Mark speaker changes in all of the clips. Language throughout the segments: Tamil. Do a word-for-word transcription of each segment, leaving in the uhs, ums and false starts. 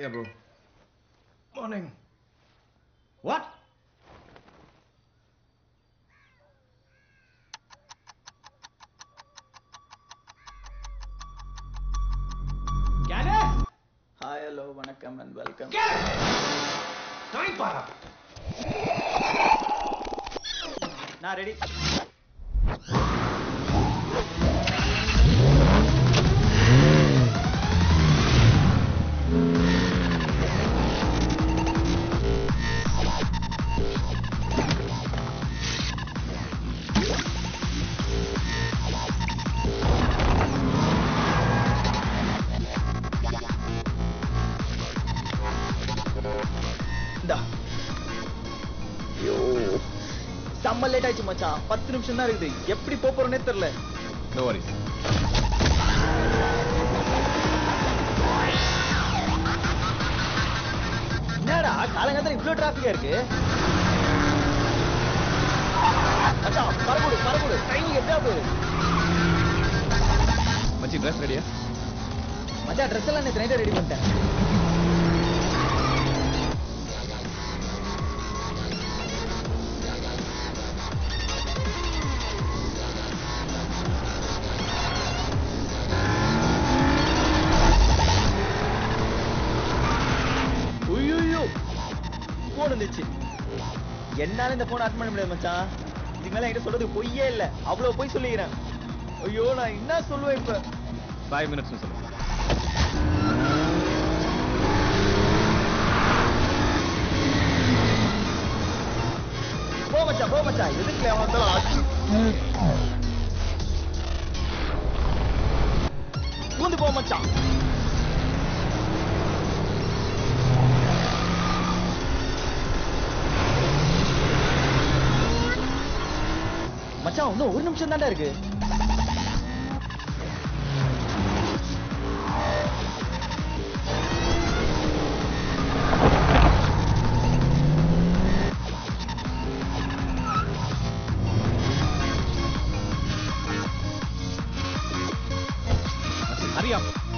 Speaker 1: Yeah, bro. Morning. What? Ganesh!
Speaker 2: Hi, hello, vanakkam and welcome.
Speaker 1: Ganesh! Time para.
Speaker 2: Nah, ready. செம்ம லேட் ஆயிடுச்சு மச்சான். பத்து நிமிஷம் தான் இருக்குது. எப்படி போறோன்னே தெரியல.
Speaker 1: No worries.
Speaker 2: என்னடா காலங்காலத்துல இவ்வளவு டிராபிக்கா இருக்கு? மச்சான் பரகுடு பரகுடு ட்ரெயின் எப்படியா போகுது?
Speaker 1: மச்சி ட்ரெஸ் ரெடியா?
Speaker 2: மச்சான் ட்ரெஸ் எல்லாம் நேத்து நைட்டே ரெடி பண்ணிட்டேன். என்னால இந்த போன் அட்டன் பண்ண முடியாது மச்சான். இதுக்கு மேல என்கிட்ட சொல்றது பொய்யே இல்ல. அவ்வளவு பொய் சொல்லிக்கிறேன். ஐயோ நான் என்ன சொல்லுவேன் இப்ப?
Speaker 1: ஃபைவ் மினிட்ஸ் சொல்லு.
Speaker 2: போ மச்சான் போ மச்சான். எதுக்கு அவன் வந்தாலும் பூந்து போ மச்சான். மச்சான் இன்னும் ஒரு நிமிஷம் தான்டா இருக்கு.
Speaker 1: ஹரியா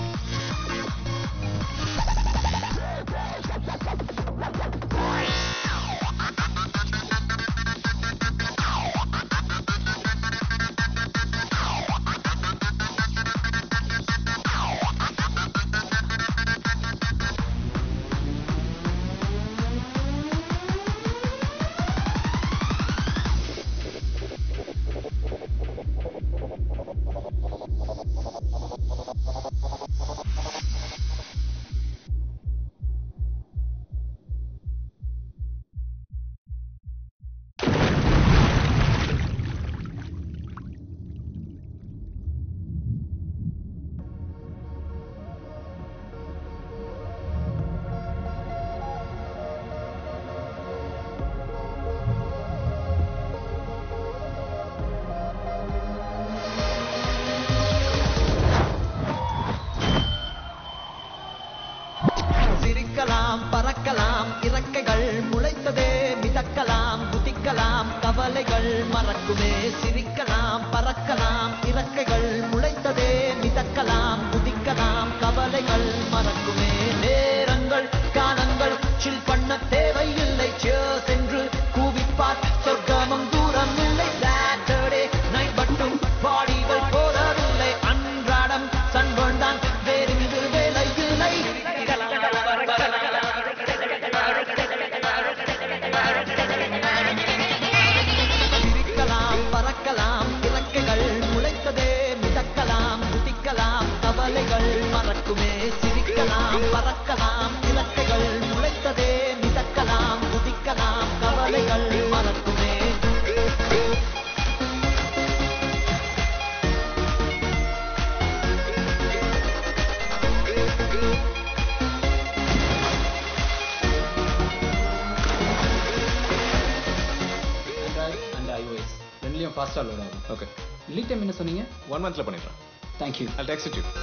Speaker 2: பறக்கலாம் இறக்கைகள் முளைத்ததே மிதக்கலாம் குதிக்கலாம் கவலைகள் மறக்குமே சிரிக்கலாம் பறக்கலாம் இறக்கைகள் முளைத்ததே மிதக்கலாம் குதிக்கலாம் கவலைகள் மறக்குமே நேரங்கள் காலங்கள் சில் பண்ண தேவையில்லை சேர்ஸ் என்று கூவிப்பார் சொர்க்கமும் தூரம் இல்லை சாட்டர்டே நைட் மட்டும் பாடிகள் போறதில்லை அன்றாடம் சன்பர்ன் தான் வேறு இது வேலை இல்லை சிரிக்கலாம் பறக்கலாம் இறக்கைகள் முளைத்ததே மிதக்கலாம் குதிக்கலாம் கவலைகள் மறக்குமே சிரிக்கலாம் பறக்கலாம் இறக்கைகள் முளைத்ததே மிதக்கலாம் குதிக்கலாம் கவலைகள் மறக்குமே
Speaker 3: ரெண்டுலயும் ஃபாஸ்டா லோட் ஆகும்.
Speaker 1: ஓகே.
Speaker 3: லீட் டைம் என்ன சொன்னீங்க?
Speaker 1: ஒன் மந்த்ல பண்ணிடலாம்.
Speaker 3: Thank you.
Speaker 1: I'll text it to you.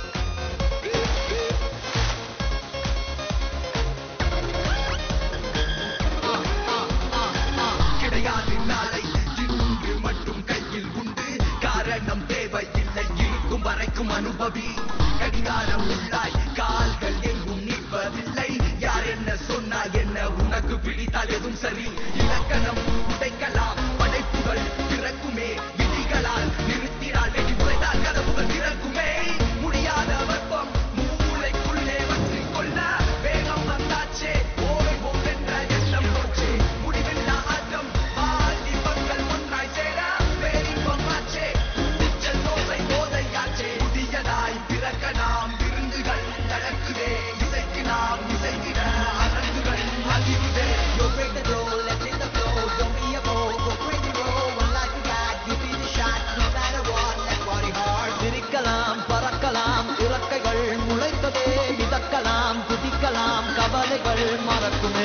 Speaker 4: கிடையாது நாளை இன்று மட்டும் கையில் உண்டு காரணம் தேவையில்லை இருக்கும் வரைக்கும் அனுபவி கடிகாரம் உள்ளாய் கால்கள் எங்கும் நிற்பதில்லை கங்கணம் உடைக்கலாம் படைப்புகள் பிறக்குமே விதிகளால் நிறுத்தினால் வெடி முறைதால் கதவுகள் திறக்குமே முடியாத வெப்பம் மூளைக்குள்ளே வற்றி கொள்ள வேகம் வந்தாச்சே ஓய்வோம் என்ற எண்ணம் போச்சே முடிவில்லா ஆட்டம் ஆதி மக்கள் ஒன்றாய் சேர பேரின்பம் ஆச்சே கூச்சல் நோசை போதையாச்சே புதியதாய் பிறக்க நாம் விருந்துகள் நடக்குதே இசைக்கு நாம் இசைத்திட அரங்குகள் அதிருதே Yo break the door, let's hit the floor, don't be a fool, go crazy roll, one life you got, give me the shot, no matter what, let's party hard. சிரிக்கலாம் பறக்கலாம் இறக்கைகள் முளைத்ததே மிதக்கலாம் குதிக்கலாம் கவலைகள் மறக்குமே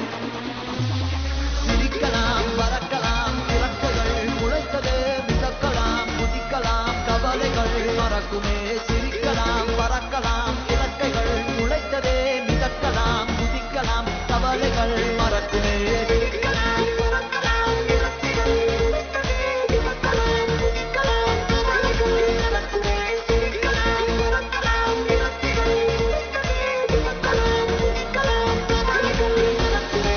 Speaker 4: சிரிக்கலாம் பறக்கலாம் இறக்கைகள் முளைத்ததே மிதக்கலாம் குதிக்கலாம் கவலைகள் மறக்குமே சிரிக்கலாம் பறக்கலாம் இறக்கைகள் முளைத்ததே மிதக்கலாம் குதிக்கலாம் கவலைகள் மறக்குமே சிரிக்கலாம் பறக்கலாம் இறக்கைகள் முளைத்ததே மிதக்கலாம் குதிக்கலாம் கவலைகள் மறக்குமே சிரிக்கலாம் பறக்கலாம் இறக்கைகள் முளைத்ததே மிதக்கலாம் குதிக்கலாம் கவலைகள் மறக்குமே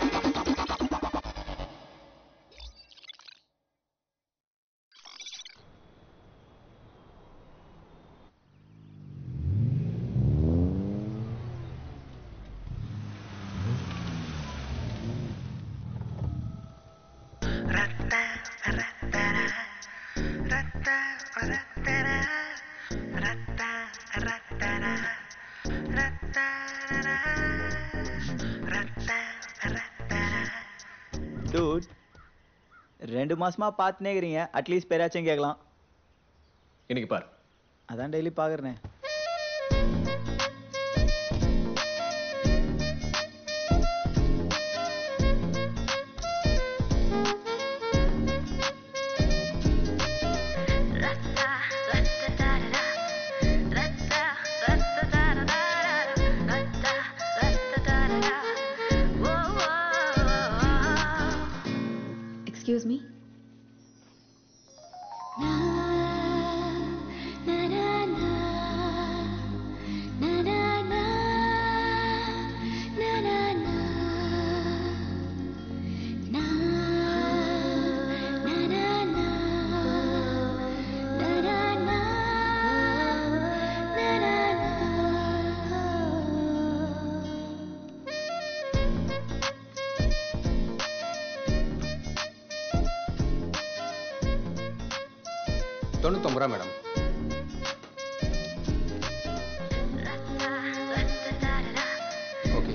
Speaker 2: டூட் ரெண்டு மாசமா பார்த்துனே இருக்கிறீங்க அட்லீஸ்ட் பேராச்சும் கேட்கலாம்
Speaker 1: இன்னைக்கு பார்.
Speaker 2: அதான் டெய்லி பார்க்குறேனே
Speaker 5: Excuse me?
Speaker 3: தொண்ணூத்தொம்பது ரூபா மேடம். ஓகே.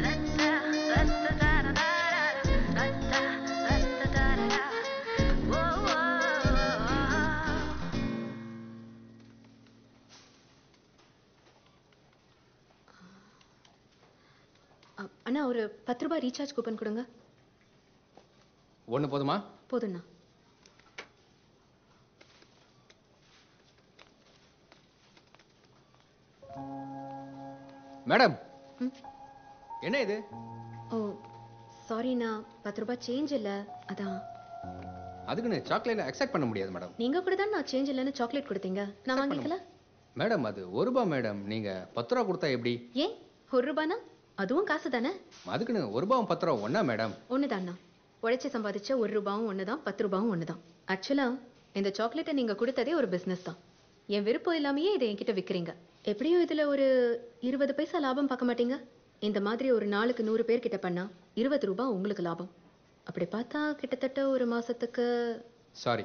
Speaker 5: அண்ணா ஒரு பத்து ரூபாய் ரீசார்ஜ் கூப்பன் கொடுங்க.
Speaker 3: ஒன்று போதுமா?
Speaker 5: போதுண்ணா.
Speaker 3: மேடம் என்ன இது?
Speaker 5: ஓ சாரிண்ணா, பத்து ரூபாய் சேஞ்ச் இல்லை அதான்.
Speaker 3: அதுக்குன்னு சாக்லேட் அக்செப்ட் பண்ண முடியாது மேடம்.
Speaker 5: நீங்க கூட தான் நான் சேஞ்ச் இல்லைன்னு சாக்லேட் கொடுத்தீங்க, நான் வாங்கிக்கல.
Speaker 3: மேடம் அது ஒரு ரூபாய் மேடம். நீங்க பத்து ரூபா கொடுத்தா எப்படி?
Speaker 5: ஏன் ஒரு ரூபானா அதுவும் காசு தானே.
Speaker 3: அதுக்குன்னு ஒரு ரூபாவும் பத்து ரூபா ஒன்னா மேடம்?
Speaker 5: ஒண்ணுதாண்ணா. உழைச்சி சம்பாதிச்ச ஒரு ரூபாவும் ஒண்ணுதான், பத்து ரூபாவும் ஒண்ணுதான். ஆக்சுவலா இந்த சாக்லேட்டை நீங்க கொடுத்ததே ஒரு பிசினஸ் தான். என் விருப்பம் இல்லாமயே இதை என்கிட்ட விற்கிறீங்க. எப்படியும் இதுல ஒரு இருபது பைசா லாபம் பார்க்க மாட்டீங்க? இந்த மாதிரி ஒரு நாளுக்கு நூறு பேர் கிட்ட பண்ணா இருபது ரூபாய் உங்களுக்கு லாபம். அப்படி பார்த்தா கிட்டத்தட்ட ஒரு மாசத்துக்கு.
Speaker 3: சாரி.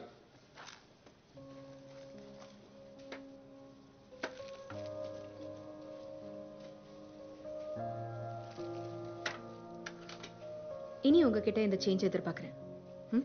Speaker 5: இனி உங்ககிட்ட இந்த சேஞ்ச் எதிர்பார்க்கிறேன். ம்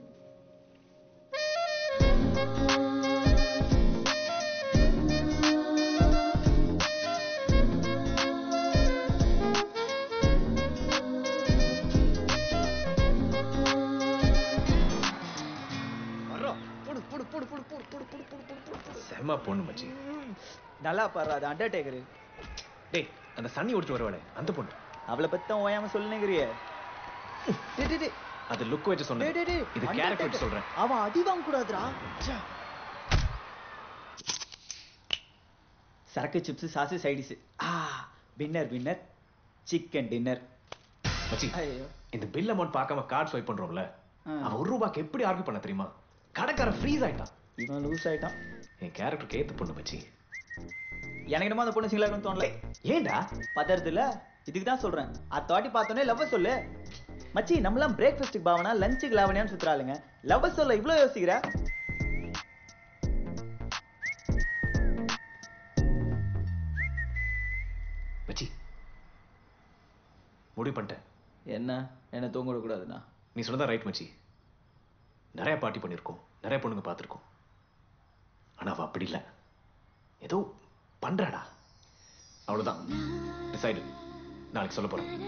Speaker 1: செம்ம பொண்ணு மச்சி.
Speaker 2: நல்லா பாரு, அது அண்டர்டேக்கரு.
Speaker 1: டேய் அந்த சன்னி ஓடிச்சு வருவாளே அந்த பொண்ணு.
Speaker 2: அவளை பத்தி தான் ஓயாம சொல்லுங்கிறிய.
Speaker 1: அது லுக் வச்சு சொன்னேன். இது கேரக்டர் வச்சு சொல்றேன்.
Speaker 2: அவன் அடி வாங்க கூடாதுடா. சரக்கு சிப்ஸ் சாஸ் சைடிஸ். ஆ வின்னர் வின்னர் சிக்கன் டின்னர்.
Speaker 1: மச்சி
Speaker 2: ஐயோ
Speaker 1: இந்த பில் அமௌண்ட் பார்க்காம கார்டு ஸ்வைப் பண்றோம்ல, அவன் ஒரு ரூபாய்க்கு எப்படி ஆர்கியூ பண்ண தெரியுமா? கடைக்கார ஃப்ரீஸ் ஆயிட்டான்.
Speaker 2: இவன் லூஸ் ஆயிட்டான்.
Speaker 1: என் கேரக்டருக்கு ஏத்து பொண்ணு மச்சி.
Speaker 2: எனக்கு என்னமோ அந்த பொண்ணு சிங்கிளா இருக்குன்னு தோணல.
Speaker 1: ஏன்டா?
Speaker 2: பதறது இல்ல, இதுக்கு தான் சொல்றேன். அடுத்த வாட்டி பார்த்தோன்னே லவ் சொல்லு. மச்சி நம்மளாம் பிரேக்ஃபாஸ்ட்டுக்கு பாவனா லஞ்சுக்கு லாவணியான்னு சுத்துறாளுங்க. லவ் சொல்ல இவ்வளோ யோசிக்கிற?
Speaker 1: மச்சி முடிவு பண்ணிட்டேன்.
Speaker 2: என்ன என்ன தூங்க விடக்கூடாதுண்ணா?
Speaker 1: நீ சொன்னதா ரைட் மச்சி. நிறைய பார்ட்டி பண்ணியிருக்கோம், நிறைய பொண்ணுங்க பார்த்துருக்கோம். ஆனா அவ அப்படி இல்லை, ஏதோ பண்றாடா. அவ்வளவுதான் டிசைடு. நாளைக்கு சொல்ல போறேன்.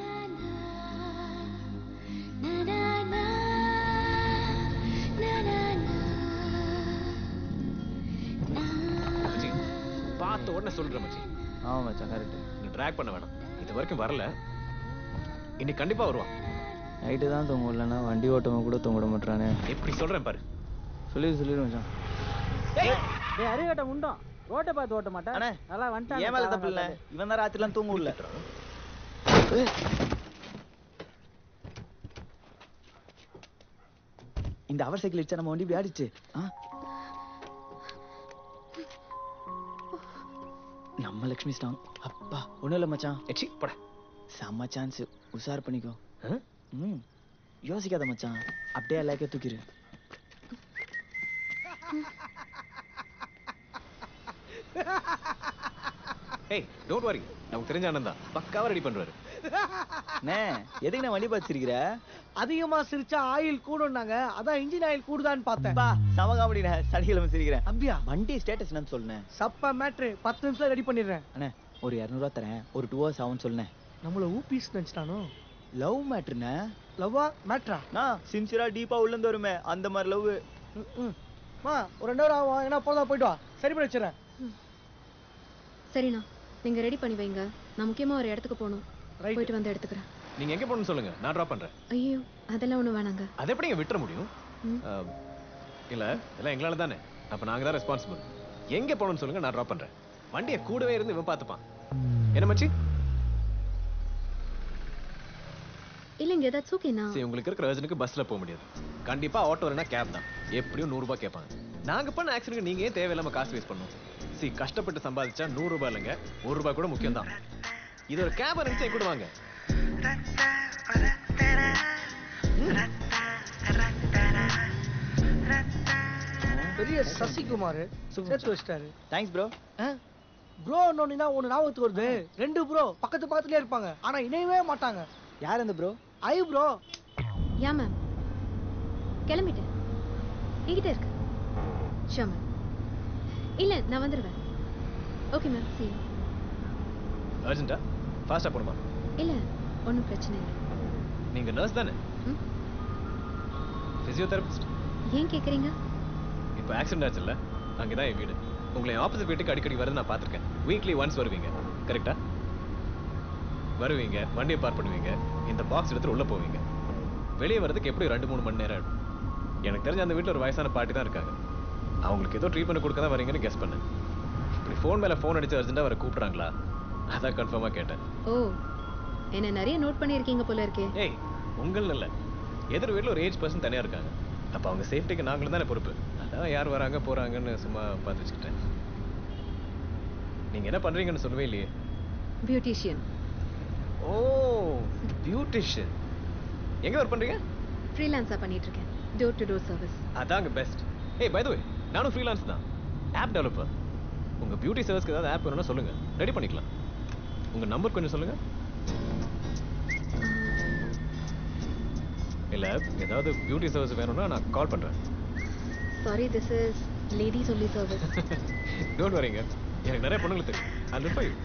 Speaker 1: மச்சி பார்த்த உடனே சொல்றேன் மச்சி.
Speaker 2: ஆமா மச்சான் கரெக்ட்.
Speaker 1: நீ ட்ராக் பண்ண வேணாம். இது வரைக்கும் வரல, இன்னைக்கு கண்டிப்பா வருவான்.
Speaker 2: நைட்டு தான் தூங்க இல்லைன்னா வண்டி ஓட்டவங்க கூட தூங்க விட மாட்டானே.
Speaker 1: எப்படி சொல்றேன் பாரு.
Speaker 2: சொல்லி சொல்லிடு மச்சான்.
Speaker 6: டேய் அறிவட்ட முண்டோம். ரோட்டை பார்த்து ஓட்ட மாட்டேன்.
Speaker 2: அண்ணே
Speaker 6: நல்லா வந்துட்டான்.
Speaker 2: ஏன் மேல தப்பு இல்ல. இவன் தான் ராத்திரிலாம் தூங்க விடல. இந்த அவர் சைக்கிள் இடிச்சா நம்ம வண்டி வியாடிச்சு. நம்ம லக்ஷ்மி ஸ்டாங். அப்பா ஒண்ணும் இல்ல மச்சான்.
Speaker 1: எச்சி போட.
Speaker 2: செம்ம சான்ஸ், உஷார் பண்ணிக்கோ. ம் யோசிக்காத மச்சான், அப்படியே எல்லாருக்கே தூக்கிடு.
Speaker 1: ஏய் டோன்ட் வரி, நமக்கு தெரிஞ்ச அண்ணன் தான், பக்காவா ரெடி பண்றாரு.
Speaker 2: அண்ணே எதுக்கு நான் வண்டி பார்த்து சிரிக்கிற?
Speaker 6: அதிகமா சிரிச்சா ஆயில் கூடும்னாங்க, அதான் இன்ஜின் ஆயில் கூடுதான்னு பார்த்தேன்.
Speaker 2: பா சம காமெடிண்ணே, சனிக்கிழமை சிரிக்கிறேன்.
Speaker 6: அப்படியா?
Speaker 2: வண்டி ஸ்டேட்டஸ் என்னன்னு சொல்லுனேன்.
Speaker 6: சப்ப மேட்ரு, பத்து நிமிஷம் ரெடி பண்ணிடுறேன்.
Speaker 2: அண்ணே ஒரு இரநூறுவா தரேன், ஒரு டூ ஹவர்ஸ் ஆகும்னு சொல்லுனேன்.
Speaker 6: நம்மள ஊபிஸ் நினைச்சிட்டானோ?
Speaker 2: லவ் மேட்ருண்ணே.
Speaker 6: லவ்வா மேட்ரா?
Speaker 2: நான் சின்சியரா டீப்பா உள்ள இருந்து வருமே அந்த மாதிரி லவ்.
Speaker 6: மா ஒரு ரெண்டு ஹவர் ஆகும், ஏன்னா போதா போயிட்டு வா, சரி பண்ணி வச்சுறேன்.
Speaker 5: சரிண்ணா, நீங்க ரெடி பண்ணி வைங்க. நான் முக்கியமா ஒரு இடத்துக்கு போகணும். போயிட்டு வந்து எடுத்துக்கிறேன்.
Speaker 1: நீங்க எங்க போகணும்னு சொல்லுங்க, நான் டிராப் பண்றேன்.
Speaker 5: ஐயோ அதெல்லாம் ஒண்ணும் வேணாங்க.
Speaker 1: அதை எப்படி விட்டுற முடியும்? இல்ல எல்லாம் எங்களால தானே, அப்ப நாங்க தான் ரெஸ்பான்சிபிள். எங்க போகணும்னு சொல்லுங்க, நான் டிராப் பண்றேன். வண்டியை கூடவே இருந்து இவன் பார்த்துப்பான். என்ன மச்சி?
Speaker 5: இல்லைங்க ஏதாச்சும் ஓகேண்ணா.
Speaker 1: சரி, உங்களுக்கு இருக்கிற அர்ஜென்ட்டுக்கு பஸ்ல போக முடியாது. கண்டிப்பா ஆட்டோ இல்லைன்னா கேப் தான். எப்படியும் நூறு ரூபாய் கேட்பாங்க. நாங்க பண்ண ஆக்சிடென்ட் நீங்க ஏன் தேவையில்லாம காசு வேஸ்ட் பண்ணும்? சி கஷ்டப்பட்டு சம்பாதிச்சா நூறு ரூபாய் இல்லைங்க, ஒரு ரூபாய் கூட முக்கியம் தான். இது ஒரு கேப் இருந்துச்சு கூட வாங்க.
Speaker 6: பெரிய சசிகுமார் சேர்த்து வச்சிட்டாரு.
Speaker 2: Thanks bro.
Speaker 6: ப்ரோ நோனினா ஒன்னு ஞாபகத்துக்கு வருது. ரெண்டு ப்ரோ பக்கத்து பக்கத்துலயே இருப்பாங்க, ஆனா இணையவே மாட்டாங்க.
Speaker 2: யார் அந்த bro?
Speaker 6: Eyebrow.
Speaker 5: Yeah ma'am, கிளம்பிட்டேன். என்கிட்ட இருக்கு. Sure ma'am. இல்ல நான் வந்துடுவேன். Okay ma'am, see you.
Speaker 1: அர்ஜென்ட்டா? ஃபாஸ்டா போணுமா?
Speaker 5: இல்ல ஒன்றும் பிரச்சனை இல்லை.
Speaker 1: நீங்க நர்ஸ் தானே? பிசியோதெரபிஸ்ட்?
Speaker 5: ஏன் கேக்குறீங்க?
Speaker 1: இப்போ ஆக்சிடென்ட் ஆச்சுல்ல, அங்கதான் என் வீடு. உங்களை ஆப்போசிட் வீட்டுக்கு அடிக்கடி வருது நான் பார்த்துருக்கேன். வீக்லி ஒன்ஸ் வருவீங்க, கரெக்டா? வருவீங்க, வண்டியை பார்க் பண்ணுவீங்க, இந்த பாக்ஸ் எடுத்து உள்ள போவீங்க. வெளியே வரதுக்கு எப்படி ரெண்டு மூணு மணி நேரம் ஆகும். எனக்கு தெரிஞ்ச அந்த வீட்டில் ஒரு வயசான பாட்டி தான் இருக்காங்க. அவங்களுக்கு ஏதோ ட்ரீட்மெண்ட் கொடுக்க தான் வரீங்கன்னு கெஸ் பண்ணேன். இப்படி ஃபோன் மேலே ஃபோன் அடிச்சு அர்ஜென்ட்டாக வர கூப்பிட்றாங்களா? அதான் கன்ஃபார்மாக கேட்டேன்.
Speaker 5: ஓ, என்ன நிறைய நோட் பண்ணியிருக்கீங்க போல இருக்கே.
Speaker 1: ஏய் உங்கள் இல்லை, எதிர் வீட்டில் ஒரு ஏஜ் பர்சன் தனியாக இருக்காங்க. அப்போ அவங்க சேஃப்டிக்கு நாங்களும் தானே பொறுப்பு. அதான் யார் வராங்க போகிறாங்கன்னு சும்மா பார்த்து வச்சுக்கிட்டேன். நீங்கள் என்ன பண்ணுறீங்கன்னு சொல்லவே இல்லையே.
Speaker 5: பியூட்டிஷியன்.
Speaker 1: Oh beautician. எங்க ஒர்க் பண்றீங்க?
Speaker 5: ஃப்ரீலான்ஸா பண்ணிட்டு இருக்கேன். Door to door service.
Speaker 1: அதாங்க best. Hey by the way, நானும் ஃப்ரீலான்ஸ் தான். App developer. உங்க பியூட்டி சர்வீஸ்க்கு ஏதாவது ஆப் வேணும்னா சொல்லுங்க, ரெடி பண்ணிக்கலாம். உங்க நம்பர் கொஞ்சம் சொல்லுங்க. இல்ல ஏதாவது பியூட்டி சர்வீஸ் வேணும்னா நான் கால் பண்றேன்.
Speaker 5: Sorry, this is ladies only service.
Speaker 1: Don't வரிங்க, எனக்கு நிறைய பொண்ணுங்க தெரியும். I'll refer you.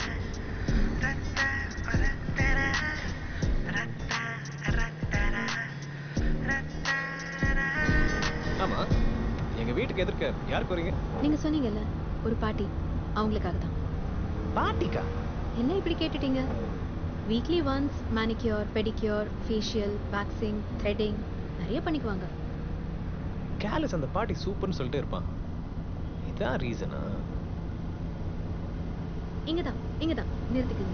Speaker 1: ஆமா, எங்க வீட்டுக்கு எதிர்க்க யாருக்கு வரீங்க?
Speaker 5: நீங்க சொன்னீங்கல்ல ஒரு பாட்டி, அவங்களுக்காக தான்.
Speaker 1: பாட்டிக்கா?
Speaker 5: என்ன இப்படி கேட்டுட்டீங்க? Weekly once manicure, pedicure, facial, waxing, threading நிறைய பண்ணிக்குவாங்க.
Speaker 1: கேலஸ் அந்த பாட்டி சூப்பர்னு சொல்லிட்டு இருப்பான். இதான் ரீசனா?
Speaker 5: இங்கதான் இங்கதான் நிறுத்திக்கங்க.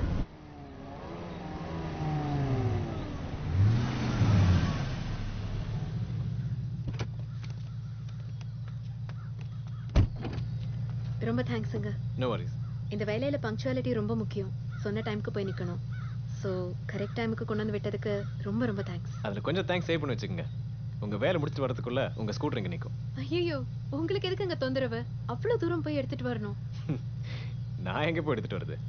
Speaker 5: ரொம்ப தேங்க்ஸுங்க.
Speaker 1: No worries.
Speaker 5: இந்த வேலையில பங்க்சுவாலிட்டி ரொம்ப முக்கியம். சொன்ன டைமுக்கு போய் நிக்கணும். ஸோ கரெக்ட் டைமுக்கு கொண்டு வந்து விட்டதுக்கு ரொம்ப ரொம்ப தேங்க்ஸ்.
Speaker 1: அதில் கொஞ்சம் தேங்க்ஸ் சேவ் பண்ணி வச்சுக்கோங்க. உங்கள் வேலை முடிச்சுட்டு வரதுக்குள்ள உங்கள் ஸ்கூட்டர் இங்கே நிற்கும்.
Speaker 5: ஐயோ, உங்களுக்கு எதுக்குங்க தொந்தரவு? அவ்வளோ தூரம் போய் எடுத்துட்டு வரணும்.
Speaker 1: நான் எங்கே போய் எடுத்துட்டு வருது?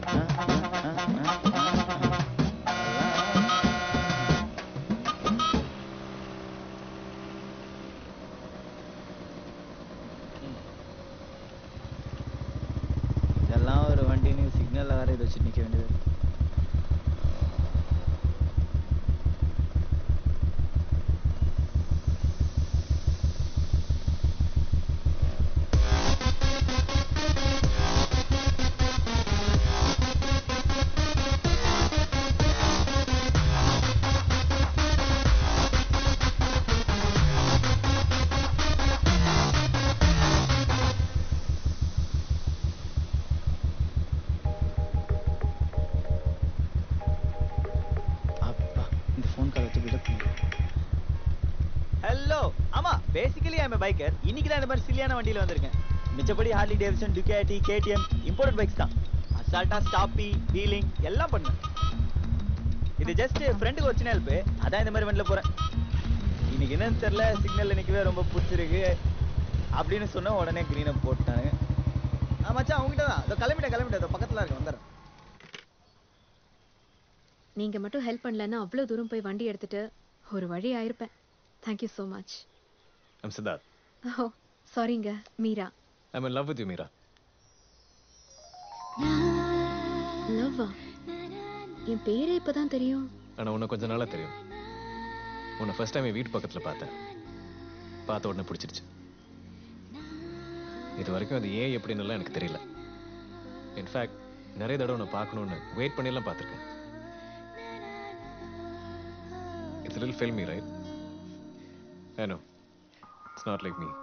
Speaker 2: இதெல்லாம் ஒரு வண்டின்னு சிக்னல்ல வேற இதை வச்சு நிற்க வேண்டியது. ஹலோ, ஆமா பேசிக்கலி ஐ எம் பைக்கர். இன்னைக்கு தான் இந்த மாதிரி சில்லியான வண்டியில வந்திருக்கேன். மிச்சப்படி Harley Davidson, Ducati, KTM imported bikes தான். அசால்ட்டா ஸ்டாப்பி வீலிங் எல்லாம் பண்ணுவேன். இது ஜஸ்ட் ஃப்ரெண்டுக்கு ஒரு சின்ன ஹெல்ப். அதான் இந்த மாதிரி வண்டியில போறேன். இன்னைக்கு என்னன்னு தெரியல, சிக்னல்ல நிக்கவே ரொம்ப பிடிச்சிருக்கு அப்படின்னு சொன்ன உடனே கிரீனை போட்டாங்க. ஆ மச்சான், அவங்ககிட்ட தான். இதோ கிளம்பிட்டேன் கிளம்பிட்டேன் இதோ பக்கத்துல இருக்கேன், வந்துடுறேன்.
Speaker 5: நீங்க மட்டும் ஹெல்ப் பண்ணலன்னா அவ்வளோ தூரம் போய் வண்டி எடுத்துட்டு ஒரு வழி ஆயிருப்பேன். Thank you so much.
Speaker 1: I'm Siddharth.
Speaker 5: Oh சாரிங்க, Meera.
Speaker 1: I'm in love with you Meera.
Speaker 5: லவ்வா? என் பேரே இப்பதான் தெரியும்.
Speaker 1: ஆனால் உன்னை கொஞ்ச நாளாக தெரியும். உன்னை ஃபர்ஸ்ட் டைம் என் வீட்டு பக்கத்தில் பார்த்தேன். பார்த்த உடனே பிடிச்சிருச்சு. இது வரைக்கும் அது ஏன் எப்படின்னுலாம் எனக்கு தெரியல. இன்ஃபேக்ட் நிறைய தடவை உன்னை பார்க்கணுன்னு வெயிட் பண்ணியெல்லாம் பார்த்துருக்கேன். It's little filmy, right? I know. It's not like me.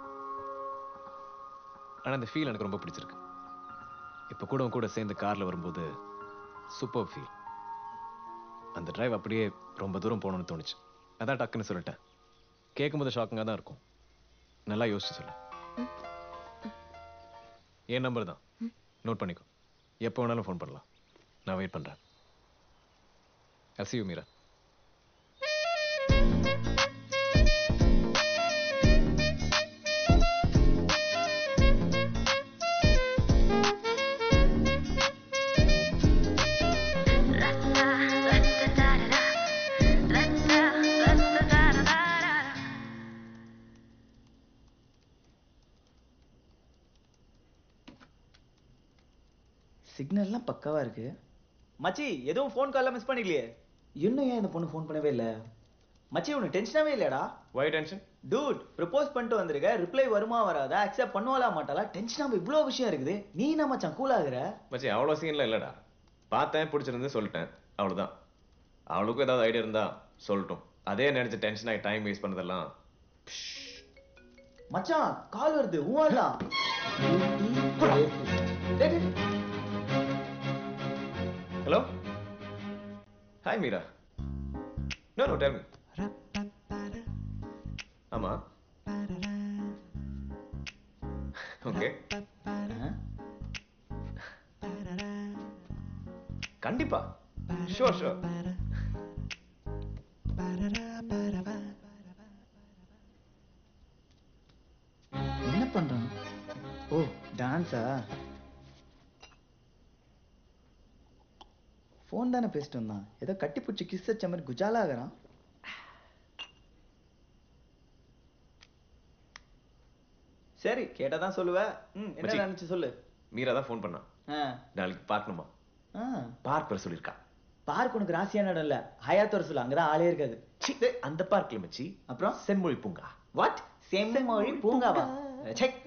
Speaker 1: ஆனால் அந்த ஃபீல் எனக்கு ரொம்ப பிடிச்சிருக்கு. இப்போ கூட கூட சேர்ந்து காரில் வரும்போது சூப்பர் ஃபீல். அந்த டிரைவ் அப்படியே ரொம்ப தூரம் போகணும்னு தோணுச்சு. அதான் டக்குன்னு சொல்லிட்டேன். கேட்கும்போது ஷாக்கிங்காக தான் இருக்கும். நல்லா யோசிச்சு சொல்லு. என் நம்பர் தான், நோட் பண்ணிக்கோ. எப்போ வேணாலும் ஃபோன் பண்ணலாம். நான் வெயிட் பண்ணுறேன். I see you, Meera.
Speaker 2: சிக்னல்லாம் பக்காவா இருக்கு. மச்சி, எதுவும் ஃபோன் கால்ல மிஸ் பண்ணிக்கலையே? இன்னும் ஏன் இந்த பொண்ணு ஃபோன் பண்ணவே இல்லை? மச்சி, உனக்கு டென்ஷனாவே இல்லையாடா?
Speaker 1: Why tension?
Speaker 2: டூட், ப்ரப்போஸ் பண்ணிட்டு வந்திருக்க. ரிப்ளை வருமா வராதா, அக்செப்ட் பண்ணுவாளா மாட்டாளா, டென்ஷனாக இவ்வளோ விஷயம் இருக்குது. நீ என்ன மச்சான் கூல் ஆகுற?
Speaker 1: மச்சி, அவ்வளோ சீன்ல இல்லைடா. பார்த்தேன், பிடிச்சிருந்து சொல்லிட்டேன், அவ்வளோதான். அவளுக்கும் ஏதாவது ஐடியா இருந்தா சொல்லட்டும். அதே நினைச்சு டென்ஷன் ஆகி டைம் வேஸ்ட் பண்ணதெல்லாம்.
Speaker 2: மச்சான், கால் வருது. ஊவலாம்.
Speaker 1: Hello, hi Meera. No no tell me. ஆமா, ஓகே, கண்டிப்பா, ஷோர் ஷோர்.
Speaker 2: என்ன பண்றான்? ஓ, டான்ஸா? ஃபோன் தானே பேசிட்டு வந்தான். ஏதோ கட்டி பிடிச்சி கிஸ் வச்ச மாதிரி குஜாலா ஆகிறான். சரி, கேட்டா தான் சொல்லுவேன். ம், என்ன
Speaker 1: மச்சி.
Speaker 2: நினைச்சு சொல்லு.
Speaker 1: மீரா தான் ஃபோன் பண்ணா.
Speaker 2: ஆ,
Speaker 1: நாளைக்கு பார்க்கணுமா?
Speaker 2: ஆ.
Speaker 1: பார்க் வர சொல்லியிருக்கா.
Speaker 2: பார்க் உனக்கு ராசியான இடம் இல்ல, ஹயாத் வர சொல்லு. அங்கதான் ஆளே இருக்காது.
Speaker 1: சி, டேய், அந்த பார்க்ல மச்சி.
Speaker 2: அப்புறம்
Speaker 1: செம்மொழி பூங்கா.
Speaker 2: வாட்? செம்மொழி பூங்காவா? செக்.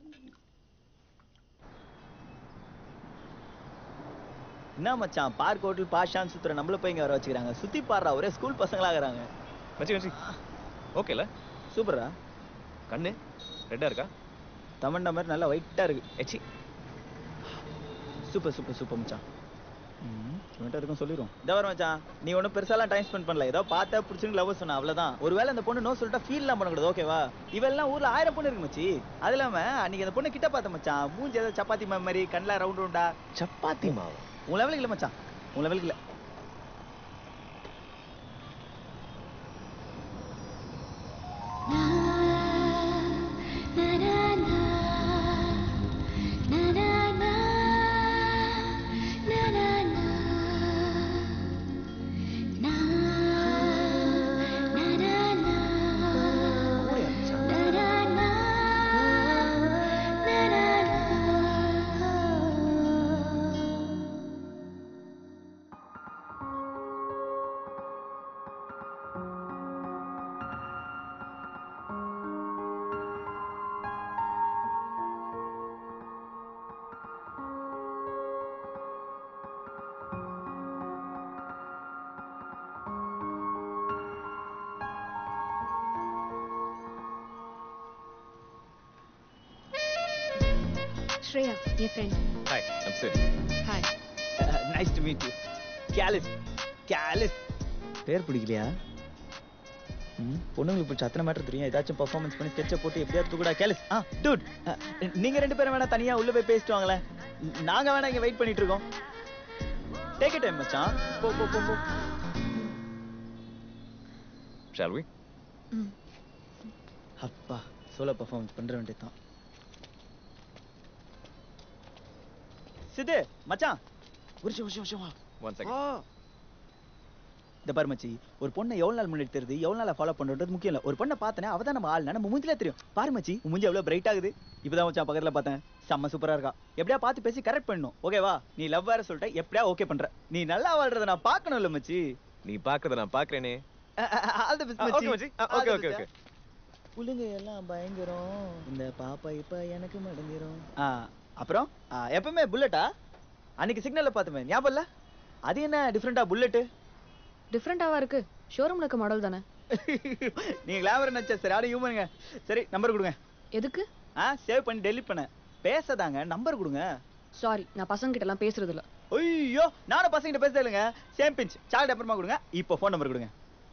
Speaker 2: என்ன மச்சான், பார்க் ஹோட்டல் பாஷான் சுத்துற நம்மள போய் இங்க வர வச்சுக்கிறாங்க. சுத்தி பாடுறா, ஒரே ஸ்கூல் பசங்களாகிறாங்க.
Speaker 1: மச்சி மச்சி, ஓகேல?
Speaker 2: சூப்பரா.
Speaker 1: கண்ணு ரெட்டா இருக்கா?
Speaker 2: தமண்டா மாதிரி நல்லா ஒயிட்டா இருக்கு.
Speaker 1: எச்சி,
Speaker 2: சூப்பர் சூப்பர் சூப்பர் மச்சான். இவன்ட்ட இருக்கும் சொல்லிரும். இத வர மச்சான், நீ ஒன்றும் பெருசாலாம் டைம் ஸ்பெண்ட் பண்ணல. ஏதோ பார்த்தா பிடிச்சிருக்கு லவ் சொன்ன அவ்வளவுதான். ஒருவேளை அந்த பொண்ணு நோ சொல்லிட்டா ஃபீல்லாம் பண்ணக்கூடாது, ஓகேவா? இவெல்லாம் ஊர்ல ஆயிரம் பொண்ணு இருக்கு மச்சி. அது இல்லாம அன்னைக்கு அந்த பொண்ணு கிட்ட பார்த்த மச்சான், மூஞ்சி ஏதோ சப்பாத்தி மாவு மாதிரி, கண்ணில் ரவுண்ட் ரவுண்டா.
Speaker 1: சப்பாத்தி மாவு
Speaker 2: உன் லெவலுக்கு இல்லை மச்சான், உன் லெவலுக்கு இல்லை.
Speaker 5: ஸ்ரேயா, என் friend.
Speaker 1: Hi, I'm Sid.
Speaker 5: Hi.
Speaker 2: Nice to meet you. கேலிஸ் கேலிஸ் பேர் பிடிக்கலையா? ம் பொண்ணுங்களுக்கு பிடிச்ச அத்தனை மேட்டர் தெரியும். ஏதாச்சும் பெர்ஃபார்மன்ஸ் பண்ணி ஸ்கெட்சை போட்டு எப்படியாவது தூக்குடா கேலிஸ். ஆ டூட், நீங்க ரெண்டு பேரும் வேணா தனியா உள்ள போய் பேசிட்டு வாங்களேன். நாங்க வேணா இங்க வெயிட் பண்ணிட்டு இருக்கோம். டேக் இட் டைம் மச்சான். போ போ போ போ.
Speaker 1: Shall we?
Speaker 5: ம்.
Speaker 2: அப்பா சோலோ பெர்ஃபார்மன்ஸ் பண்ற வேண்டியது தான். சிது மச்சான், ஒரு நிமிஷம் ஒரு நிமிஷம் வா.
Speaker 1: One second.
Speaker 2: இந்த பாரு மச்சி, ஒரு பொண்ணை எவ்வளவு நாள் முன்னாடி தெரியுது, எவ்வளவு நாள் ஃபாலோ பண்றது முக்கியம் இல்ல. ஒரு பொண்ணை பார்த்தனே அவ தான் நம்ம ஆள்னா நம்ம மூஞ்சில தெரியும். பாரு மச்சி, உன் மூஞ்சி எவ்வளவு பிரைட் ஆகுது. இப்பதான் மச்சான் பக்கத்துல பார்த்தேன், செம்ம சூப்பரா இருக்கா. எப்படியா பார்த்து பேசி கரெக்ட் பண்ணணும், ஓகேவா? நீ லவ் வேற சொல்லிட்ட, எப்படியா ஓகே பண்ற. நீ நல்லா வாழ்றத நான் பார்க்கணும் இல்ல மச்சி.
Speaker 1: நீ பாக்குறத நான் பாக்குறேனே.
Speaker 2: ஆல் தி பெஸ்ட்
Speaker 1: Okay,
Speaker 2: மச்சி.
Speaker 1: மச்சி. Okay, okay, okay.
Speaker 2: புள்ளுங்க எல்லாம் பயங்கரம், இந்த பாப்பா இப்ப எனக்கு மடங்கிரும். ஆ அப்புறம் எப்பவுமே புல்லட்டா? அன்னைக்கு சிக்னல்ல பார்த்தமே ஞாபகம் இல்ல? அது என்ன டிஃபரெண்டா புல்லட்?
Speaker 5: டிஃபரெண்டாவா இருக்கு? ஷோரூம்ல இருக்க மாடல் தானே.
Speaker 2: நீங்க கிளாமர் நினைச்சா சரி, ஆனா ஹியூமனுங்க. சரி நம்பர் கொடுங்க.
Speaker 5: எதுக்கு?
Speaker 2: ஆ சேவ் பண்ணி டெலீட் பண்ண. பேசதாங்க, நம்பர் கொடுங்க.
Speaker 5: சாரி, நான் பசங்க கிட்ட எல்லாம் பேசுறது இல்ல.
Speaker 2: ஐயோ, நானும் பசங்க கிட்ட பேசவே இல்லைங்க. சேம் பிஞ்ச் சார்ட் அப்புறமா கொடுங்க. இப்போ ஃபோன் நம்பர் கொடுங்க.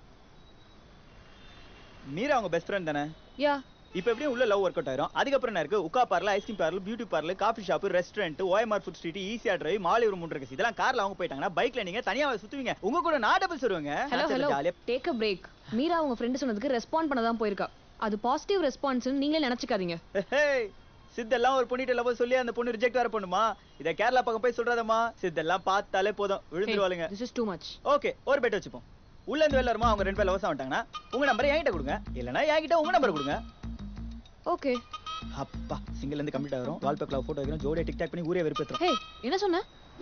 Speaker 2: மீரா அவங்க பெஸ்ட் ஃப்ரெண்ட் தானே?
Speaker 5: யா.
Speaker 2: இப்போ எப்படியும் உள்ள லவ் ஒர்க் அவுட் ஆயிரும். அதுக்கப்புறம் என்ன இருக்கு? Hookah parlour, ice cream parlour, beauty parlour, coffee shop, restaurant, OMR food street, ஈஸியா டிரைவ், மாலை ஒரு மூணு இருக்கு. இதெல்லாம் கார்ல அவங்க போயிட்டாங்கன்னா பைக்ல நீங்க தனியா சுத்துவீங்க. உங்க கூட நான் டபுள் சொல்லுவாங்க.
Speaker 5: Hello hello, take a break. Meera உங்க ஃப்ரெண்ட் சொன்னதுக்கு ரெஸ்பாண்ட் பண்ண தான் போயிருக்கா. அது பாசிட்டிவ் ரெஸ்பான்ஸ் நீங்களே நினைச்சுக்காதீங்க.
Speaker 2: ஹேய், சித்தெல்லாம் ஒரு பொண்ணிட்ட லவ் சொல்லி அந்த பொண்ணு ரிஜெக்ட் வர பண்ணுமா? இத கேரளா பக்கம் போய் சொல்றதம்மா. சித்தெல்லாம் பார்த்தாலே போதும் விழுந்துருவாளுங்க.
Speaker 5: This is too much.
Speaker 2: ஓகே, ஒரு பெட் வச்சுப்போம். உள்ள இருந்து வெளில வருமா அவங்க ரெண்டு பேர் லவ்ஸ் ஆயிட்டாங்கன்னா உங்க நம்பரை என்கிட்ட கொடுங்க, இல்லனா என்கிட்ட உங்க நம்பர் கொடுங்க.
Speaker 5: ஓகே.
Speaker 2: அப்பா சிங்கிள் இருந்து கம்ப்ளீட் ஆகும். வால்பேப்பர்ல போட்டோ வைக்கிறோம், ஜோடியா டிக் டாக் பண்ணி ஊரே வெறுப்பேத்துறோம்.
Speaker 5: ஹே, என்ன சொன்ன?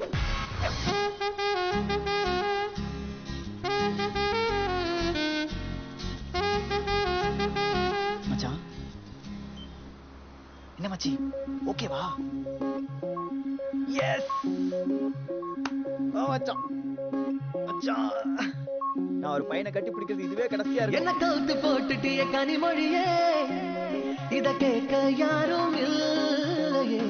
Speaker 2: மச்சான் என்ன மச்சி, ஓகேவா? எஸ். ஓ மச்சான் மச்சான், நான் ஒரு பையனை கட்டி பிடிக்கிறது இதுவே கடைசியா இருக்கு.
Speaker 7: என்ன கவுத்து போட்டுட்டிய கனிமொழியே, இத கேட்க யாரும் இல்லையே.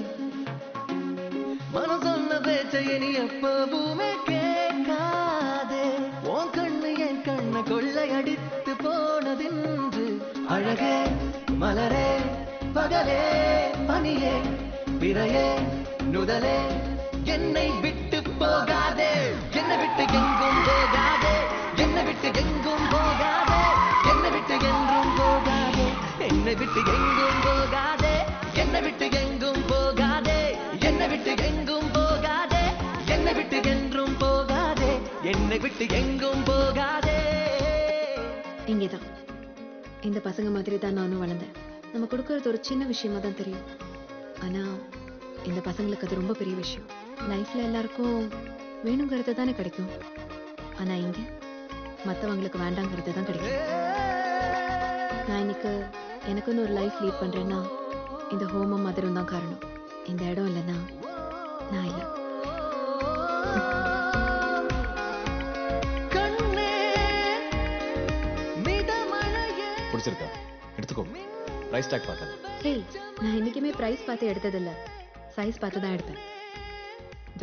Speaker 7: மனம் சொன்ன பேச்சை நீ எப்பவுமே கேட்காதே. உன் கண்ணு என் கண்ண கொள்ளையடித்து போனதென்று. அழகே மலரே பகலே பனியே பிறையே நுதலே, என்னை விட்டு போகாதே, என்னை விட்டு எங்கும் போகாதே, என்னை விட்டு எங்கும் போகாதே, என்னை விட்டு என்றும் போகாதே, என்னை விட்டு எங்கும் போகாதே, என்னை விட்டு எங்கும் போகாதே, என்னை விட்டு எங்கும் போகாதே, என்னை விட்டு என்றும் போகாதே, என்னை விட்டு எங்கும் போகாதே.
Speaker 5: இங்கேதான் இந்த பசங்க மாதிரி தான் நானும் வளர்ந்தேன். நம்ம கொடுக்கறது ஒரு சின்ன விஷயமா தான் தெரியும், ஆனா இந்த பசங்களுக்கு அது ரொம்ப பெரிய விஷயம். லைஃப்ல எல்லாருக்கும் வேணுங்கிறது தானே கிடைக்கும், ஆனா இங்க மற்றவங்களுக்கு வேண்டாங்கிறது தான் கிடைக்கும். நான் இன்னைக்கு எனக்குன்னு ஒரு லைஃப் லீட் பண்றேன்னா இந்த ஹோமம் மதரும் தான் காரணம். இந்த இடம் இல்லைன்னா நான் இல்லை.
Speaker 1: பிடிச்சிருக்கா? எடுத்துக்கோ. பிரைஸ் டாக் பார்க்காத.
Speaker 5: ஹே, நான் என்னைக்குமே பிரைஸ் பார்த்து எடுத்ததில்ல, சைஸ் பார்த்து தான் எடுப்பேன்.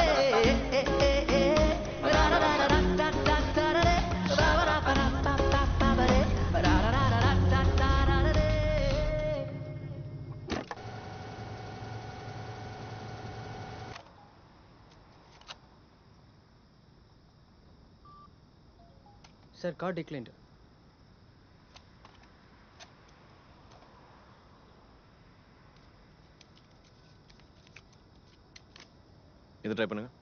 Speaker 8: Sir card declined.
Speaker 1: இது ட்ரை பண்ணுங்க.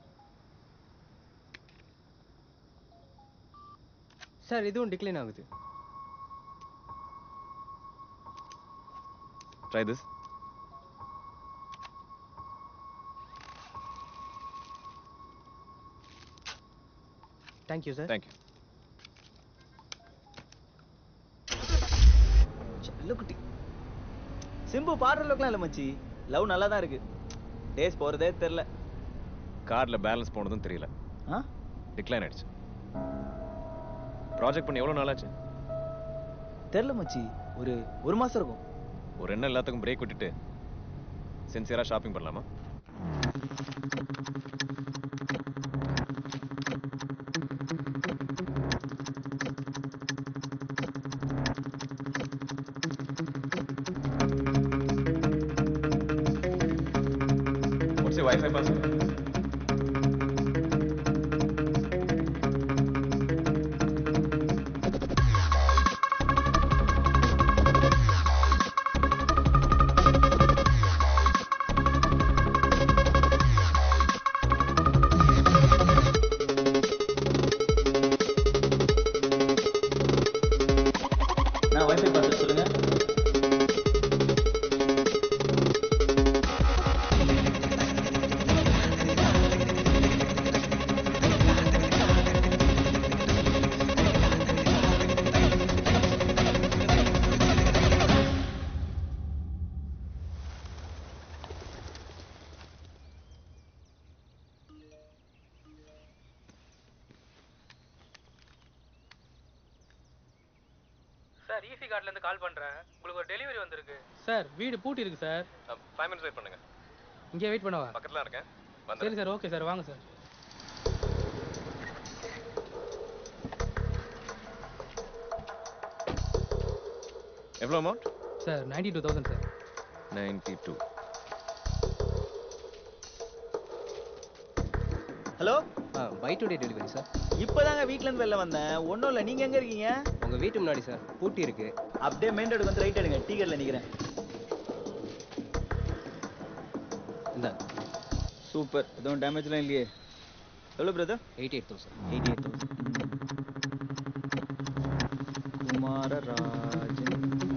Speaker 8: சார் இதுவும் டிக்ளைன் ஆகுது.
Speaker 1: Try this.
Speaker 8: Thank you sir.
Speaker 1: Thank you.
Speaker 2: செல்லக்குட்டி சிம்பு பாடுற அளவுக்குலாம் இல்லை மச்சி. லவ் நல்லா தான் இருக்கு. டேஸ் போறதே தெரியல.
Speaker 1: கார்ல பேலன்ஸ் போனதும் தெரியல.
Speaker 2: ஆ
Speaker 1: டிக்ளைன் ஆயிடுச்சு. ப்ராஜெக்ட் பண்ணி எவ்வளவு நாள் ஆச்சு?
Speaker 2: தெரியல மச்சி. ஒரு ஒரு மாசம் இருக்கும்.
Speaker 1: ஒரு என்ன எல்லாத்துக்கும் பிரேக் விட்டுட்டு சின்சியரா ஷாப்பிங் பண்ணலாமா? What's your Wi-Fi password?
Speaker 2: நான் வைஃபை பார்த்து சொல்லுங்க.
Speaker 8: சார் ஈசி கார்ட்ல இருந்து கால் பண்றேன். உங்களுக்கு ஒரு டெலிவரி வந்திருக்கு. சார் வீடு பூட்டி இருக்கு சார்.
Speaker 1: ஃபைவ் மினிட்ஸ் வெயிட் பண்ணுங்க.
Speaker 8: இங்கே வெயிட் பண்ணவா?
Speaker 1: பக்கத்துல இருக்கேன்.
Speaker 8: சரி சார், ஓகே சார், வாங்க சார்.
Speaker 1: எவ்வளோ amount?
Speaker 8: Sir ninety two thousand sir.
Speaker 1: Ninety two.
Speaker 2: Hello,
Speaker 8: by today delivery sir.
Speaker 2: இப்போதாங்க வீட்ல இருந்து வெளில வந்தேன். ஒன்றும் இல்லை, நீங்க எங்க இருக்கீங்க?
Speaker 8: உங்க வீட்டு முன்னாடி சார், பூட்டி இருக்கு.
Speaker 2: அப்படியே மெயின் ரோடு வந்து ரைட் எடுங்க, டீ கடையில் நிற்கிறேன்.
Speaker 8: இந்த
Speaker 2: சூப்பர், எதுவும் டேமேஜ்லாம் இல்லையே. எவ்வளோ brother?
Speaker 8: Eighty eight thousand.
Speaker 2: Eighty eight thousand. Kumararajan.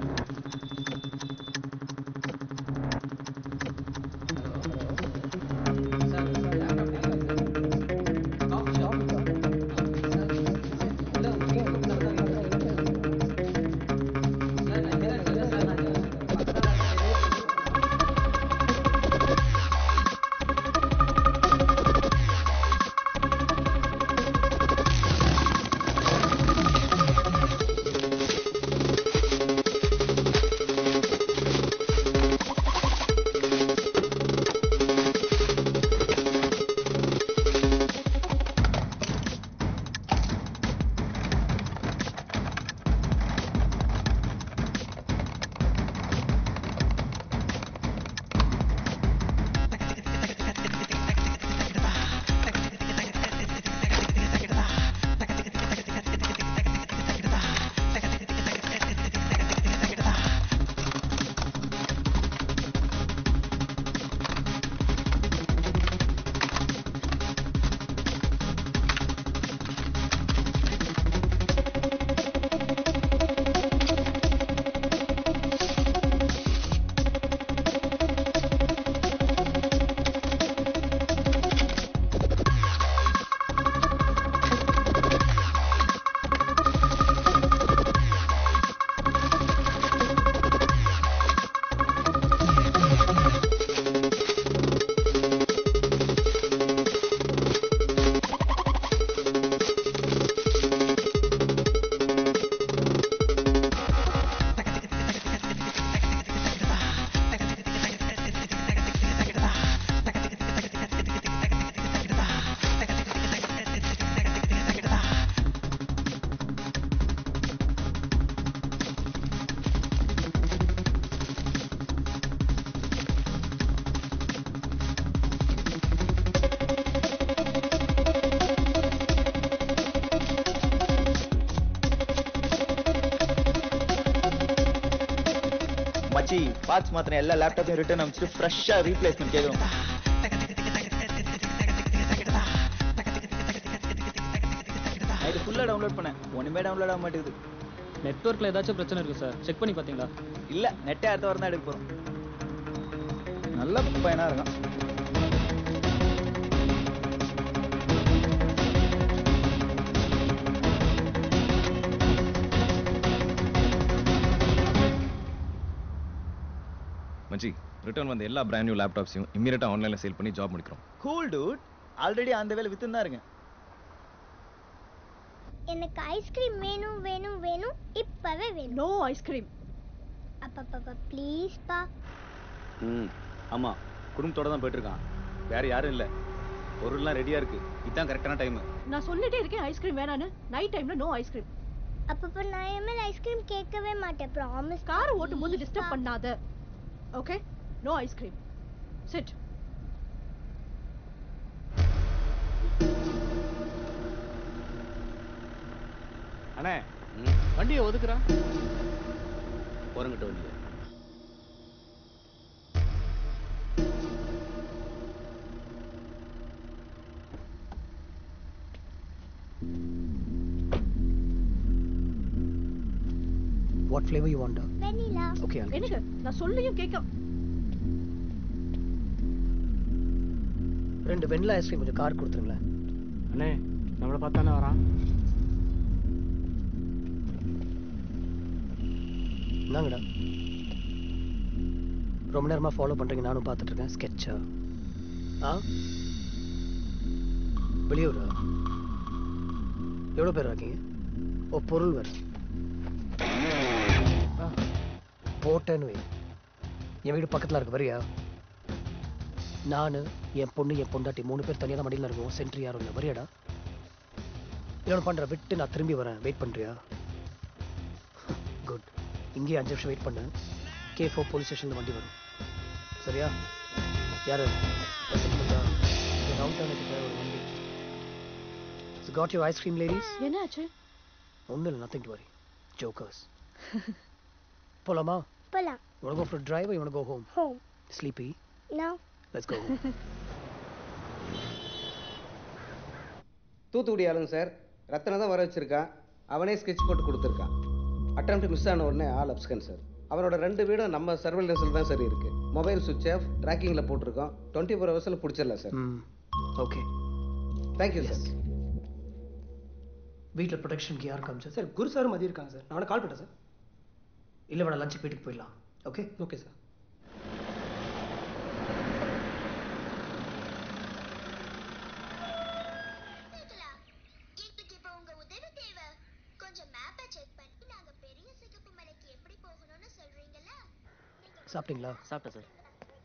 Speaker 2: மச்சி, பார்ட்ஸ் மாத்தின எல்லா லேப்டாப்பையும் ரிட்டர்ன் அனுப்பிச்சு ஃப்ரெஷ்ஷா ரீப்ளேஸ்மெண்ட் கேட்குறோம். நைட்டு ஃபுல்லாக டவுன்லோட் பண்ணேன், ஒன்றுமே டவுன்லோட் ஆக மாட்டேங்குது.
Speaker 8: நெட்வொர்க்கில் ஏதாச்சும் பிரச்சனை இருக்கு சார், செக் பண்ணி பார்த்தீங்களா?
Speaker 2: இல்லை, நெட்டே அடுத்த வாரம் தான் எடுக்க போகிறோம். நல்ல பையனாக இருக்கான்.
Speaker 1: மச்சி, ரிட்டர்ன் வந்த எல்லா பிராண்ட் நியூ லேப்டாப்ஸையும் இமீடியட்டா ஆன்லைன்ல சேல் பண்ணி ஜாப் முடிக்கிறோம்.
Speaker 2: கூல் டூட், ஆல்ரெடி அந்த வேலை வித்துன்னு தான் இருக்கேன்.
Speaker 9: எனக்கு ஐஸ்கிரீம் வேணும் வேணும் வேணும் இப்பவே வேணும்.
Speaker 10: No ice cream.
Speaker 9: அப்பா ப்ளீஸ் பா.
Speaker 11: ம் ஆமாம், குடும்பத்தோட தான் போயிட்டுருக்கான், வேறு யாரும் இல்லை. பொருள்லாம் ரெடியாக இருக்கு, இதுதான் கரெக்டான டைமு.
Speaker 10: நான் சொல்லிட்டே இருக்கேன் ஐஸ்கிரீம் வேணான்னு. நைட் டைம்ல நோ ஐஸ்கிரீம்.
Speaker 9: அப்பப்போ நான் இனிமேல் ஐஸ்கிரீம் கேட்கவே மாட்டேன், ப்ராமிஸ்.
Speaker 10: கார் ஓட்டும் போது டிஸ்டர்ப் பண்ணாத. Okay, no ice cream. சிட்.
Speaker 11: அண்ணே,
Speaker 8: வண்டியை ஒதுக்குறா.
Speaker 11: போறங்கிட்ட வண்டியை.
Speaker 6: What flavor you want?
Speaker 9: Vanilla.
Speaker 6: Okay, I'll get
Speaker 10: எனக்கு நான் சொல்லியும் கேட்க.
Speaker 6: ரெண்டு வெண்ணிலா ஐஸ்கிரீம் கொஞ்சம் கார் கொடுத்துருங்களேன்.
Speaker 8: அண்ணே, நம்மளை பார்த்தானே வரான்.
Speaker 6: என்னங்கடா ரொம்ப நேரமா ஃபாலோ பண்றீங்க, நானும் பார்த்துட்டு இருக்கேன். ஸ்கெட்சா? ஆ, வெளியூரா? எவ்வளோ பேர் இருக்கீங்க? ஓ, பொருள் வேறு. போட்டேன்னு வை. என் வீடு பக்கத்தில் இருக்கு, வரியா? நான் என் பொண்ணு என் பொண்டாட்டி மூணு பேர் தனியாக தான் மடியில் இருக்கோம். சென்ட்ரி யாரும் இல்லை, வரியாடா? இன்னொன்று பண்ணுற விட்டு நான் திரும்பி வரேன், வெயிட் பண்ணுறியா? குட். இங்கேயே அஞ்சு நிமிஷம் வெயிட் பண்ணு. கே ஃபோர் போலீஸ் ஸ்டேஷனில் வண்டி வரும், சரியா? யாரு ரவுண்ட் டவுனுக்கு ஒரு வண்டி. Got your ice cream, ladies?
Speaker 10: என்னாச்சு?
Speaker 6: ஒன்றும் இல்லை, nothing to worry. Jokers. போலாமா?
Speaker 9: போலாம்.
Speaker 6: You wanna go for a drive or you wanna go home?
Speaker 9: Home.
Speaker 6: Sleepy?
Speaker 9: No.
Speaker 6: Let's go home.
Speaker 12: Thoothukudi ஆளுங்க சார். ரத்தனை தான் வர வச்சிருக்கான். அவனே ஸ்கெட்ச் போட்டு கொடுத்துருக்கான். அட்டெம்ப்ட் மிஸ் ஆன உடனே ஆல் அப்ஸ்கன் சார். அவனோட ரெண்டு வீடும் நம்ம சர்வேலன்ஸில் தான் சார் இருக்கு. மொபைல் சுவிட்ச் ஆஃப், ட்ராக்கிங்கில் போட்டிருக்கோம். டுவெண்ட்டி ஃபோர் ஹவர்ஸில் பிடிச்சிடலாம் சார்.
Speaker 6: Okay,
Speaker 12: thank you sir.
Speaker 6: வீட்டில் ப்ரொடெக்ஷனுக்கு யார் காமிச்சா
Speaker 13: சார்? குரு சார் மதியம் இருக்காங்க சார். நான் கால் பண்ணேன் சார்.
Speaker 6: இல்லை வேணா, லஞ்சுக்கு வீட்டுக்கு போயிடலாம். Okay
Speaker 13: okay sir.
Speaker 6: சாப்பிட்டீங்களா?
Speaker 2: சாப்பிட்டேன் sir.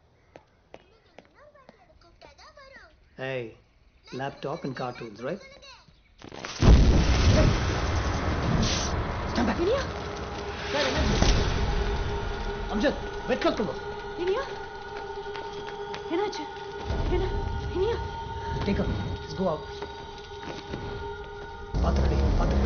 Speaker 6: Hey, laptop and cartoons, right? Stand back.
Speaker 10: Iniya,
Speaker 6: Amjad, வெட் கால் கொண்டு வா.
Speaker 10: இனியா, என்னாச்சு? என்ன? Iniya,
Speaker 6: Take up. Let's go out. பாத்துக்கடி, பாத்துக்கடி.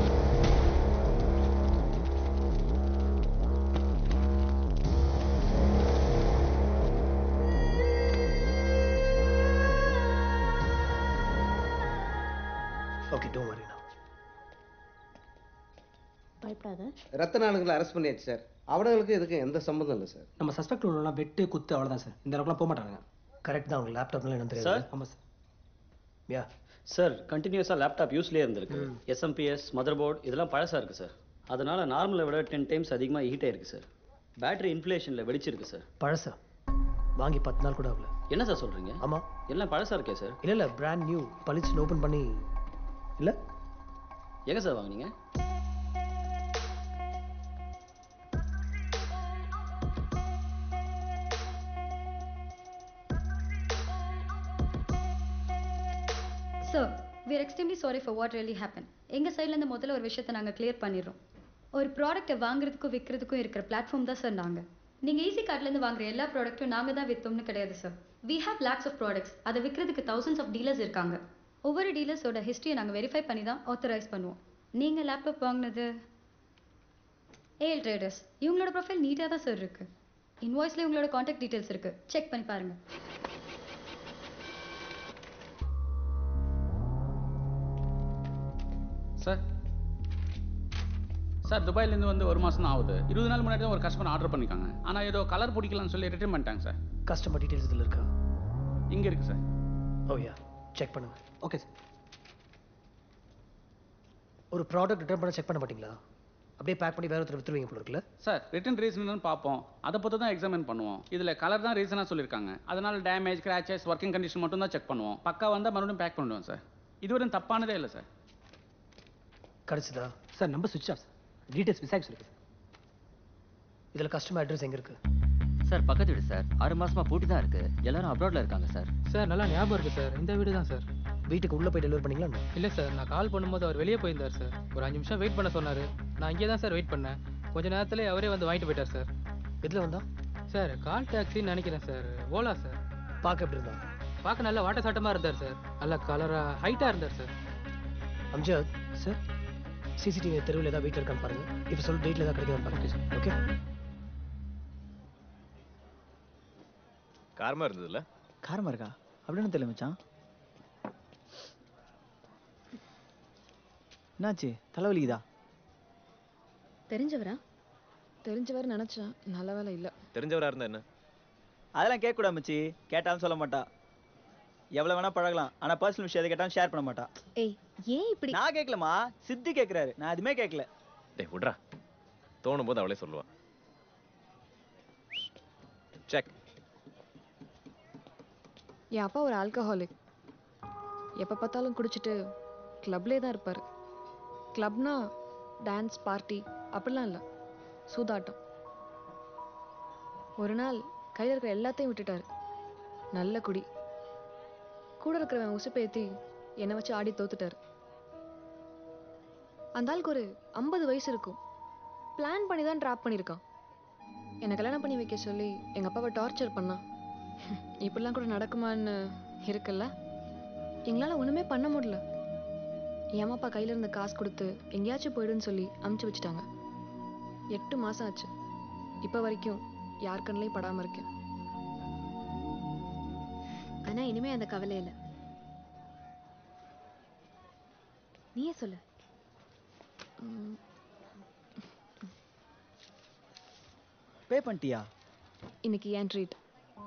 Speaker 6: Okay, don't worry now.
Speaker 10: பயப்படாத.
Speaker 12: ரத்தன ஆளுங்களை அரெஸ்ட் பண்ணியாச்சு சார். அவனுங்களுக்கு இதுக்கு எந்த சம்மந்தம் இல்லை சார்.
Speaker 13: நம்ம சஸ்பெக்ட் உள்ளலாம் வெட்டு குத்து அவ்வளோதான் சார். இந்த அளவுக்குலாம் போக மாட்டாங்க.
Speaker 6: கரெக்ட் தான். உங்க லேப்டாப்ல என்ன தெரியாது?
Speaker 11: சார்
Speaker 13: ஆமாம் சார்.
Speaker 6: யா
Speaker 11: சார், கண்டினியூஸாக லேப்டாப் யூஸ்லேயே இருந்திருக்கு. எஸ்எம்பிஎஸ், மதர் போர்டு இதெல்லாம் பழசாக இருக்குது சார். அதனால் நார்மலை விட டென் டைம்ஸ் அதிகமாக ஹீட் ஆயிருக்கு சார். பேட்டரி இன்ஃப்ளேஷனில் வெடிச்சிருக்கு சார்.
Speaker 6: பழசா? வாங்கி பத்து நாள் கூட ஆகல.
Speaker 11: என்ன சார் சொல்கிறீங்க?
Speaker 6: ஆமாம்.
Speaker 11: எல்லாம் பழசாக இருக்கே சார்.
Speaker 6: இல்லை இல்லை, பிராண்ட் நியூ. பளிச்சுன்னு ஓப்பன் பண்ணி இல்லை.
Speaker 11: எங்கே சார் வாங்கினீங்க?
Speaker 14: Sir, we are extremely sorry for what really happened. எங்க சைடுல இருந்து முதல்ல ஒரு விஷயத்தை நாங்க கிளியர் பண்ணிடுறோம். ஒரு ப்ராடக்ட்டை வாங்குறதுக்கும் விற்கிறதுக்கும் இருக்கிற பிளாட்ஃபார்ம் தான் சார் நாங்க. நீங்க ஈஸி கார்ட்ல இருந்து வாங்குற எல்லா ப்ராடக்ட்டும் நாங்க தான் வித்தோம்னு கிடையாது sir. We have lakhs of products. அதை விற்கிறதுக்கு thousands of dealers இருக்காங்க. ஒவ்வொரு டீலர்ஸோட ஹிஸ்டரியை நாங்க வெரிஃபை பண்ணி தான் ஆத்தரைஸ் பண்ணுவோம். நீங்க லேப்டாப் வாங்குனது ஏஎல் ட்ரேடர்ஸ். இவங்களோட ப்ரொஃபைல் நீட்டாக தான் சார் இருக்கு. இன்வாய்ஸ்ல உங்களோட கான்டாக்ட் டீடைல்ஸ் இருக்கு. செக் பண்ணி பாருங்க.
Speaker 15: சார் சார் துபாயிலேருந்து வந்து ஒரு மாதம் தான் ஆகுது. இருபது நாள் முன்னாடி தான் ஒரு கஸ்டமர் ஆர்டர் பண்ணியிருக்காங்க. ஆனால் ஏதோ கலர் பிடிக்கலாம்னு சொல்லி ரிட்டர்ன் பண்ணிட்டாங்க சார்.
Speaker 6: கஸ்டமர் டீடைல்ஸ் இதில் இருக்கா?
Speaker 15: இங்கே இருக்குது சார்.
Speaker 6: ஓ யா, செக் பண்ணுங்க.
Speaker 13: Okay sir.
Speaker 6: ஒரு ப்ராடக்ட் ரிட்டர்ன் பண்ண செக் பண்ண மாட்டீங்களா? அப்படியே பேக் பண்ணி வேற ஒருத்தர் வித்துருவீங்க போல இருக்குல்ல?
Speaker 15: சார் ரிட்டர்ன் ரீசன் பார்ப்போம். அதை பொறுத்து தான் எக்ஸாமின் பண்ணுவோம். இதில் கலர் தான் ரீசனாக சொல்லியிருக்காங்க. அதனால் டேமேஜ், கிராச்சஸ், ஒர்க்கிங் கண்டிஷன் மட்டும் தான் செக் பண்ணுவோம். பக்கா வந்தால் மறுபடியும் பேக் பண்ணுவோம் சார். இதுவரையும் தப்பானதே இல்லை சார்.
Speaker 6: கிடைச்சதா?
Speaker 13: சார் நம்பர் சுவிட்ச் ஆஃப் சார். டீடைல்ஸ் மிஸ் ஆகிடுச்சு சார்.
Speaker 6: இதில் கஸ்டமர் அட்ரஸ் எங்கே இருக்கு?
Speaker 2: சார் பக்கத்து வீடு சார். ஆறு மாசமா பூட்டி தான் இருக்கு. எல்லாரும் அப்ராட்ல இருக்காங்க சார்.
Speaker 8: சார் நல்லா ஞாபகம் இருக்கு சார். இந்த வீடு தான் சார்.
Speaker 6: வீட்டுக்கு உள்ள போய் டெலிவரி பண்ணீங்களா?
Speaker 8: இல்லை சார், நான் கால் பண்ணும்போது அவர் வெளியே போயிருந்தார் சார். ஒரு அஞ்சு நிமிஷம் வெயிட் பண்ண சொன்னார். நான் இங்கே தான் சார் வெயிட் பண்ணேன். கொஞ்ச நேரத்தில் அவரே வந்து வாங்கிட்டு போயிட்டார் சார்.
Speaker 6: எதில் வந்தா
Speaker 8: சார்? கால் டாக்ஸின்னு நினைக்கிறேன் சார். ஓலா சார்.
Speaker 6: பார்க்க எப்படி இருந்தா?
Speaker 8: பார்க்க நல்லா வாட்ட சாட்டமாக இருந்தார் சார். நல்லா கலராக ஹைட்டாக இருந்தார் சார்.
Speaker 6: அம்ஜத் சார், சிசிடிவி தெருவில் ஏதாவது வீட்டில் இருக்கான்னு பாருங்க. இப்போ சொல்ல டேட்டில் ஏதாவது கிடைக்காது பாருங்க சார். ஓகே.
Speaker 1: காரமா இருந்ததுல?
Speaker 2: காரமா இருக்கா? அப்படின்னு தெரியல மச்சான். என்னாச்சு? தலைவலிக்குதா?
Speaker 5: தெரிஞ்சவரா? தெரிஞ்சவர் நினைச்சேன். நல்ல வேலை இல்ல.
Speaker 1: தெரிஞ்சவரா இருந்தா என்ன?
Speaker 2: அதெல்லாம் கேட்க கூடாது மச்சி. கேட்டாலும் சொல்ல மாட்டா. எவ்வளவு வேணா பழகலாம். ஆனா பர்சனல் விஷயம் எதை கேட்டாலும் ஷேர் பண்ண மாட்டா.
Speaker 5: ஏய், ஏன் இப்படி?
Speaker 2: நான் கேட்கலமா, சித்தி கேட்கிறாரு. நான் எதுவுமே கேட்கல.
Speaker 1: டேய் விட்றா. தோணும் போது அவளே சொல்லுவா. செக்.
Speaker 5: என் அப்பா ஒரு ஆல்கஹாலிக். எப்போ பார்த்தாலும் குடிச்சிட்டு கிளப்லே தான் இருப்பார். கிளப்னா டான்ஸ் பார்ட்டி அப்படிலாம் இல்லை, சூதாட்டம்.
Speaker 16: ஒரு நாள் கையில் இருக்கிற எல்லாத்தையும் விட்டுட்டாரு. நல்ல குடி. கூட இருக்கிறவன் உசுப்பேத்தி என்னை வச்சு ஆடி தோத்துட்டாரு. அந்த ஆளுக்கு ஒரு ஐம்பது வயசு இருக்கும். பிளான் பண்ணி தான் ட்ராப் பண்ணியிருக்கான். என்னை கல்யாணம் பண்ணி வைக்க சொல்லி எங்கள் அப்பாவை டார்ச்சர் பண்ணான். இப்படிலாம் கூட நடக்குமான்னு இருக்குல்ல. எங்களால் ஒன்றுமே பண்ண முடியல. என் அம்மா அப்பா கையில் இருந்த காசு கொடுத்து எங்கேயாச்சும் போயிடுன்னு சொல்லி அமுச்சு வச்சுட்டாங்க. எட்டு மாதம் ஆச்சு. இப்போ வரைக்கும் யார் கண்ணிலையும் படாமல் இருக்கேன்.
Speaker 5: ஆனால் இனிமே அந்த கவலை இல்லை. நீயே சொல்லு.
Speaker 2: பே பண்ணிட்டியா?
Speaker 16: இன்னைக்கு ஏன் ட்ரீட்?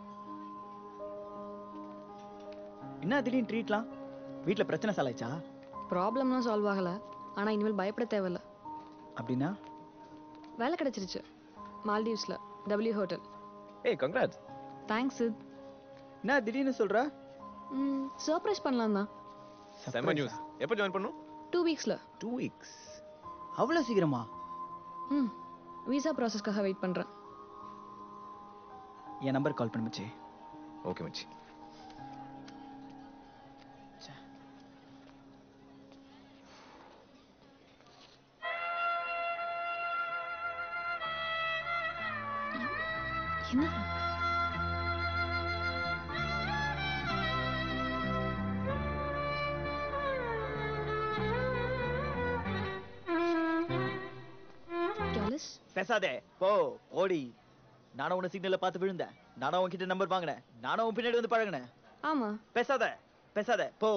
Speaker 2: என்ன திடீர்னு ட்ரீட்லாம்? வீட்டில் பிரச்சனை சாலாச்சா?
Speaker 16: ப்ராப்ளம்லாம் சால்வ் ஆகலை. ஆனால் இனிமேல் பயப்பட தேவையில்ல.
Speaker 2: அப்படின்னா?
Speaker 16: வேலை கிடைச்சிருச்சு மால்டீவ்ஸில், W hotel.
Speaker 1: Hey congrats.
Speaker 16: Thanks Sid.
Speaker 2: என்ன திடீர்னு சொல்கிற?
Speaker 16: ம் சர்ப்ரைஸ் பண்ணலாம் தான்.
Speaker 1: செம்ம நியூஸ். எப்போ ஜாயின் பண்ணும்?
Speaker 16: டூ வீக்ஸில்.
Speaker 2: Two weeks? அவ்வளோ சீக்கிரமா?
Speaker 16: ம் விசா ப்ராசஸ்க்காக வெயிட் பண்ணுறேன்.
Speaker 2: என் நம்பர் கால் பண்ணு மச்சி.
Speaker 1: ஓகே மச்சி.
Speaker 16: என்ன
Speaker 2: பேசாதே போ ஓடி. நானும் உன்னை சிக்னல்ல பார்த்து விழுந்தேன். நானும் உன்கிட்ட நம்பர் வாங்கினேன். நானும் உன் பின்னாடி வந்து பழகினேன்.
Speaker 16: ஆமா.
Speaker 2: பேசாத பேசாத போ.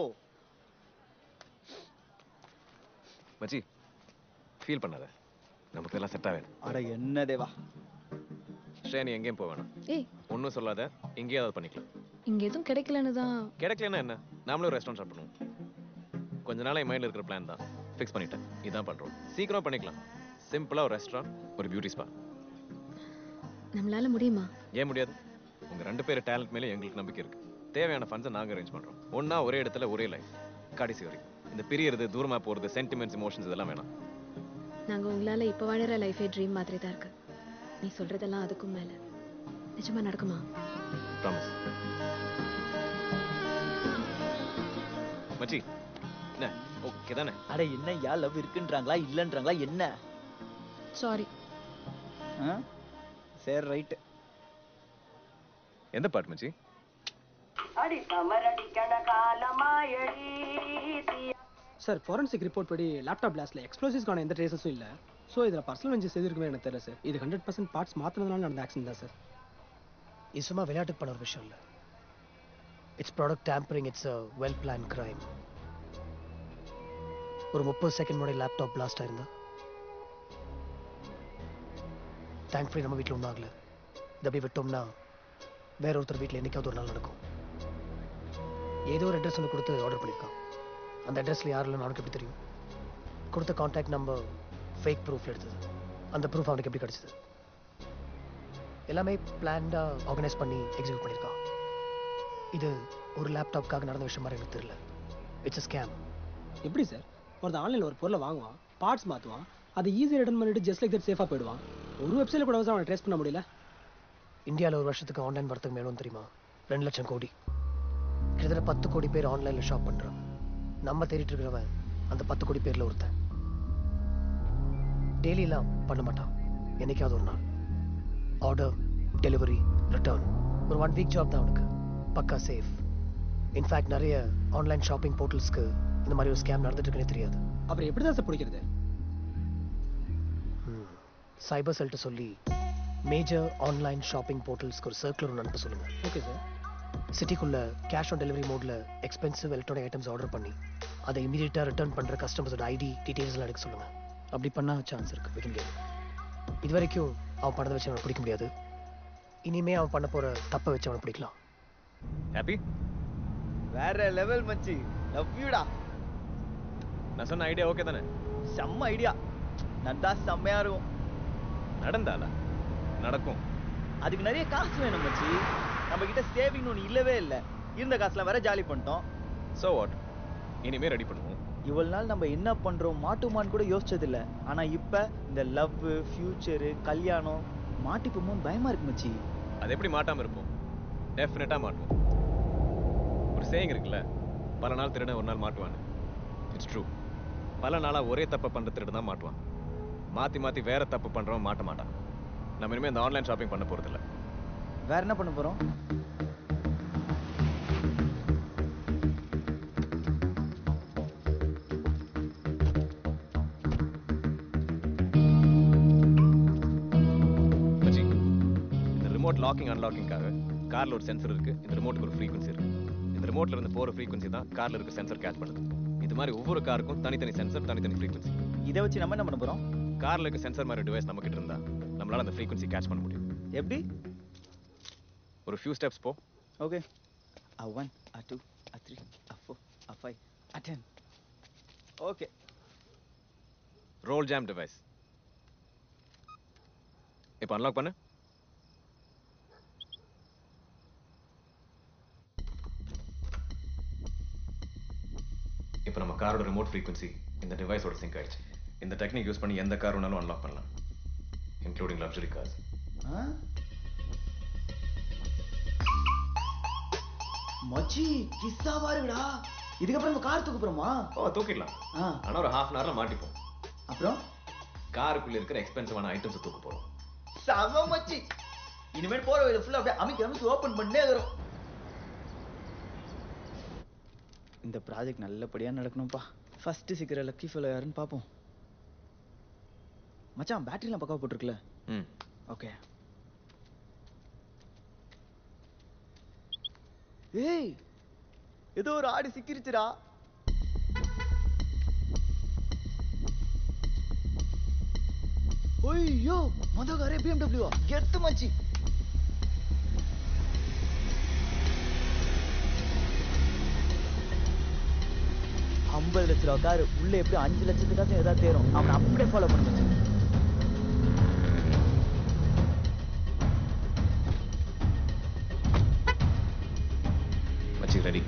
Speaker 1: மச்சி ஃபீல் பண்ணாத. நமக்கு எல்லாம் செட் ஆகும்.
Speaker 2: அட என்ன தேவா.
Speaker 1: ஸ்ரேனி எங்கேயும் போக வேணாம்.
Speaker 16: ஏய்
Speaker 1: ஒன்றும் சொல்லாத. எங்கேயாவது பண்ணிக்கலாம்.
Speaker 16: இங்க எதுவும் கிடைக்கலன்னு தான்.
Speaker 1: கிடைக்கலன்னா என்ன? நாமளும் ரெஸ்டாரண்ட் ஸ்டார்ட் பண்ணுவோம். கொஞ்ச நாளா என் மைண்ட்ல இருக்கிற பிளான் தான் ஃபிக்ஸ் பண்ணிட்டேன். இதான் பண்றோம். சீக்கிரம் பண்ணிக்கலாம். சிம்பிளா ஒரு ரெஸ்டாரண்ட், ஒரு பியூட்டி ஸ்பா.
Speaker 5: நம்மளால முடியுமா?
Speaker 1: ஏன் முடியாது? உங்க ரெண்டு பேர் டேலண்ட் மேலே எங்களுக்கு நம்பிக்கை இருக்கு. தேவையான ஃபண்ட்ஸை நாங்க அரேஞ்ச் பண்றோம். ஒன்னா ஒரே இடத்துல ஒரே லைஃப் கடைசி வரைக்கும். இந்த பிரியறது, தூரமா போறது, சென்டிமெண்ட்ஸ், இமோஷன்ஸ் இதெல்லாம் வேணாம்.
Speaker 5: நாங்க உங்களால இப்ப வாழற லைஃபே ட்ரீம் மாதிரி தான் இருக்கு. நீ சொல்றதெல்லாம் அதுக்கும் மேல நிஜமா நடக்குமா?
Speaker 1: ப்ராமிஸ். மச்சி என்ன ஓகே தானே?
Speaker 2: அட என்ன யா லவ் இருக்குன்றாங்களா இல்லன்றாங்களா என்ன?
Speaker 16: சாரி.
Speaker 2: சரி ரைட்.
Speaker 1: எந்த பாட்டு மச்சி?
Speaker 13: சார் ஃபாரன்சிக் ரிப்போர்ட் படி லேப்டாப் பிளாஸ்ட்ல எக்ஸ்ப்ளோசிவ்ஸ்க்கான எந்த ட்ரேசஸும் இல்லை. ஸோ இதில் பர்சனல் வெஞ்சஸ் எதிர்க்குமே எனக்கு தெரியல சார். இது ஹண்ட்ரட் பர்சன்ட் பார்ட்ஸ் மாற்றினதுனால நடந்த ஆக்சிடென்ட் தான் சார்.
Speaker 6: இது சும்மா விளையாட்டுக்கு பண்ண ஒரு விஷயம் இல்லை. It's product tampering. It's a well plan crime. ஒரு முப்பது செகண்ட் முன்னாடி லேப்டாப் பிளாஸ்ட் ஆயிருந்தா தேங்க்ஃபுல்லி நம்ம வீட்டில் ஒன்றும் ஆகல. இது அப்படி விட்டோம்னா வேற ஒருத்தர் வீட்டில் என்னைக்காவது ஒரு நாள் நடக்கும். ஏதோ ஒரு அட்ரஸ் வந்து கொடுத்து ஆர்டர் பண்ணியிருக்கான். அந்த அட்ரஸில் யாரும் இல்லை அவனுக்கு எப்படி தெரியும்? கொடுத்த கான்டாக்ட் நம்பர் ஃபேக் ப்ரூஃப் எடுத்தது. அந்த ப்ரூஃப் அவனுக்கு எப்படி கிடச்சிது? எல்லாமே பிளான்டாக ஆர்கனைஸ் பண்ணி எக்ஸிக்யூட் பண்ணியிருக்கான். இது ஒரு லேப்டாப்காக நடந்த விஷயம் மாதிரி எனக்கு தெரியல. It's a scam.
Speaker 13: எப்படி சார்? ஒருத்தர் ஆன்லைனில் ஒரு பொருளை வாங்குவான், பார்ட்ஸ் மாற்றுவான், அதை ஈஸியாக ரிட்டர்ன் பண்ணிட்டு ஜஸ்ட் லைக் தட் சேஃபாக போயிடுவான். ஒரு வெப்சைட்டில் கூட அவனை ட்ரேஸ் பண்ண முடியல.
Speaker 6: இந்தியாவில் ஒரு வருஷத்துக்கு ஆன்லைன் வர்த்தகம் வேணும்னு தெரியுமா? ரெண்டு லட்சம் கோடி. கிட்டத்தட்ட பத்து கோடி பேர் ஆன்லைனில் ஷாப் பண்ணுறான். நம்ம தேடிட்டு இருக்கிறவன் அந்த பத்து கோடி பேரில் ஒருத்தன். டெய்லியெல்லாம் பண்ண மாட்டான், என்னைக்காவது ஒரு நாள். Order, delivery, return. ஒரு ஒன் வீக் ஜாப் தான் அவனுக்கு. பக்கா சேஃப். இன்ஃபேக்ட் நிறைய ஆன்லைன் ஷாப்பிங் போர்ட்டல்ஸ்க்கு இந்த மாதிரி ஒரு ஸ்கேம் நடந்துட்டு இருக்குன்னே தெரியாது.
Speaker 13: அப்புறம் எப்படி தான் சார் பிடிக்கிறது?
Speaker 6: சைபர் செல்ட்டு சொல்லி மேஜர் ஆன்லைன் ஷாப்பிங் போர்ட்டல்ஸ்க்கு ஒரு சர்க்குலர் ஒன்று அனுப்ப சொல்லுங்க.
Speaker 13: Okay sir.
Speaker 6: சிட்டிக்குள்ள கேஷ் ஆன் டெலிவரி மோட்ல எக்ஸ்பென்சிவ் எலக்ட்ரானிக் ஐட்டம்ஸ் ஆர்டர் பண்ணி அதை இமீடியட்டாக ரிட்டர்ன் பண்ணுற கஸ்டமர்ஸோட ஐடி டீட்டெயில்ஸ்லாம் எடுக்க சொல்லுங்க. அப்படி பண்ணால் சான்ஸ் இருக்கு we can get it. இது வரைக்கும் அவன் பண்ணதை வச்சு அவனை பிடிக்க முடியாது. இனிமே அவன் பண்ண போற தப்பை வச்சு அவனை பிடிக்கலாம்.
Speaker 1: ஹாப்பி?
Speaker 2: வேற லெவல் மச்சி. லவ் யூடா.
Speaker 1: நான் சொன்ன ஐடியா ஓகே தானே?
Speaker 2: செம்ம ஐடியா. நடந்தா செம்மையா இருக்கும்.
Speaker 1: நடந்தால நடக்கும்.
Speaker 2: அதுக்கு நிறைய காசு வேணும் மச்சி. நம்ம கிட்ட சேவிங் ஒன்று இல்லவே இல்லை. இருந்த காசுல வேற ஜாலி பண்ணிட்டோம்.
Speaker 1: So what? இனிமே ரெடி பண்ணுவோம்.
Speaker 2: இவ்வளவு நாள் நம்ம என்ன பண்றோம் மாட்டுமான்னு கூட யோசிச்சது இல்ல. ஆனா இப்ப இந்த லவ், ஃபியூச்சரு, கல்யாணம் மாட்டிப்போமோன்னு பயமா இருக்கு மச்சி.
Speaker 1: அது எப்படி மாட்டாம இருப்போம்? டெஃபினட்டா மாட்டுவோம். ஒரு சேயிங் இருக்குல்ல, பல நாள் திருடன் ஒரு நாள் மாட்டுவான்னு. It's true. பல நாளா ஒரே தப்பு பண்ற திருடன் தான் மாட்டுவான். மாத்தி மாத்தி வேற தப்பு பண்றவன் மாட்ட மாட்டான். நம்ம இனிமே இந்த ஆன்லைன் ஷாப்பிங் பண்ண போறது இல்ல.
Speaker 2: வேற என்ன பண்ண போறோம்?
Speaker 1: மச்சி, இந்த ரிமோட் லாக்கிங் அன்லாக்கிங்காக கார்ல ஒரு சென்சர் இருக்கு. இந்த ரிமோட்டுக்கு ஒரு ஃப்ரீக்வன்சி இருக்கு. இந்த ரிமோட்ல இருந்து போற ஃப்ரீக்வன்சி தான் கார்ல இருக்க சென்சர் கேட்ச் பண்ணுது. இது மாதிரி ஒவ்வொரு காருக்கும் தனித்தனி சென்சர், தனித்தனி ஃப்ரீக்வன்சி.
Speaker 2: இதை வச்சு நம்ம என்ன பண்ண போறோம்?
Speaker 1: கார்ல இருக்க சென்சர் மாதிரி டிவைஸ் நம்ம கிட்ட இருந்தா நம்மளால அந்த ஃப்ரீக்வன்சி கேட்ச் பண்ண முடியும்.
Speaker 2: எப்படி?
Speaker 1: ஒரு ஃபியூ ஸ்டெப்ஸ் போ.
Speaker 2: Okay. a one, a two, a three, a four, a five, a ten. Okay.
Speaker 1: Roll jam device. இப்போ அன்லாக் பண்ணு. இப்போ நம்ம காரோட ரிமோட் ஃப்ரீக்வன்சி இந்த டிவைஸோட சிங்க் ஆயிடுச்சு. இந்த டெக்னிக் யூஸ் பண்ணி எந்த கார் வேணாலும் அன்லாக் பண்ணலாம், இன்க்ளூடிங் லக்ஸரி கார்ஸ்.
Speaker 2: மச்சி கிஸ்ஸாவா இருக்குடா. இதுக்கப்புறம் நம்ம கார் தூக்க போறோமா?
Speaker 1: ஓ, தூக்கிடலாம். ஆனா ஒரு ஹாஃப் அன் ஹவர்ல மாட்டிப்போம்.
Speaker 2: அப்புறம்
Speaker 1: காருக்குள்ள இருக்கிற எக்ஸ்பென்சிவான ஐட்டம்ஸ் தூக்க போறோம்.
Speaker 2: சம மச்சி. இனிமேல் போற வழியில ஃபுல்லா அப்படியே அமிக்கி அமிக்கி ஓபன் பண்ணே வரும். இந்த ப்ராஜெக்ட் நல்லபடியா நடக்கணும்பா. ஃபர்ஸ்ட் சீக்கிரம் லக்கி ஃபெலோ யாருன்னு பாப்போம். மச்சான் பேட்டரிலாம் பக்காவா போட்டுருக்குல?
Speaker 1: ம்.
Speaker 2: ஓகே. ஏய், ஏதோ ஒரு ஆடு சிக்கிருச்சுடா. ஐயோ, மொதகாரே B M W கெத்து மச்சி. ஐம்பது லட்ச ரூபா காரு உள்ள எப்படி அஞ்சு லட்சத்துக்காச்சும் ஏதாவது தேரும். அவனை அப்படியே ஃபாலோ பண்ணுச்சு.
Speaker 1: மச்சி ரெடி.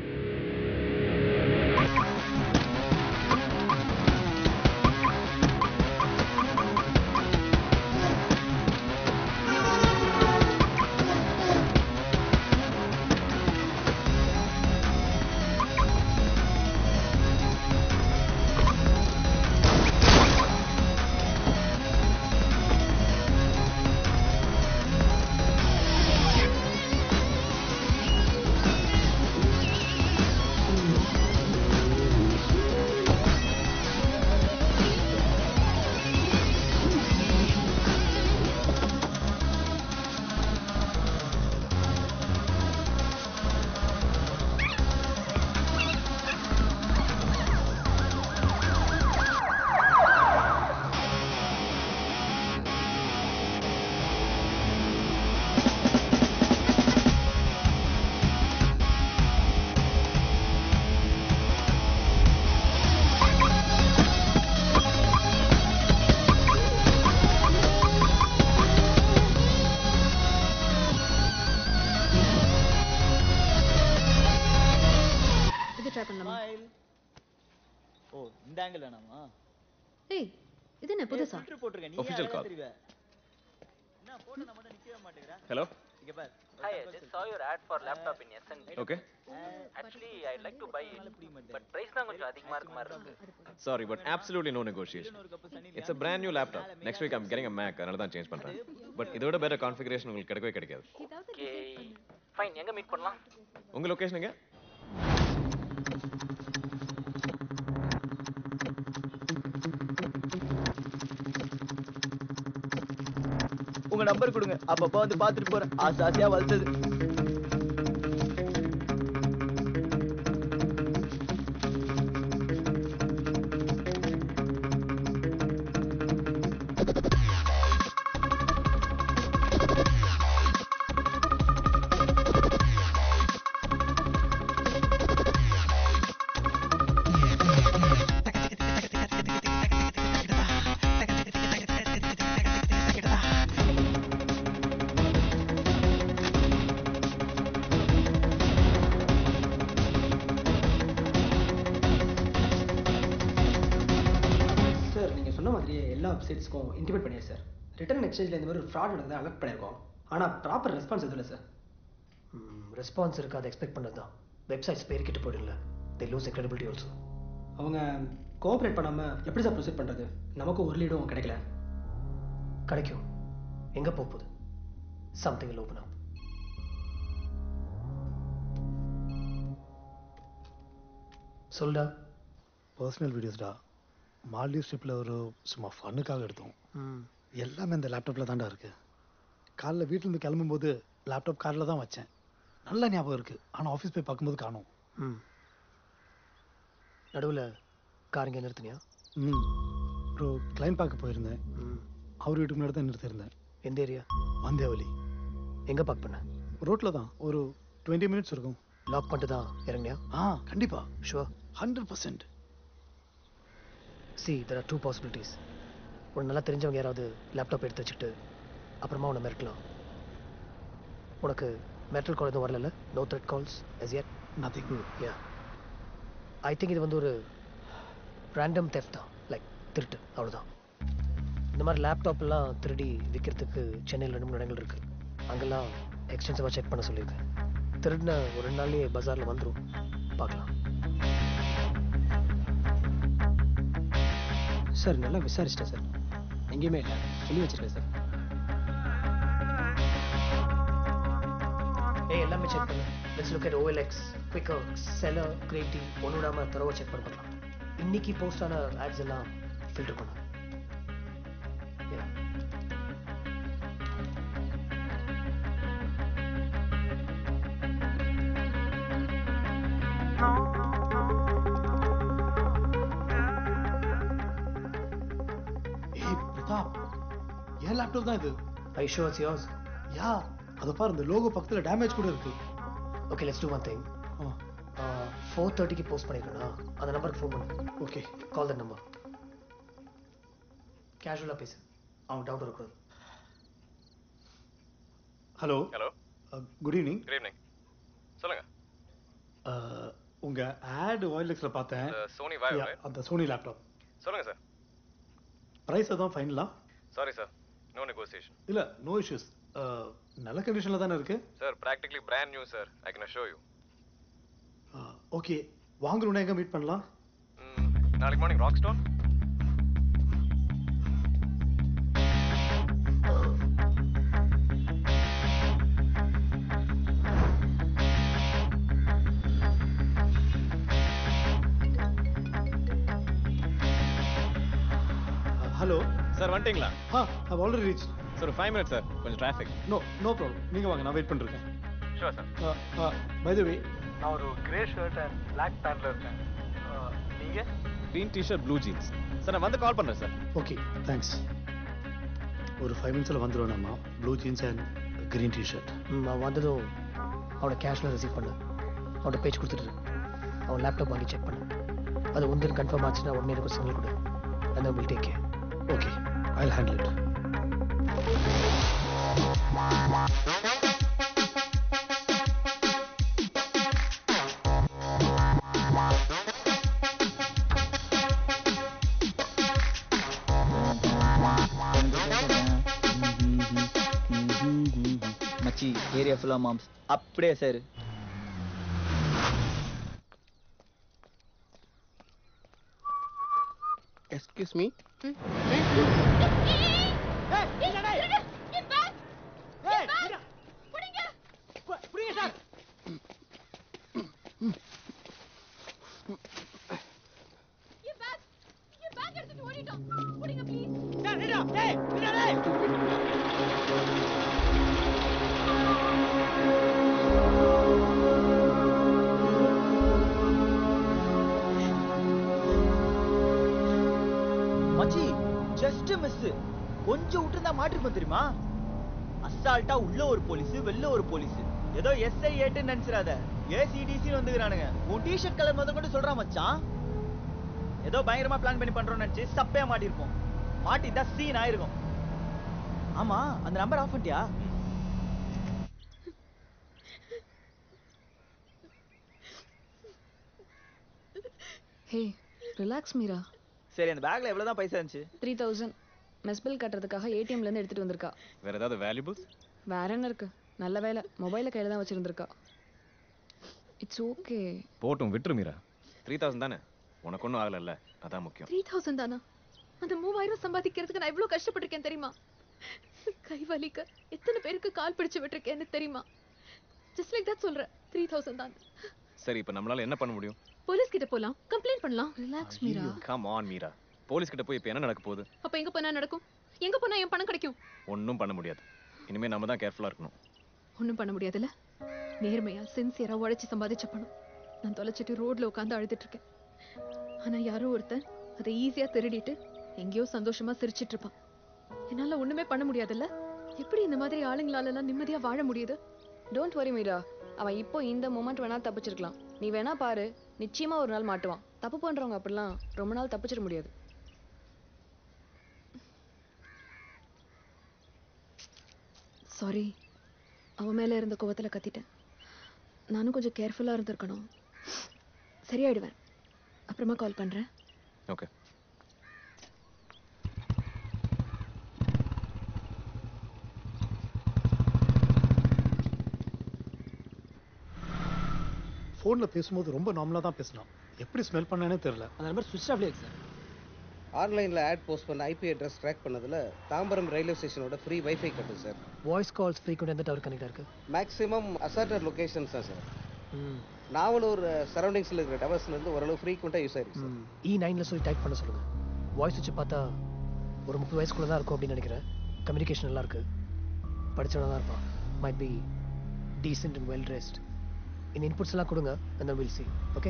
Speaker 2: ஓ, இந்த ஆங்கிள் வேணாமா?
Speaker 5: ஏய், இது என்ன புதுசா?
Speaker 2: ஃபில்டர் போட்டுருக்க நீ.
Speaker 1: Official call.
Speaker 2: என்ன போட்டோ நம்ம நிக்கவே மாட்டேங்கற?
Speaker 1: Hello.
Speaker 2: இங்க பார்.
Speaker 17: Hi, I just saw your ad for laptop in S N P.
Speaker 1: Okay.
Speaker 17: Actually, I'd like to buy it, but price தான் கொஞ்சம் அதிகமா இருக்க மாதிரி இருக்கு.
Speaker 1: Sorry, but absolutely no negotiation. It's a brand new laptop. Next week I'm getting a Mac, அதனால தான் சேஞ்ச் பண்றேன். But இதோட better configuration உங்களுக்கு கிடைக்கவே கிடைக்காது.
Speaker 17: Okay. Fine, எங்க மீட் பண்ணலாம்?
Speaker 1: உங்க லொகேஷன் எங்க?
Speaker 2: உங்க நம்பர் கொடுங்க. அப்பப்ப வந்து பாத்துட்டு போறேன். ஆசை ஆசையா வளர்த்தது.
Speaker 13: வெப்சைட்ஸ்க்கும் இன்டிமேட் பண்ணியாச்சு சார். ரிட்டர்ன் எக்ஸ்சேஞ்சில் இந்த மாதிரி ஒரு ஃப்ராட் நடந்ததை அலர்ட் பண்ணியிருக்கோம். ஆனால் ப்ராப்பர் ரெஸ்பான்ஸ் எதுவும் இல்லை சார்.
Speaker 6: ரெஸ்பான்ஸ் இருக்கு, அதை எக்ஸ்பெக்ட் பண்ணது தான். வெப்சைட்ஸ் பேருக்கிட்டு போயிடல, தே லூஸ் credibility ஆல்சோ.
Speaker 13: அவங்க கோஆப்ரேட் பண்ணாமல் எப்படி சார் ப்ரொசீட் பண்ணுறது? நமக்கும் ஒரு லீடும் கிடைக்கல.
Speaker 6: கிடைக்கும். எங்கே போக போகுது? Something will open up. சொல்டா.
Speaker 18: பர்சனல் வீடியோஸ்டா. மால்டீவ்ஸ் ட்ரிப்பில் ஒரு சும்மா ஃபன்னுக்காக எடுத்தோம். எல்லாமே இந்த லேப்டாப்பில் தான்டா இருக்கு. காலைல வீட்டிலேருந்து கிளம்பும்போது லேப்டாப் காரில் தான் வச்சேன். நல்ல ஞாபகம் இருக்குது, ஆனால் ஆஃபீஸ் போய் பார்க்கும்போது காணோம்.
Speaker 6: ம் நடுவில் கார் இங்கே நிறுத்தினியா?
Speaker 18: ம் ஒரு கிளைண்ட் பார்க்க போயிருந்தேன். அவர் வீட்டுக்கு முன்னாடி தான் நிறுத்தியிருந்தேன்.
Speaker 6: எந்த ஏரியா?
Speaker 18: வந்தியாவலி.
Speaker 6: எங்கே பார்க் பண்ண?
Speaker 18: ரோட்டில் தான், ஒரு டுவெண்ட்டி மினிட்ஸ் இருக்கும்.
Speaker 6: லாக் பண்ணிட்டு தான் இறங்கினியா?
Speaker 18: ஆ கண்டிப்பா.
Speaker 6: Sure?
Speaker 18: Hundred percent.
Speaker 6: See there are two possibilities. உனக்கு நல்லா தெரிஞ்சவங்க யாராவது லேப்டாப் எடுத்து வச்சுட்டு அப்புறமா உன்னை மிரட்டலாம். உனக்கு மிரட்டல் கால் எதுவும் வரல? No threat calls as yet?
Speaker 18: Nothing.
Speaker 6: Yeah I think இது வந்து ஒரு ரேண்டம் தெஃப்ட் தான், லைக் திருட்டு, அவ்வளோதான். இந்த மாதிரி லேப்டாப்லாம் திருடி விற்கிறதுக்கு சென்னையில் ரெண்டு மூணு இடங்கள் இருக்குது. அங்கெல்லாம் எக்ஸ்டென்சிவாக செக் பண்ண சொல்லியிருக்கேன். திருடின ஒரு ரெண்டு நாள்லேயே பஜாரில் வந்துடும், பார்க்கலாம்.
Speaker 13: சார் நல்லா விசாரிச்சிட்டேன் சார், எங்கேயுமே இல்லை, சொல்லி வச்சிருக்கேன் சார்.
Speaker 6: ஏய் எல்லாமே செக் பண்ணு. Let's look at O L X, Quikr, Seller, Crate, ஒன்று விடாமல் தரவா செக் பண்ண பார்க்கலாம். இன்னைக்கு போஸ்ட் ஆன ஆட்ஸ் எல்லாம் ஃபில்டர் பண்ண.
Speaker 18: ஏய் பிரதாப், ஏன் லேப்டாப் தான் இது?
Speaker 6: I sure it's yours?
Speaker 18: Yeah, அதை பாரு, இந்த லோகோ பக்கத்தில் டேமேஜ் கூட இருக்கு.
Speaker 6: Okay let's do one thing. Four தேர்ட்டிக்கு போஸ்ட் பண்ணியிருக்கேன்னா அந்த நம்பருக்கு ஃபோன் பண்ணு.
Speaker 18: Okay,
Speaker 6: call the number. கேஷுவலாக பேசு, அவன் டவுட் இருக்கக்கூடாது.
Speaker 18: Hello.
Speaker 1: Hello,
Speaker 18: good evening.
Speaker 1: Good evening. சொல்லுங்க.
Speaker 18: உங்க ஆட் ஓஎல்எக்ஸில் பார்த்தேன்.
Speaker 1: சோனி வாயோ,
Speaker 18: அந்த சோனி லேப்டாப்.
Speaker 1: சொல்லுங்க சார்.
Speaker 18: ப்ரைஸ் அதான் ஃபைனலா?
Speaker 1: Sorry sir, no negotiation.
Speaker 18: இல்ல, நோ இஷ்யூஸ். நல்ல கண்டிஷனில் தானே இருக்கு
Speaker 1: sir. Practically brand new sir. I can show you.
Speaker 18: Okay, வாங்கணும்னா எங்கே மீட் பண்ணலாம்?
Speaker 1: நாளைக்கு morning rock stone.
Speaker 18: Hello
Speaker 1: sir, வந்துட்டீங்களா?
Speaker 18: ஆ, ஐ ஆல்ரெடி ரீச்.
Speaker 1: சார் ஒரு ஃபைவ் மினிட்ஸ் சார், கொஞ்சம் டிராஃபிக்.
Speaker 18: நோ நோ ப்ராப்ளம், நீங்கள் வாங்க, நான் வெயிட் பண்ணிருக்கேன்.
Speaker 1: Sure sir.
Speaker 18: By the way,
Speaker 19: நான் ஒரு கிரே ஷர்ட் அண்ட் பிளாக் பேண்ட்ல இருக்கேன். நீங்க?
Speaker 1: Green T-shirt, blue jeans. Sir நான் வந்து கால் பண்ணுறேன் சார்.
Speaker 18: Okay thanks. ஒரு ஃபைவ் மினிட்ஸில் வந்துடுவேன். நம்ம blue jeans and green T-shirt.
Speaker 6: அவன் வந்ததும் அவனை கேஷில் ரிசீவ் பண்ணு. அவனை பேச்சு கொடுத்துட்டு அவன் லேப்டாப் வாங்கி செக் பண்ணு. அது உண்டு கன்ஃபார்ம் ஆச்சுன்னா உடனே எனக்கு சிக்னல் கொடு. அந்த will take care.
Speaker 18: Okay, I will handle it.
Speaker 2: மச்சி, ஏரியா ஃபுல்லா மாம்ஸ். அப்படியே சார்.
Speaker 20: Excuse me.
Speaker 2: மச்சி, ஜஸ்ட் மிஸ். கொஞ்சம் விட்டுருந்தா மாட்டிருப்போம் தெரியுமா? அசால்ட்டா உள்ள ஒரு போலீஸ், வெளில ஒரு போலீஸ். ஏதோ எஸ்ஐ ஏட்டு நினைச்சிடாத, ஏசிடிசின்னு வந்துக்கிறானுங்க. உன் டிஷர்ட் கலர் முதல் கொண்டு சொல்றான் மச்சான். ஏதோ பயங்கரமா பிளான் பண்ணி பண்றோம்னு நினைச்சு சப்பையா மாட்டிருப்போம். மாட்டிட்டா சீன் ஆயிருக்கும். ஆமா, அந்த நம்பர் ஆஃப் பண்ணிட்டியா?
Speaker 16: Hey relax Meera.
Speaker 2: சரி, அந்த பேக்ல எவ்வளவுதான் பைசா இருந்துச்சு?
Speaker 16: த்ரீ தௌசண்ட் மெஸ் பில் கட்டுறதுக்காக ஏடிஎம்ல இருந்து எடுத்துட்டு வந்திருக்கா.
Speaker 1: வேற ஏதாவது வேல்யூபிள்ஸ்?
Speaker 16: வேற என்ன இருக்கு? நல்ல வேலை மொபைலை கையில தான் வச்சிருந்திருக்கா. It's okay.
Speaker 1: போட்டும் விட்டுரு மீரா. த்ரீ தௌசண்ட் தானே, உனக்கு ஒன்றும் ஆகலைல்ல, அதான் முக்கியம்.
Speaker 5: த்ரீ தௌசண்ட் தானா? அந்த மூவாயிரம் சம்பாதிக்கிறதுக்கு நான் எவ்வளவு கஷ்டப்பட்டிருக்கேன் தெரியுமா? கை வலிக்க எத்தனை பேருக்கு கால் பிடிச்சு விட்டுருக்கேன்னு தெரியுமா? ஜஸ்ட் லைக் தட் சொல்றேன். த்ரீ தௌசண்ட் தான்.
Speaker 1: சரி, இப்போ நம்மளால என்ன பண்ண முடியும்?
Speaker 5: போலீஸ் கிட்ட போலாம், கம்ப்ளைண்ட் பண்ணலாம். Relax Meera.
Speaker 1: Come on Meera. Police கிட்ட போய் இப்போ என்ன நடக்க போகுது?
Speaker 5: அப்ப எங்க போனா நடக்கும்? எங்க போனா என் பணம் கிடைக்கும்?
Speaker 1: ஒன்றும் பண்ண முடியாது. இனிமே நம்ம தான் கேர்ஃபுல்லா இருக்கணும்.
Speaker 5: ஒன்றும் பண்ண முடியாதுல்ல. நேர்மையா சின்சியரா உழைச்சி சம்பாதிச்ச பணம் நான் தொலைச்சிட்டு ரோட்ல உட்காந்து அழுதுட்டு இருக்கேன். ஆனா யாரோ ஒருத்தன் அதை ஈஸியா திருடிட்டு எங்கேயோ சந்தோஷமா சிரிச்சிட்டு இருப்பான். என்னால ஒண்ணுமே பண்ண முடியாதுல்ல. எப்படி இந்த மாதிரி ஆளுங்களால எல்லாம் நிம்மதியா வாழ முடியுது?
Speaker 16: Don't worry Meera. அவன் இப்போ இந்த மொமெண்ட் வேணா தப்பிச்சிருக்கலாம். நீ வேணா பாரு, நிச்சயமா ஒரு நாள் மாட்டுவான். தப்பு பண்றவங்க அப்படிலாம் ரொம்ப நாள் தப்பிச்சிட முடியாது.
Speaker 5: சாரி, அவன் மேல இருந்த கோவத்துல கத்திட்டேன். நானும் கொஞ்சம் கேர்ஃபுல்லா இருந்திருக்கணும். சரியாயிடுவேன். அப்புறமா கால் பண்றேன்.
Speaker 1: ஓகே.
Speaker 18: ஃபோனில் பேசும்போது ரொம்ப நார்மலாக தான் பேசினான். எப்படி ஸ்மெல் பண்ணேனே தெரியல.
Speaker 13: அந்த நம்பர் சுவிட்ச் ஆஃப்லேயே இருக்கு சார்.
Speaker 12: ஆன்லைனில் ஆட் போஸ்ட் பண்ண ஐபி அட்ரஸ் ட்ராக் பண்ணதில் தாம்பரம் ரயில்வே ஸ்டேஷனோட ஃப்ரீ வைஃபை கட்டு சார்.
Speaker 6: வாய்ஸ் கால்ஸ் ஃப்ரீக்வெண்ட் எந்த டவர் கனெக்ட் இருக்கு?
Speaker 12: மேக்ஸிமம் அசார்டட் லொகேஷன்ஸ் தான் சார். நாவலூர் சரௌண்டிங்ஸில் இருக்கிற டவர்ஸ்லேருந்து ஓரளவு ஃப்ரீக்வெண்ட்டாக யூஸ் ஆயிருக்கு சார்.
Speaker 6: இ நைனில் சொல்லி டைப் பண்ண சொல்லுங்கள். வாய்ஸ் வச்சு பார்த்தா ஒரு முப்பது வயசுக்குள்ளே தான் இருக்கும் அப்படின்னு நினைக்கிறேன். கம்யூனிகேஷன் நல்லா இருக்கு. படிச்சவனா தான் இருப்பான். Might be decent and well dressed. இந்த இன்புட்ஸ் எல்லாம் கொடுங்க, and then we'll see. Okay?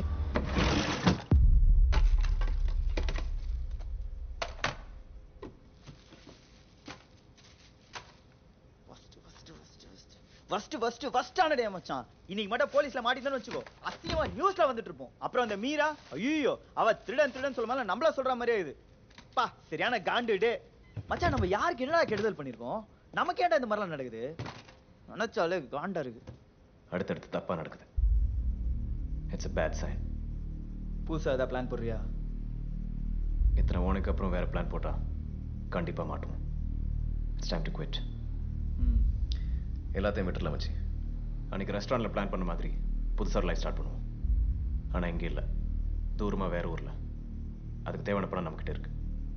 Speaker 2: First first first ஆன டே மச்சான். இன்னைக்கு மட்டும் போலீஸ்ல மாட்டிட்டோன்னு வச்சுக்கோ, அசிங்கமா நியூஸ்ல வந்துட்டு இருப்போம். அப்புறம் அந்த மீரா, ஐயோ அவ திருடன் திருடன் சொல்ல மாதிரி நம்மள சொல்ற மாதிரியே இது. பா சரியான காண்டு டே மச்சான். நம்ம யாருக்கு என்னடா கெடுதல் பண்ணிருக்கோம்? நமக்கு ஏன்டா இந்த மாதிரிலாம் நடக்குது? நினைச்சாலே காண்டா இருக்கு.
Speaker 1: அடுத்தடுத்து தப்பா நடக்குது. It's a bad sign.
Speaker 2: புதுசா ஏதாவது பிளான் போடுறியா?
Speaker 1: இத்தனை ஓனுக்கு அப்புறம் வேற பிளான் போட்டா கண்டிப்பா மாட்டுவோம். It's time to quit. எல்லாத்தையும் விட்டுல வச்சு அன்னைக்கு ரெஸ்டாரண்ட்ல பிளான் பண்ண மாதிரி புதுசாக லைஃப் ஸ்டார்ட் பண்ணுவோம். ஆனா இங்கே இல்லை, தூரமா வேற ஊர்ல. அதுக்கு தேவையான பணம் நம்மகிட்ட இருக்கு.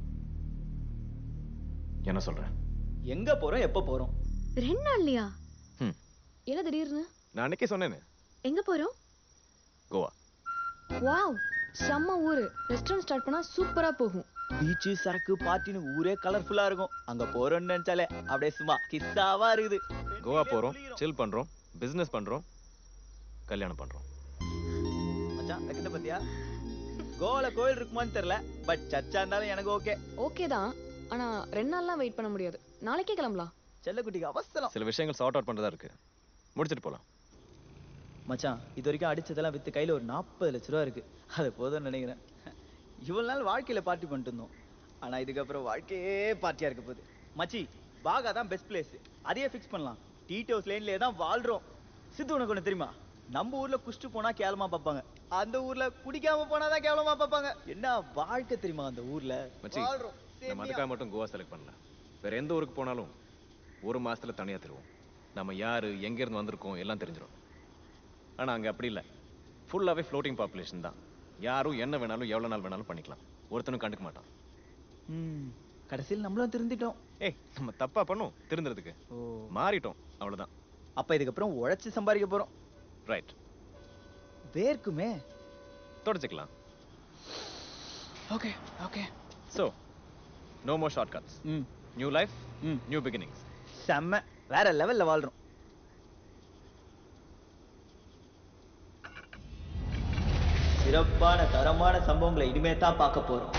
Speaker 1: என்ன சொல்றேன்?
Speaker 2: எங்க போறோம், எப்ப போறோம்?
Speaker 5: ரெண்டு நாள்லையா?
Speaker 16: என்ன திடீர்னு?
Speaker 1: நான் அன்னைக்கே சொன்னேனே.
Speaker 5: எங்க போறோம்?
Speaker 1: கோவா.
Speaker 16: வாவ், செம்ம ஊரு. ரெஸ்டாரண்ட் ஸ்டார்ட் பண்ணா சூப்பரா போகும்.
Speaker 2: பீச், சரக்கு, பார்ட்டின்னு ஊரே கலர்ஃபுல்லா இருக்கும். அங்க போறோம்னு நினைச்சாலே அப்படியே சும்மா கிஸ்ஸாவா இருக்குது.
Speaker 1: கோவா போறோம், சில் பண்றோம், பிசினஸ் பண்றோம், கல்யாணம் பண்றோம்.
Speaker 2: மச்சான் வெக்கத்தை பத்தியா? கோவால கோயில் இருக்குமான்னு தெரியல, பட் சர்ச்சா இருந்தாலும் எனக்கு ஓகே.
Speaker 16: ஓகே தான், ஆனா ரெண்டு நாள்லாம் வெயிட் பண்ண முடியாது. நாளைக்கே கிளம்பலாம்.
Speaker 2: செல்லக்குட்டிக்கு அவசரம்.
Speaker 1: சில விஷயங்கள் சார்ட் அவுட் பண்றதா இருக்கு, முடிச்சிட்டு போலாம்.
Speaker 2: மச்சான் இது வரைக்கும் அடிச்சதெல்லாம் வித்து கையில ஒரு நாற்பது லட்ச ரூபா இருக்கு. அது போதும்னு நினைக்கிறேன். இவ்வளவு நாள் வாழ்க்கையில பார்ட்டி பண்ணிட்டு இருந்தோம், ஆனா இதுக்கப்புறம் வாழ்க்கையே பார்ட்டியா இருக்க போகுது. மச்சி பாகா தான் பெஸ்ட் பிளேஸ், அதையே ஃபிக்ஸ் பண்ணலாம். டீட் ஹவுஸ் லைன்லயே தான் வாழ்றோம். சித்து உனக்கு ஒண்ணு தெரியுமா? நம்ம ஊர்ல குஷ்டு போனா கேவலமா பார்ப்பாங்க, அந்த ஊர்ல குடிக்காம போனாதான் கேவலமா பார்ப்பாங்க. என்ன வாழ்க்கை தெரியுமா அந்த ஊர்ல?
Speaker 1: மச்சி நம்ம அதுக்காக மட்டும் கோவா செலக்ட் பண்ணல. வேற எந்த ஊருக்கு போனாலும் ஒரு மாசத்துல தனியா தருவோம். நம்ம யாரு, எங்க இருந்து வந்திருக்கோம் எல்லாம் தெரிஞ்சிடும். ஆனா அங்க அப்படி இல்லை, ஃபுல்லாவே ஃப்ளோட்டிங் பாப்புலேஷன் தான். யாரும் என்ன வேணாலும் எவ்வளவு நாள் வேணாலும் பண்ணிக்கலாம், ஒருத்தனும் கண்டுக்க மாட்டான்.
Speaker 2: கடைசியில் நம்மளும் திருந்திட்டோம்.
Speaker 1: ஏய் நம்ம தப்பா பண்ணோம், திருந்துறதுக்கு மாறிட்டோம், அவ்வளவுதான்.
Speaker 2: அப்ப இதுக்கப்புறம் உழைச்சு சம்பாதிக்க போறோம்.
Speaker 1: ரைட்.
Speaker 2: வேர்க்குமே
Speaker 1: தொடச்சுக்கலாம்.
Speaker 2: Okay okay.
Speaker 1: So no more short cuts. New life, new beginnings.
Speaker 2: செம்ம, வேற லெவல்ல வாழ்றோம். சிறப்பான தரமான சம்பவங்களை இனிமே தான் பார்க்க போறோம்.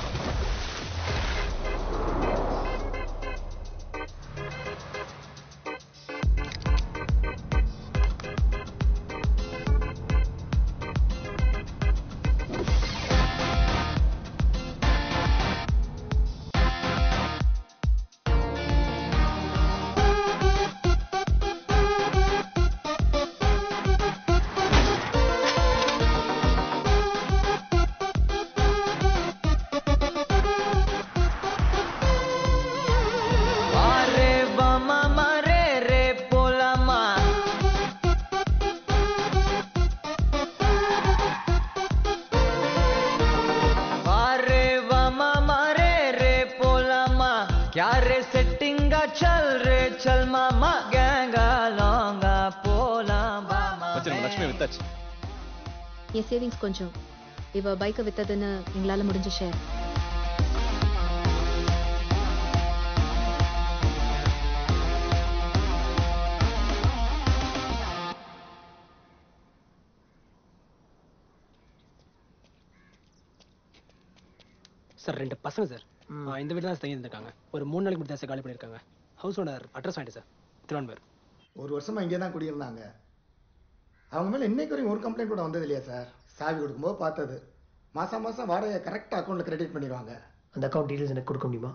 Speaker 7: क्या रे सेटिंगा चल रे चल मामा गैंगा लौंगा போலாம் மாமா
Speaker 1: வச்சு நம்ம லட்சுமி வித்தாச்சு.
Speaker 5: என் சேவிங்ஸ் கொஞ்சம் இவ பைக்கை வித்ததுன்னு எங்களால முடிஞ்ச ஷேர்.
Speaker 13: சார் ரெண்டு பசங்க சார் இந்த வீடு தான் தங்கி இருந்திருக்காங்க. ஒரு மூணு நாளைக்கு மட்டும் தான் காலி பண்ணியிருக்காங்க. ஹவுஸ் ஓனர் அட்ரஸ் வாங்கிட்டு சார் திருவான்மூர்.
Speaker 20: ஒரு வருஷமா இங்கே தான் குடியிருந்தாங்க. அவங்க மேலே இன்னைக்கு வரைக்கும் ஒரு கம்ப்ளைண்ட் கூட வந்தது இல்லையா சார்? சாவி கொடுக்கும்போது பார்த்தது. மாதம் மாதம் வாடகை கரெக்டாக அக்கௌண்ட்டில் கிரெடிட் பண்ணிடுவாங்க.
Speaker 6: அந்த அக்கௌண்ட் டீடைல்ஸ் எனக்கு கொடுக்க முடியுமா?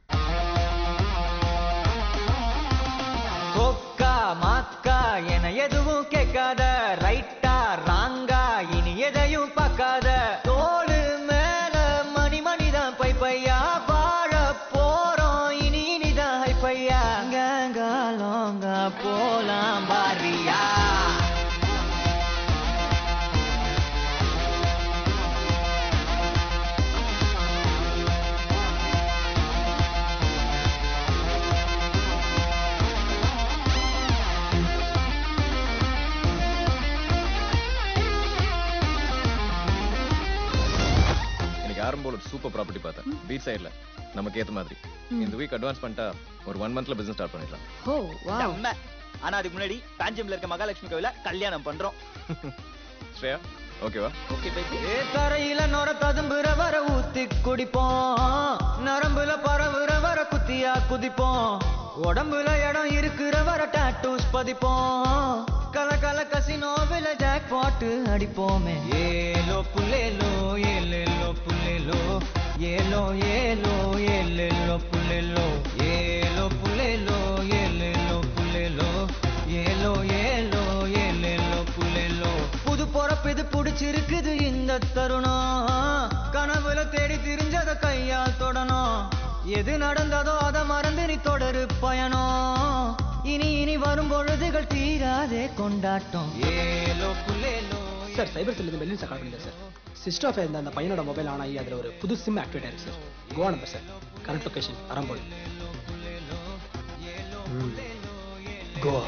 Speaker 7: கோக்கா மாக்கா என எதுவும் கேட்காத, ரைட்டா ராங்கா இனி எதையும் பார்க்காத, தோளு மேல மணி மணிதான் பை பையா வாழ போறோம் இனி இனிதான் ஹை பையா கேங்கா லோங்கா போலாம் பாரியா.
Speaker 1: ஆரம்போல சூப்பர் ப்ராப்பர்ட்டி பார்த்தேன் பீச் சைடுல நமக்கு ஏத்த மாதிரி. இந்த வீக் அட்வான்ஸ் பண்ணிட்டா ஒரு ஒன் மந்த்ல பிசினஸ் ஸ்டார்ட் பண்ணிடலாம்.
Speaker 2: Oh wow. ஆனா அதுக்கு முன்னாடி காஞ்சிபுரம்ல இருக்க மகாலட்சுமி கோவில கல்யாணம் பண்றோம்.
Speaker 1: ஸ்ரேயா ஓகேவா?
Speaker 2: Okay bye.
Speaker 7: ஏ தரையில நொர ததும்புற வர ஊத்தி குடிப்போம், நரம்புல பரவுற வர குத்தியா குதிப்போம், உடம்புல இடம் இருக்கிற வர டாட்டூஸ் பதிப்போம், கல கல கசினோவில ஜாக் பாட்டு அடிப்போமே. ஏலோ புல்லேலோ ஏலேலோ புல்லேலோ ஏலோ ஏலோ ஏலேலோ புல்லேலோ ஏலோ புல்லேலோ ஏலேலோ புல்லேலோ ஏலோ ஏலோ ஏலேலோ புல்லேலோ. புது பொறப்பு இது புடிச்சிருக்குது இந்த தருணம், கனவுல தேடி திரிஞ்சத கையால் தொடணும், எது நடந்ததோ அதை மறந்து நீ தொடரு பயணம், இனி இனி வரும் பொழுதுகள் தீராதே கொண்டாட்டம். ஏலோ புல்லேலோ.
Speaker 13: சார் சைபர் செல்லுக்கு மெல்லின் கால் பண்ணிட்டேன் சார். சிஸ்டர் ஆஃப் இருந்த அந்த பையனோட மொபைல் ஆன் ஆகி அதில் ஒரு புது சிம் ஆக்டிவேட் ஆயிருக்கு sir. Goa number sir. Current location Arambol Goa.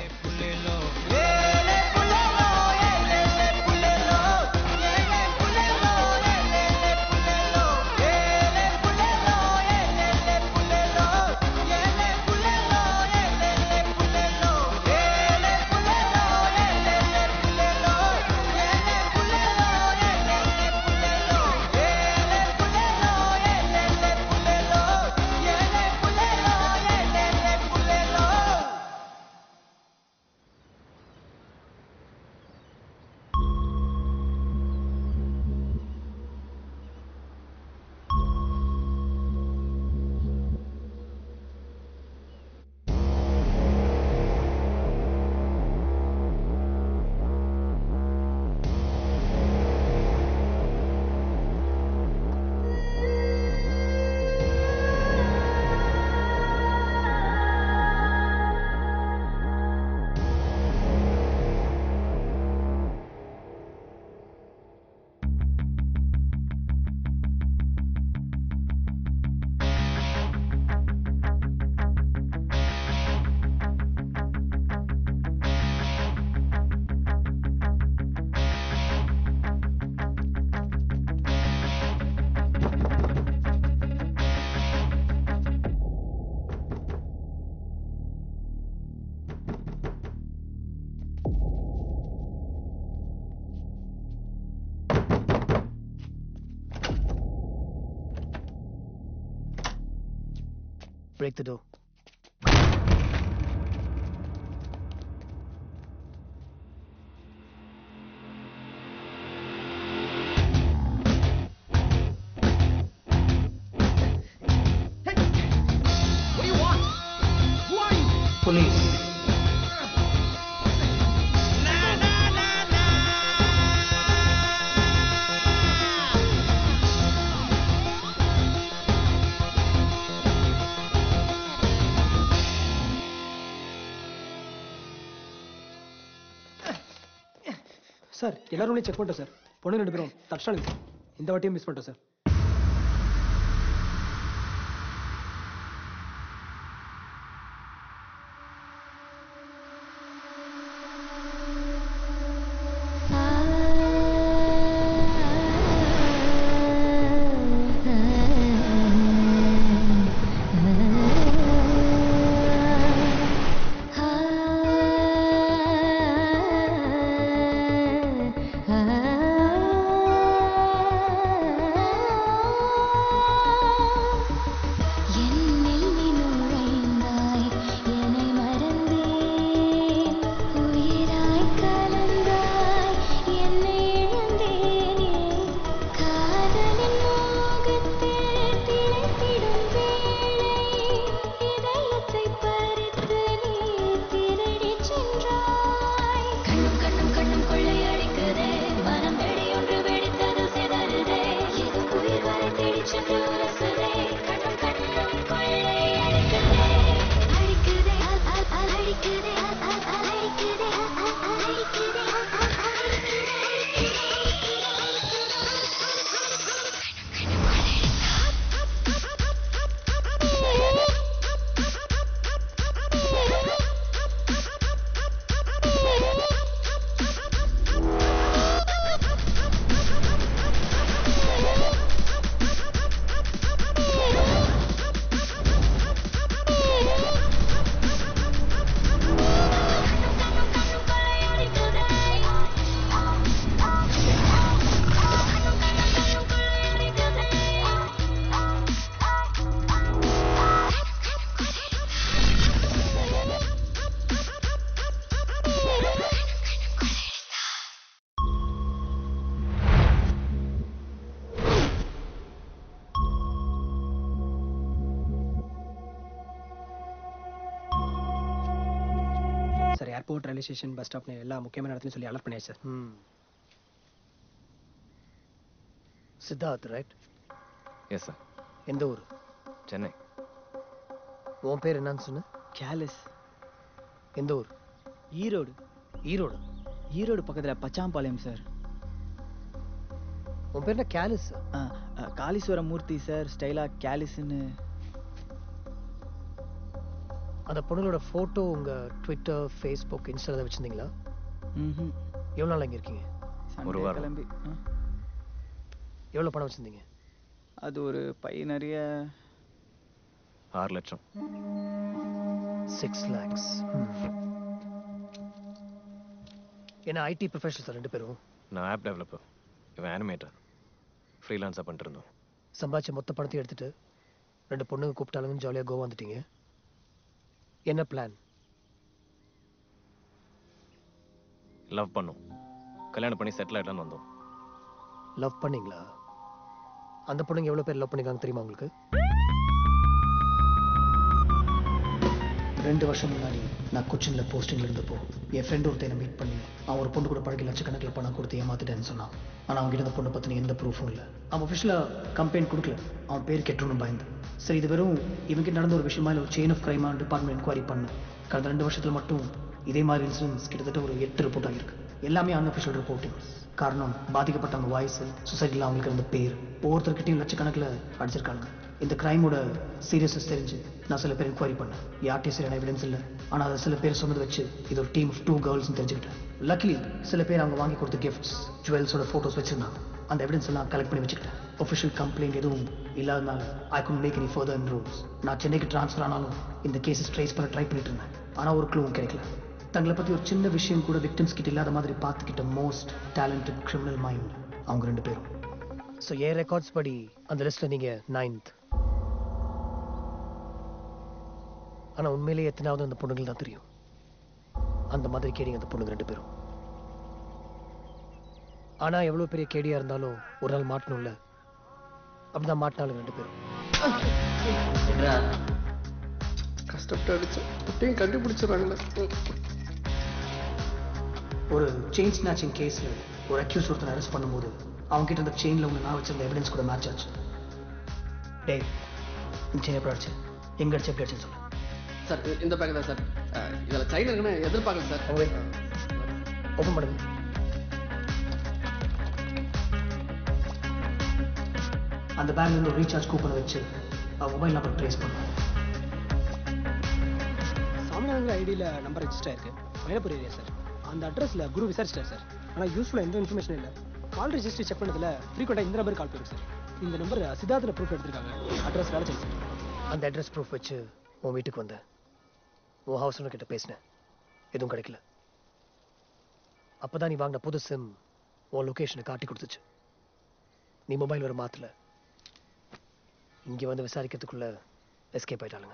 Speaker 13: Break the door.
Speaker 4: What do you want? Who are you?
Speaker 6: Police.
Speaker 13: Sir எல்லாரும் செக் பண்ணிட்டோம் சார். பொண்ணு ரெண்டு பேரும் தட்சாலும் சார். இந்த வாட்டியும் மிஸ் பண்ணிட்டோம் sir. Sir airport railway station bus ஸ்டாப்னு எல்லா முக்கியமான இடத்துலையும் சொல்லி அலர்ட் பண்ணியாச்சு சார்
Speaker 6: ம் சித்தார்த் ரைட்
Speaker 1: எஸ் சார்.
Speaker 6: எந்த ஊர்?
Speaker 1: சென்னை.
Speaker 6: உன் பேர் என்னன்னு சொன்ன?
Speaker 2: கேலிஸ்.
Speaker 6: எந்த ஊர்?
Speaker 2: ஈரோடு.
Speaker 6: ஈரோடு?
Speaker 2: ஈரோடு பக்கத்தில் பச்சாம்பாளையம் சார்.
Speaker 6: உன் பேர் என்ன? கேலிஸ்?
Speaker 2: காளீஸ்வர மூர்த்தி சார், ஸ்டைலா கேலிஸ்ன்னு.
Speaker 6: அந்த பொண்ணுங்களோட ஃபோட்டோ உங்கள் ட்விட்டர் ஃபேஸ்புக் இன்ஸ்டாவில் வச்சுருந்தீங்களா?
Speaker 2: ம்.
Speaker 6: எவ்வளோ நாள் இங்கே இருக்கீங்க?
Speaker 1: ஒரு வாரம்.
Speaker 2: கிளம்பி
Speaker 6: எவ்வளோ பணம் வச்சுருந்தீங்க?
Speaker 2: அது ஒரு பை நிறைய
Speaker 1: ஆறு லட்சம்.
Speaker 6: Six lakhs. ஏன்னா ஐடி ப்ரொஃபஷனல் ரெண்டு பேரும்.
Speaker 1: நான் ஆப் டெவலப்பர், இவன் அனிமேட்டர். ஃப்ரீலான்ஸாக பண்ணிட்டு இருந்தோம்.
Speaker 6: சம்பாதிச்ச மொத்த பணத்தையும் எடுத்துட்டு ரெண்டு பொண்ணுங்க கூப்பிட்டாலுங்கன்னு ஜாலியாக கோவா வந்துட்டீங்க. என்ன பிளான்?
Speaker 1: லவ் பண்ணோம், கல்யாணம் பண்ணி செட்டில் ஆகிடலான்னு வந்தோம்.
Speaker 6: லவ் பண்ணீங்களா? அந்த பொண்ணுங்க எவ்வளோ பேர் லவ் பண்ணிருக்காங்க தெரியுமா உங்களுக்கு? ரெண்டு வருஷம் முன்னாடி நான் கொச்சினில் போஸ்டிங்கில் இருந்தப்போ என் ஃப்ரெண்டு ஒருத்தனை மீட் பண்ணி அவன் ஒரு பொண்ணு கூட பழகி லட்சக்கணக்கில் பணம் கொடுத்து ஏமாத்திட்டேன்னு சொன்னான். ஆனால் அவங்க கிட்ட அந்த பொண்ணை பற்றின எந்த ப்ரூஃபும் இல்லை. அவன் அஃபிஷியலாக கம்ப்ளைண்ட் கொடுக்கல, அவன் பேர் கெட்டுன்னு பயந்து. சரி, இது வெறும் இவங்க நடந்த ஒரு விஷயமா இல்லை ஒரு செயின் ஆஃப் கிரைமா டிபார்ட்மெண்ட் என்கொயரி பண்ணேன். கடந்த ரெண்டு வருஷத்தில் மட்டும் இதே மாதிரி இன்சிடென்ட்ஸ் கிட்டத்தட்ட ஒரு எட்டு ரிப்போர்ட் ஆகிருக்கு. எல்லாமே அன்அஃபிஷியல் ரிப்போர்ட்டிங். காரணம் பாதிக்கப்பட்டவங்க வாய்ஸ், சொசைட்டியில் அவங்களுக்கு இருந்த பேர், ஒவ்வொருத்தர்கிட்டையும் லட்சக்கணக்கில் அடிச்சிருக்காங்க. இந்த கிரைமோட சீரியஸ்னஸ் தெரிஞ்சு நான் சில பேர் என்கொயரி பண்ணேன். யார்ட்டையும் சரியான எவிடன்ஸ் இல்லை, ஆனால் அதை சில பேர் சொன்னது வச்சு இது ஒரு டீம் ஆஃப் டூ கேர்ள்ஸ்னு தெரிஞ்சுக்கிட்டேன். லக்கிலி சில பேர் அவங்க வாங்கி கொடுத்த கிஃப்ட்ஸ், ஜுவல்ஸோட ஃபோட்டோஸ் வச்சுருந்தாங்க. அந்த எவிடன்ஸ் எல்லாம் கலெக்ட் பண்ணி வச்சுக்கிட்டேன். ஒஃபிஷியல் கம்ப்ளைண்ட் எதுவும் இல்லாதனால I could make any further improves. நான் சென்னைக்கு ட்ரான்ஸ்ஃபர் ஆனாலும் இந்த கேஸஸ் ட்ரேஸ் பண்ண ட்ரை பண்ணிட்டு இருந்தேன். ஆனால் ஒரு க்ளூவும் கிடைக்கல. தங்களை பற்றி ஒரு சின்ன விஷயம் கூட விக்டிம்ஸ் கிட்ட இல்லாத மாதிரி பார்த்துக்கிட்ட மோஸ்ட் டேலண்டட் கிரிமினல் மைண்ட் அவங்க ரெண்டு பேரும். ஸோ என் ரெக்கார்ட்ஸ் படி அந்த லிஸ்ட்டில் நீங்கள் நைன்த். ஆனால் உண்மையிலேயே எத்தனாவது அந்த பொண்ணுங்கள் தான் தெரியும். அந்த மாதிரி கேடிங்க அந்த பொண்ணுங்க ரெண்டு பேரும். ஆனால் எவ்வளோ பெரிய கேடியாக இருந்தாலும் ஒரு நாள் மாட்டணும்ல, அப்படிதான் மாட்டினாலும் ரெண்டு பேரும்.
Speaker 18: கஷ்டப்பட்டு அடிச்சோம், அப்படியும் கண்டுபிடிச்சிடறாங்களே.
Speaker 6: ஒரு செயின் ஸ்நாச்சிங் கேஸில் ஒரு அக்யூஸ் ஒருத்தனை அரெஸ்ட் பண்ணும்போது அவங்க கிட்ட அந்த செயினில் ஒன்று நான் வச்சிருந்த எவிடன்ஸ் கூட மேட்ச் ஆச்சு. டே, இந்த செயின் எப்படி அடிச்சு, எங்கே அடிச்சு, எப்படி அடிச்சுன்னு சொல்லு.
Speaker 3: சார் இந்த பேக் தான் சார், இதில் சைன் இருக்குன்னு எதிர்பார்க்கல சார்.
Speaker 6: ஓப்பன் பண்ணுங்க. அந்த பேங்க்லேருந்து ஒரு ரீசார்ஜ் கூப்பனை வச்சு அவன் மொபைல் நம்பர் ட்ரேஸ் பண்ணுவோம்.
Speaker 13: சாமிநாதன் ஐடியில் நம்பர் ரெஜிஸ்டர் ஆயிருக்கு, மயிலப்பூர் ஏரியா சார். அந்த அட்ரஸில் குரு விசாரிச்சிட்டார் சார். ஆனால் யூஸ்ஃபுல்லாக எந்த இன்ஃபர்மேஷன் இல்லை. கால் ரெஜிஸ்ட்ரி செக் பண்ணதில் ஃப்ரீக்வெண்ட்டாக இந்த நம்பர் கால் போயிருக்கு சார். இந்த நம்பர் சித்தார்த்தில் ப்ரூஃப் எடுத்திருக்காங்க. அட்ரஸ் வேலை செய்யும் சார். அந்த அட்ரஸ் ப்ரூஃப் வச்சு உன் வீட்டுக்கு வந்தேன். உன் ஹவுஸ் ஓனர் கிட்ட பேசினேன், எதுவும் கிடைக்கல. அப்போ தான் நீ வாங்கின புது சிம் உன் லொக்கேஷனை காட்டி கொடுத்துச்சு. நீ மொபைல் வர மாற்றல. இங்கே வந்து விசாரிக்கிறதுக்குள்ள எஸ்கேப் ஆயிட்டாளுங்க.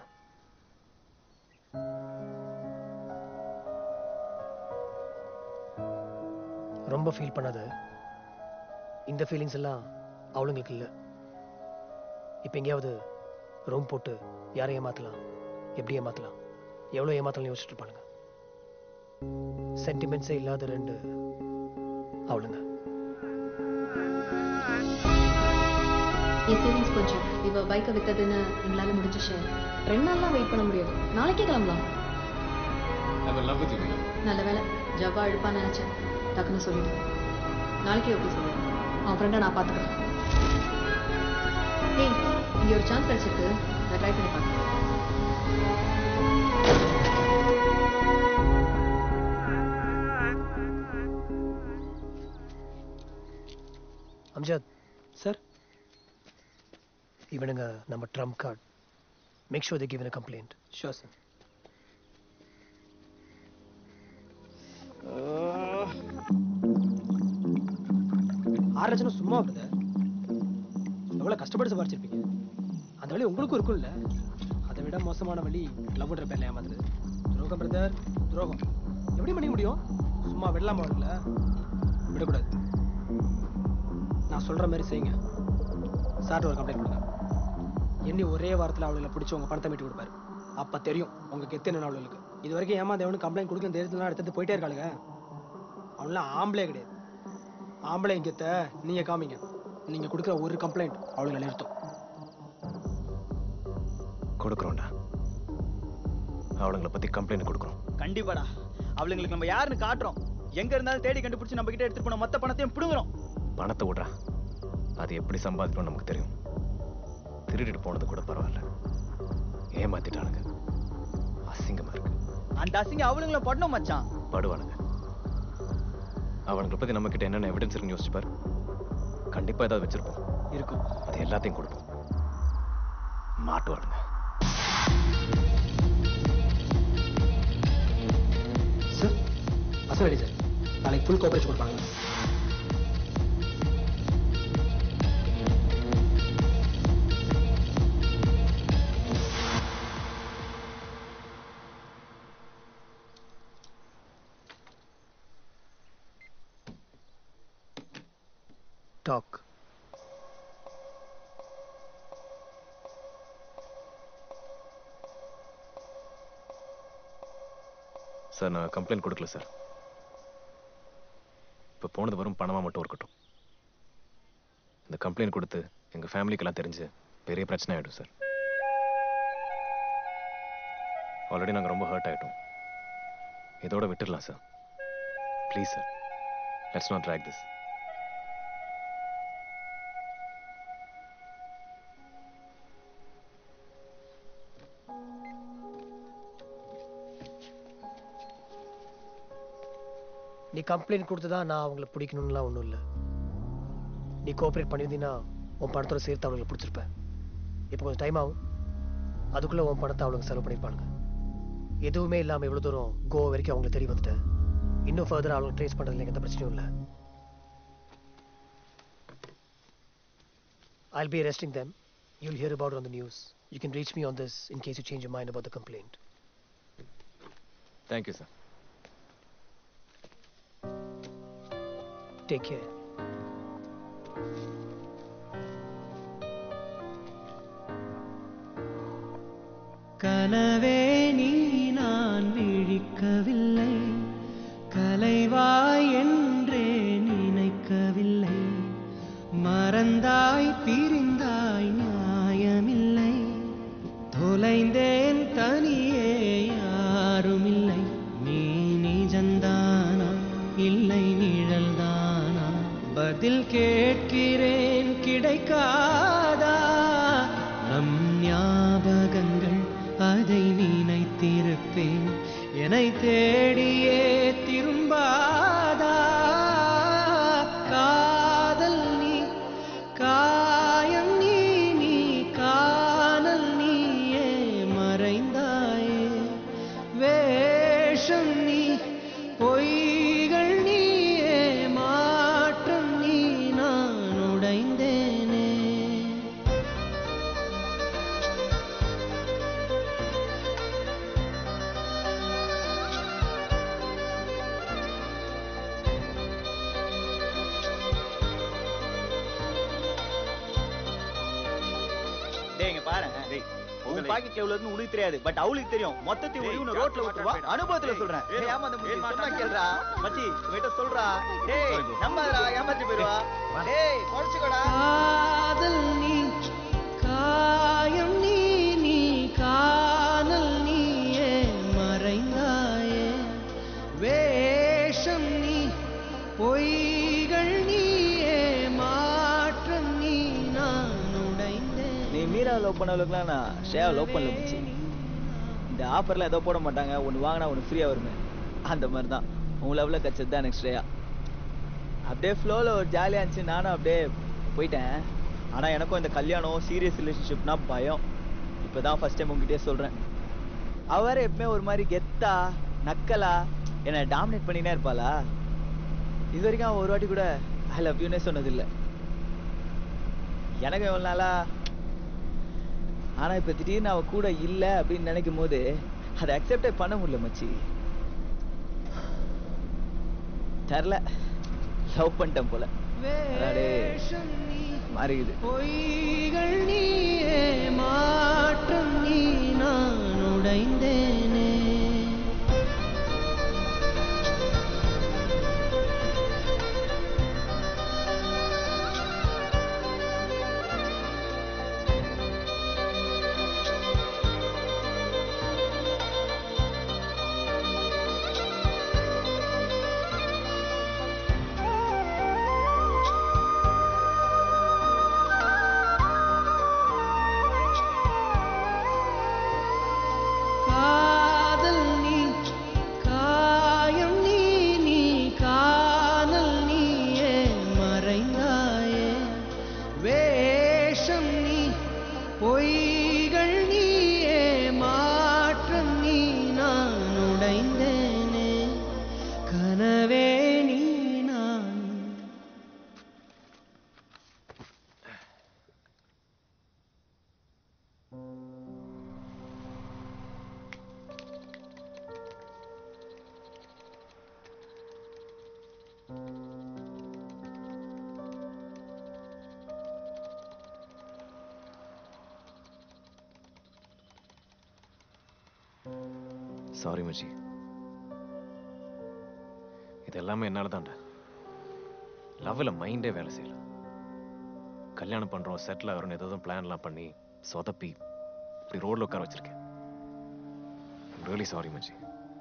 Speaker 13: ரொம்ப ஃபீல் பண்ணாத. இந்த ஃபீலிங்ஸ் எல்லாம் அவளுங்களுக்கு இல்லை. இப்போ எங்கேயாவது ரூம் போட்டு யாரை ஏமாற்றலாம், எப்படி ஏமாற்றலாம், எவ்வளோ ஏமாற்றலாம் யோசிச்சுட்டு இருப்பானுங்க. சென்டிமெண்ட்ஸே இல்லாத ரெண்டு அவளுங்க.
Speaker 5: என் சேவிங்ஸ் கொஞ்சம் இவ பைக்கை வித்ததுன்னு எங்களால் முடிஞ்ச ஷேர். ரெண்டு நாள்லாம் வெயிட் பண்ண முடியாது, நாளைக்கே கிளம்பலாம். நல்ல வேலை ஜவ்வா எடுப்பான்னு நினச்சேன், டக்குன்னு சொல்லிட்டேன். நாளைக்கே ஓகே சொல்லுவேன். அவன் ஃப்ரெண்டை நான் பார்த்துக்கிறேன். ஏய், இங்கே ஒரு சான்ஸ் கிடைச்சிருக்கு, நான் ட்ரை பண்ணி பார்க்குறேன்.
Speaker 6: அம்ஜத் சார், இவனுங்க நம்ம trump card. Make sure they give a complaint.
Speaker 13: Sure sir. ஆறு லட்சம் சும்மா வருது. எவ்வளோ கஷ்டப்பட்டு சம்பாரிச்சிருப்பீங்க. அந்த வழி உங்களுக்கும் இருக்கும்ல. அதை விட மோசமான வழி லவ்ன்ற பேர்ல ஏமாத்துறது. துரோகம் பிரதர், துரோகம். எப்படி பண்ணிக்க முடியும்? சும்மா விடலாமா அவங்கள? விடக்கூடாது. நான் சொல்ற மாதிரி செய்யுங்க. சார்ட்ட ஒரு கம்ப்ளைண்ட் கொடுங்க. எண்ணி ஒரே வாரத்தில் அவளுங்களை பிடிச்சி உங்க பணத்தை மீட்டு கொடுப்பாரு. அப்ப தெரியும் உங்க கெத்து என்ன அவளுக்கு. இது வரைக்கும் ஏமாந்தவனு கம்ப்ளைண்ட் கொடுக்க தேர்தலாம் எடுத்துட்டு போயிட்டே இருக்காளுங்க. அவன்லாம் ஆம்பளே கிடையாது. ஆம்பளை கெத்த நீங்க காமிங்க. நீங்க கொடுக்குற ஒரு கம்ப்ளைண்ட் அவளுக்கு நிறுத்தும்.
Speaker 1: கொடுக்குறோம்டா, அவளுங்களை பத்தி கம்ப்ளைண்ட் கொடுக்குறோம்.
Speaker 2: கண்டிப்பாடா, அவளுங்களுக்கு நம்ம யாருன்னு காட்டுறோம். எங்க இருந்தாலும் தேடி கண்டுபிடிச்சு நம்ம கிட்ட எடுத்துட்டு போன மொத்த பணத்தையும் பிடுங்குறோம்.
Speaker 1: பணத்தை விடுறா, அது எப்படி சம்பாதிக்கணும் நமக்கு தெரியும். திருடிட்டு போனது கூட பரவாயில்ல, ஏமாத்திட்டானுங்க. அசிங்கமா இருக்கு.
Speaker 2: அந்த அசிங்க அவளுங்கள படணும் மச்சான்.
Speaker 1: படுவானுங்க. அவனுங்களை பத்தி நம்ம கிட்ட என்னென்ன எவிடன்ஸ் இருக்குன்னு யோசிச்சு பாரு. கண்டிப்பா ஏதாவது வச்சிருப்போம்.
Speaker 2: இருக்கும்.
Speaker 1: அது எல்லாத்தையும் கொடுப்போம். மாட்டுவானுங்க.
Speaker 13: சார் அசடி சார், நாளைக்கு ஃபுல் கோஆபரேஷன் கொடுப்பாங்க.
Speaker 6: டாக்.
Speaker 1: சார், நான் கம்ப்ளைண்ட் கொடுக்கல சார். இப்போ போனது வரும் பணமா மட்டும் இருக்கட்டும். இந்த கம்ப்ளைண்ட் கொடுத்து எங்க ஃபேமிலிக்கெல்லாம் தெரிஞ்சு பெரிய பிரச்சனை ஆயிடும் சார். ஆல்ரெடி நாங்கள் ரொம்ப ஹர்ட் ஆயிட்டோம். இதோட விட்டுடலாம் sir. Please sir, let's not track this.
Speaker 6: நீ கம்ப்ளைண்ட் கொடுத்ததா நான் அவங்களை பிடிக்கணும்லாம் ஒன்றும் இல்லை. நீ கோஆப்ரேட் பண்ணியிருந்தீங்கன்னா உன் பணத்தோட சேர்த்து அவங்களுக்கு பிடிச்சிருப்பேன். இப்போ கொஞ்சம் டைம் ஆகும், அதுக்குள்ளே உன் பணத்தை அவங்களுக்கு செலவு பண்ணியிருப்பானுங்க. எதுவுமே இல்லாமல் இவ்வளோ தூரம் கோவா வரைக்கும் அவங்களை தேடி வந்துட்டேன். இன்னும் ஃபர்தர் அவங்களை ட்ரேஸ் பண்ணுறதுல எந்த பிரச்சனையும் இல்லை. I'll be arresting them. You'll hear about it on the news. You can reach me on this in case you change your mind about the complaint.
Speaker 1: Thank you, sir.
Speaker 6: Take care.
Speaker 7: கனவே நீ நான் விழிக்கவில்லை, கலைவாய் என்றே நினைக்கவில்லை, மறந்தாய் பிரிந்தாய் நியாயமில்லை, தொலைந்தேன் தனியே யாருமில்லை, நீ நிஜந்தானா இல்லை நிழல்தானா, பதில் கேட்கிறேன் கிடைக்காதா, நம் ஞாபகங்கள் அதை நினைத்திருப்பேன், என்னை தேடியே திரும்பாதா, காதல் நீ காயம் நீ நீ காணல் நீயே மறைந்தாயே, வேஷம் நீ பொய்கள் நீயே மாற்றம் நீ நான் உடைந்தேனே.
Speaker 2: டேய் இங்க பாரு, டேய் உன் பாக்கெட்ல எவ்வளவுன்னு உனக்கு தெரியாது, பட் அவளுக்கு தெரியும். மொத்தத்தை ஒரு உன ரோட்ல விட்டுருவா. அனுபவத்துல சொல்றேன். டேய் ஏமாந்த முடிஞ்சு சொன்னா கேளுடா மச்சி, உன்கிட்ட சொல்றா. டேய் நம்பாதடா, ஏமாத்தி போயிடுவா. டேய் பொறுச்சுக்கோடா.
Speaker 7: காதல் நீ காயம் நீ நீ காணல் நீயே மறைந்தாயே, வேஷம் நீ பொய்கள் நீயே மாற்றம் நீ நான் உடைந்தேன்.
Speaker 2: நீ மீரா லவ் பண்ணவளுக்குலாம் நான் ஷேவ் லவ் பண்ணல மச்சி. இந்த ஆஃபர்ல ஏதோ போட மாட்டாங்க, ஒன்று வாங்கினா ஒன்று ஃப்ரீயா வருமே, அந்த மாதிரி தான் உன் லவ்ல கச்சது தான் எனக்கு ஸ்ரேயா. அப்படியே ஃப்ளோவில் ஒரு ஜாலியாக இருந்துச்சு, நானும் அப்படியே போயிட்டேன். ஆனால் எனக்கும் இந்த கல்யாணம் சீரியஸ் ரிலேஷன்ஷிப்னா பயம். இப்போ தான் ஃபர்ஸ்ட் டைம் உங்ககிட்டயே சொல்கிறேன். அவர் எப்பவுமே ஒரு மாதிரி கெத்தா நக்கலா என்னை டாமினேட் பண்ணினே இருப்பாளா? இது வரைக்கும் அவன் ஒரு வாட்டி கூட ஐ லவ் யூனே சொன்னதில்லை. எனக்கு எவ்வளோ நாளா. ஆனால் இப்போ திடீர்னு அவள் கூட இல்லை அப்படின்னு நினைக்கும் போது அதை அக்செப்டே பண்ண முடியல மச்சி. தெரில, லவ் பண்ணிட்டேன் போல. மாறிக்குது.
Speaker 7: பொய்கள் நீயே மாற்றம் நீ நான் உடை
Speaker 1: சாரி மச்சி. இது எல்லாமே என்னால தான்டா. லவ்ல மைண்டே வேலை செய்யல. கல்யாணம் பண்றோம், செட்டில் ஆகிறோம், ஏதாவது பிளான்லாம் பண்ணி சொதப்பி இப்படி ரோட்ல உட்கார வச்சிருக்கேன். ரியலி சாரி மச்சி.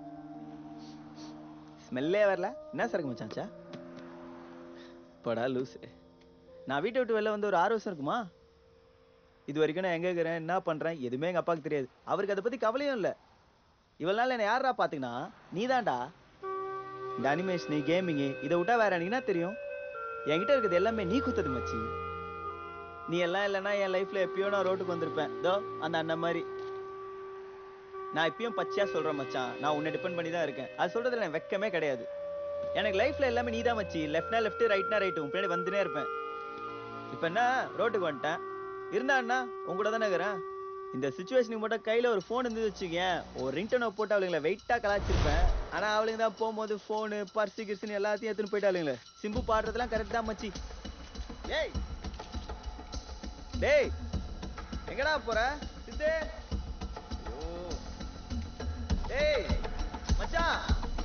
Speaker 2: ஸ்மெல்லே வரல. என்ன சரக்கு மச்சான்ச்சா? படா லூசு. நான் வீட்டை விட்டு வெளில வந்து ஒரு ஆறு வருஷம் இருக்குமா? இது வரைக்கும் நான் எங்க இருக்கிறேன், என்ன பண்றேன் எதுவுமே எங்க அப்பாவுக்கு தெரியாது. அவருக்கு அதை பத்தி கவலையும் இல்லை. இவ்வளவு நாள் என்ன யாரா பாத்துக்கினா நீதான்டா. இந்த அனிமேஷனு கேமிங்கு இதை விட்டா வேற எனக்கு என்ன தெரியும்? என்கிட்ட இருக்கிறது எல்லாமே நீ குத்தது மச்சி. நீ எல்லாம் இல்லைன்னா என் லைஃப்ல எப்பயோ நான் ரோட்டுக்கு வந்திருப்பேன். தோ அந்த அண்ணன் மாதிரி. நான் இப்பயும் பச்சையா சொல்றேன் மச்சான், நான் உன்னை டிபெண்ட் பண்ணி தான் இருக்கேன். அது சொல்றதுல எனக்கு வெக்கமே கிடையாது. எனக்கு லைஃப்ல எல்லாமே நீ தான் மச்சி. லெஃப்ட்னா லெஃப்ட், ரைட்னா ரைட், உன் பின்னாடி வந்துனே இருப்பேன். இப்ப என்ன ரோட்டுக்கு வந்துட்டேன் இருந்தா அண்ணா உங்க கூட தானே இருக்கிறேன். இந்த சுச்சுவேஷனுக்கு மட்டும் கையில ஒரு போன் இருந்து வச்சுக்கேன், ஒரு ரிங்டோனை போட்டு அவளுங்களை வெயிட்டா கலாச்சிருப்பேன். ஆனா அவளுங்க தான் போகும்போது போனு பர்சு கிர்சுன்னு எல்லாத்தையும் எடுத்துன்னு போயிட்டாளுங்களே. சிம்பு பாடுறதுலாம் கரெக்ட் தான் மச்சி. ஏய் டேய் எங்கடா போற சித்து? ஏய் மச்சான்.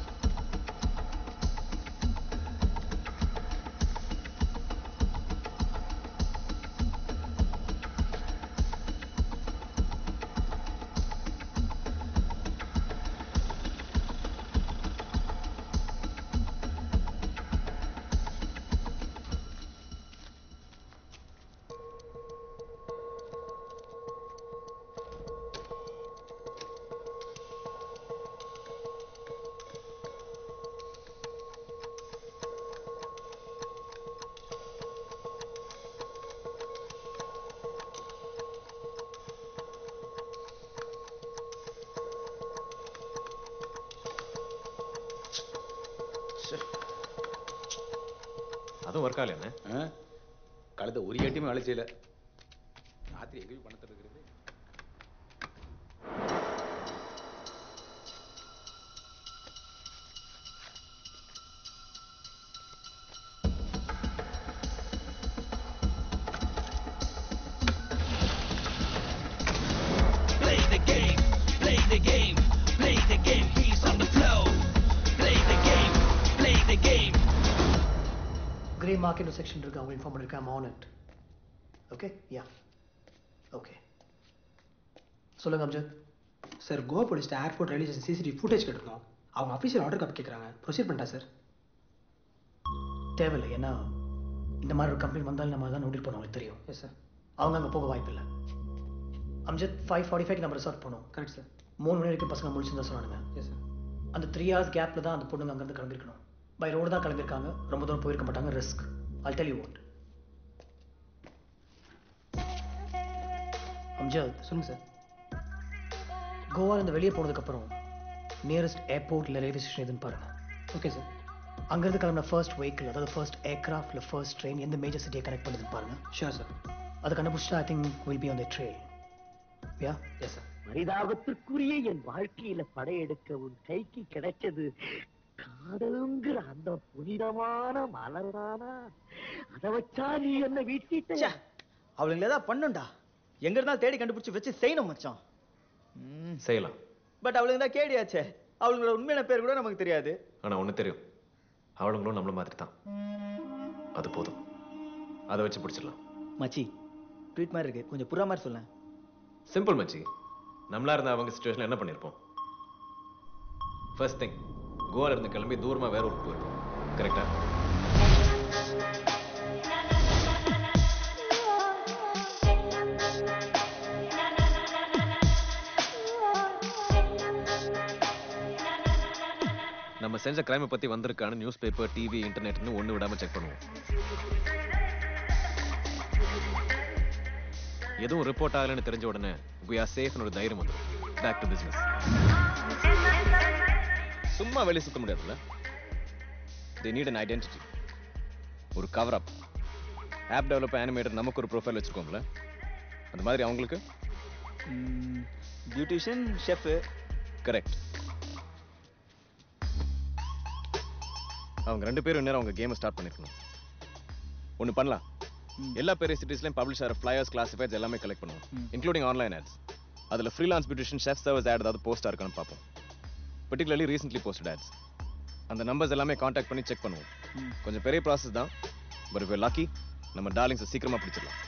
Speaker 1: அதுவும் ஒர்க் ஆகல என்ன?
Speaker 3: கழுத ஒரு ஏட்டியுமே வேலை செய்யல. ராத்திரி எங்கேயும் பணத்தை இருக்கிறது.
Speaker 4: Play the game, play the game, play the game, he's on the flow. Play the game, play the game.
Speaker 6: Grey market section இருக்கு, அவங்க இன்ஃபார்ம் பண்ணிருக்கேன். I'm on it. Okay yeah okay சொல்லுங்க Amjad.
Speaker 13: Sir Goa police airport railway station CCTV footage கேட்டிருந்தோம். அவங்க அஃபீஷியல் ஆர்டர் காப்பி கேட்குறாங்க. ப்ரொசீட் பண்ணிட்டா சார்?
Speaker 6: தேவையில்லை, ஏன்னா இந்த மாதிரி ஒரு கம்ப்ளைண்ட் வந்தாலும் நம்ம தான் நோட்டீஸ் பண்ண அவங்களுக்கு தெரியும்.
Speaker 13: Yes sir.
Speaker 6: அவங்க அங்கே போக வாய்ப்பு இல்லை. அம்ஜத் ஃபைவ் ஃபார்ட்டி ஃபைவ் நம்ம ரிசார்ட் போனோம்.
Speaker 13: Correct sir.
Speaker 6: மூணு மணி வரைக்கும் பசங்க முடிச்சுன்னு தான் சொன்னானுங்க.
Speaker 13: Yes sir.
Speaker 6: அந்த த்ரீ ஹவர்ஸ் கேப்பில் தான் அந்த பொண்ணுங்க அங்கேருந்து கிளம்பிருக்கணும். பை ரோடு தான் கிளம்பியிருக்காங்க. ரொம்ப தூரம் போயிருக்க மாட்டாங்க. Risk. I'll tell you what. Amjad
Speaker 13: சொல்லுங்க சார்.
Speaker 6: கோவாலேருந்து வெளியே போனதுக்கப்புறம் நியரஸ்ட் ஏர்போர்ட் இல்லை ரயில்வே ஸ்டேஷன் எதுன்னு பாருங்க.
Speaker 13: Okay sir.
Speaker 6: அங்கேருந்து கிளம்பின ஃபர்ஸ்ட் வெஹிக்கிள், அதாவது ஃபர்ஸ்ட் ஏர்கிராஃப்ட் இல்லை ஃபர்ஸ்ட் ட்ரெயின் எந்த மேஜர் சிட்டியை கனெக்ட் பண்ணுதுன்னு பாருங்க.
Speaker 13: Sure sir.
Speaker 6: அதை கண்டுபிடிச்சா I think will be on the train. Yeah
Speaker 13: yes sir.
Speaker 21: மனிதாபத்திற்குரிய என் வாழ்க்கையில படையெடுக்க உன் கைக்கு கிடைச்சது காதலுங்கிற அந்த புனிதமான மலர்தானா? அதை வச்சா நீ என்ன வீட்டிட்ட?
Speaker 2: அவளுங்களை ஏதாவது பண்ணுண்டா. எங்க இருந்தாலும் தேடி கண்டுபிடிச்சு வச்சு செய்யணும் மச்சான்.
Speaker 1: செய்யலாம்.
Speaker 2: பட் அவளுங்க தான் கேடியாச்சே. அவங்களோட உண்மையான பேர் கூட நமக்கு தெரியாது.
Speaker 1: ஆனா ஒண்ணு தெரியும், அவளுங்களும் நம்மள மாதிரி தான். அது போதும், அதை வச்சு பிடிச்சிடலாம்.
Speaker 2: மச்சி ட்வீட் மாதிரி இருக்கு, கொஞ்சம் புறா மாதிரி சொல்ல.
Speaker 1: சிம்பிள் மச்சி. நம்மளா இருந்த அவங்க சிச்சுவேஷன் என்ன பண்ணிருப்போம்? ஃபர்ஸ்ட் திங், கோவால இருந்து கிளம்பி தூரமா வேற ஊருக்கு போயிருப்போம். கரெக்டா? நம்ம செஞ்ச கிரைமை பத்தி வந்திருக்கான்னு நியூஸ் பேப்பர், டிவி, இன்டர்நெட்னு ஒண்ணு விடாம செக் பண்ணுவோம். எதுவும் ரிப்போர்ட் ஆகலன்னு தெரிஞ்ச உடனே we are safe னு ஒரு தைரியம் வந்துடும். Back to business. சும்மா வெளியே சுத்த முடியாதுல்ல. they need an identity, ஒரு cover up. App developer, animator, நமக்கு ஒரு ப்ரொஃபைல் வச்சிருக்கோம்ல, அந்த மாதிரி அவங்களுக்கு
Speaker 2: பியூட்டிஷியன், ஷெஃப்.
Speaker 1: கரெக்ட். அவங்க ரெண்டு பேரும் நேரம் அவங்க கேமை ஸ்டார்ட் பண்ணிருக்கணும். ஒன்று பண்ணலாம், எல்லா பெரிய சிட்டிஸ்லையும் பப்ளிஷ் ஆகிற ஃப்ளையர்ஸ், கிளாசிஃபைட்ஸ் எல்லாமே கலெக்ட் பண்ணுவோம், இன்க்ளூடிங் ஆன்லைன் ஆட்ஸ். அதில் freelance beautician chef service ad ஏதாவது போஸ்ட்டாக இருக்கான்னு பார்ப்போம். Particularly recently posted ads. அந்த நம்பர்ஸ் எல்லாமே காண்டாக்ட் பண்ணி செக் பண்ணுவோம். கொஞ்சம் பெரிய ப்ராசஸ் தான், பட் இஃப் யூ லக்கி நம்ம டார்லிங்ஸை சீக்கிரமாக பிடிச்சிடலாம்.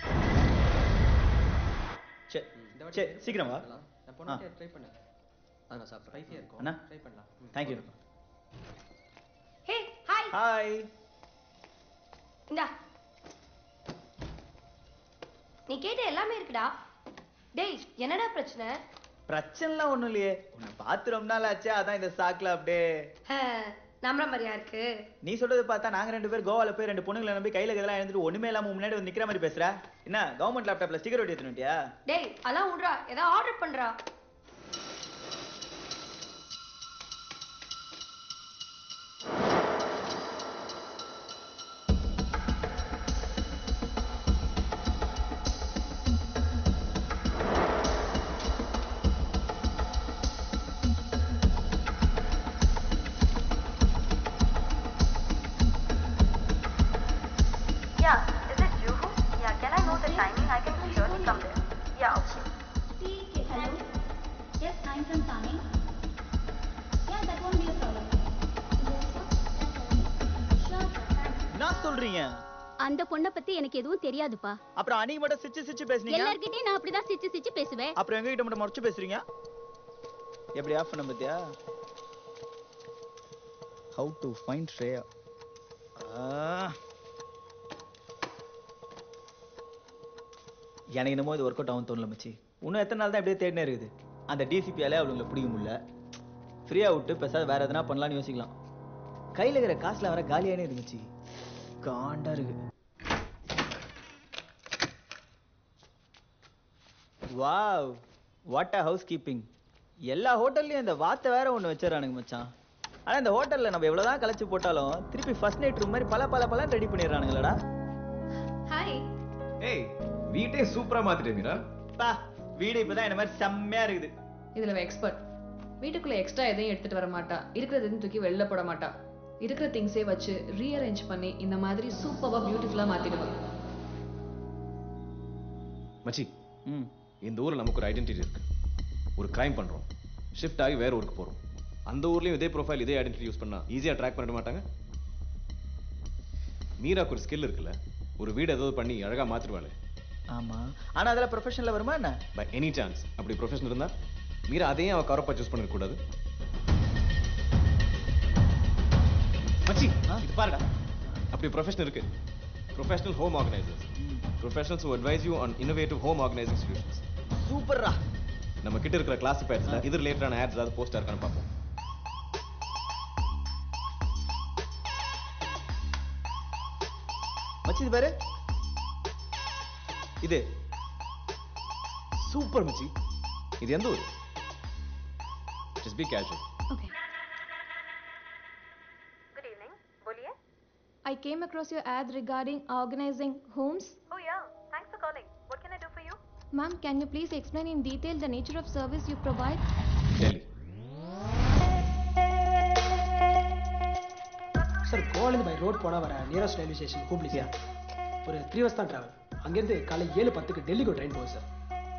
Speaker 2: சரி சரி சீக்கிரம் வா.
Speaker 6: நான் போன ட்ரை பண்ணேன், அதை நான் சாப்பிட்றேன். ஈஸியாக இருக்கும்,
Speaker 2: அண்ணா
Speaker 6: ட்ரை பண்ணலாம்.
Speaker 2: தேங்க்யூ.
Speaker 9: Hey hi.
Speaker 2: ஹாய்.
Speaker 9: இந்தா நீ கேட்ட எல்லாமே இருக்குடா. டேய் என்னடா பிரச்சனை?
Speaker 2: பிரச்சனைலாம் ஒன்றும் இல்லையே, உன்னை பார்த்து ரொம்ப நாள் ஆச்சு, அதான் இந்த சாக்கில் அப்படியே.
Speaker 9: நம்புற மாதிரியா இருக்கு?
Speaker 2: நீ சொல்றது பார்த்தா நாங்க ரெண்டு பேர் கோவால போய் ரெண்டு பொண்ணுங்களை நம்பி கையில இதெல்லாம் எழுந்துட்டு ஒண்ணுமே இல்லாம முன்னாடி வந்து நிக்கிற மாதிரி பேசுற. என்ன கவர்மெண்ட் லேப்டாப்ல ஸ்டிக்கர் ஒட்டி எடுத்துட்டியா?
Speaker 9: டேய் அதெல்லாம் விடுறா, ஏதாவது ஆர்டர் பண்றா.
Speaker 22: அந்த பொண்ண பத்தி எனக்கு எதுவும் தெரியாதுப்பா.
Speaker 2: அப்புறம் அன்னைக்கு மட்டும் சிச்சு சிச்சு பேசுனீங்க.
Speaker 22: எல்லார்கிட்டயும் நான் அப்படிதான் சிச்சு சிச்சு பேசுவேன்.
Speaker 2: அப்புறம் எங்க கிட்ட மட்டும் மறைச்சு பேசுறீங்க. எப்படி ஆஃப் பண்ண பத்தியா? How to find Shreya. எனக்கு என்னமோ இது ஒர்க் அவுட் ஆகும் தோணல மச்சி. இன்னும் எத்தனை நாள் தான் இப்படியே தேடினே இருக்குது. அந்த டிசிபியாலே அவளுங்களை பிடிக்க முடியல. ஃப்ரீயா விட்டு பேசாத வேற எதனா பண்ணலாம்னு யோசிக்கலாம். கையில இருக்கிற காசுல வர காலியானே இருந்துச்சு. காண்டா இருக்கு. Wow what a housekeeping. எல்லா ஹோட்டல்லையும் இந்த வார்த்தை வேற ஒன்று வச்சிடறானுங்க மச்சான். ஆனா இந்த ஹோட்டல்ல நம்ம எவ்வளவுதான் கலைச்சு போட்டாலும் திருப்பி ஃபர்ஸ்ட் நைட் ரூம் மாதிரி பல பல பல ரெடி பண்ணிடுறானுங்களடா.
Speaker 9: ஹாய்.
Speaker 1: ஏய் வீட்டே சூப்பரா மாத்திட்டே மீரா.
Speaker 2: பா வீடு இப்பதான் என்ன மாதிரி செம்மையா இருக்குது.
Speaker 16: இதுல எக்ஸ்பர்ட். வீட்டுக்குள்ள எக்ஸ்ட்ரா எதையும் எடுத்துட்டு வர மாட்டா, இருக்கிறதையும் தூக்கி வெளில போட மாட்டா. இருக்கிற திங்ஸே வச்சு ரீஅரேஞ்ச் பண்ணி இந்த மாதிரி சூப்பரா பியூட்டிஃபுல்லா மாத்திடுவாங்க.
Speaker 1: மச்சி இந்த ஊர்ல நமக்கு ஒரு ஐடென்டிட்டி இருக்கு. ஒரு கிரைம் பண்றோம், ஷிஃப்ட் ஆகி வேற ஊருக்கு போறோம். அந்த ஊர்லயும் இதே ப்ரொஃபைல் இதே ஐடென்டிட்டி யூஸ் பண்ணா ஈஸியா ட்ராக் பண்ணிட மாட்டாங்க. மீராக்கு ஒரு ஸ்கில் இருக்குல்ல, ஒரு வீடு ஏதாவது பண்ணி அழகா மாத்திடுவாளே.
Speaker 2: ஆமா, ஆனா அதெல்லாம் ப்ரொஃபஷனல்ல வருமா என்ன?
Speaker 1: பை எனி சான்ஸ் அப்படி ப்ரொஃபஷனல் இருந்தா மீரா அதையும் அவ கவரப்பா சூஸ் பண்ணிட கூடாது. மச்சி இது பாருடா, அப்படி ப்ரொஃபஷனல் இருக்கு. Professional home organisers, professionals who advise you on innovative home organizing solutions.
Speaker 2: சூப்பர்ரா.
Speaker 1: நம்ம கிட்ட இருக்கிற கிளாசிஃபைட்ஸ்ல இது ரிலேட்டடான ஆட்ஸ் ஏதாவது போஸ்டா இருக்கான்னு பார்ப்போம்.
Speaker 2: மச்சி இது பாரு, இது
Speaker 1: சூப்பர் மச்சி. இது எந்த ஊர்? Just be casual.
Speaker 22: Okay.
Speaker 23: Good evening. बोलिए.
Speaker 10: I came across your ad regarding organizing homes.
Speaker 23: Oh yeah. Thanks for calling. What can I do for you?
Speaker 10: Ma'am, can you please explain in detail the nature of service you provide?
Speaker 1: Delhi.
Speaker 13: Sir கோவாலேருந்து பை ரோட் போனால் வர நியரஸ்ட் ரயில்வே ஸ்டேஷன் ஹூப்ளியா ஒரு த்ரீ ஹவர்ஸ் தான் ட்ராவல். அங்கேருந்து காலை ஏழு பத்துக்கு டெல்லிக்கு ட்ரெயின் போகுது சார்.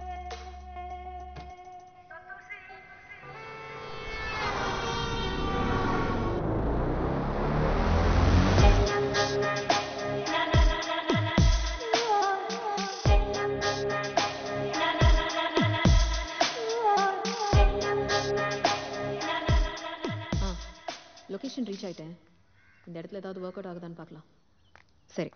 Speaker 16: லொகேஷன் ரீச் ஆயிட்டேன். இந்த இடத்துல ஏதாவது ஒர்க் அவுட் ஆகுதான்னு பார்க்கலாம். சரி.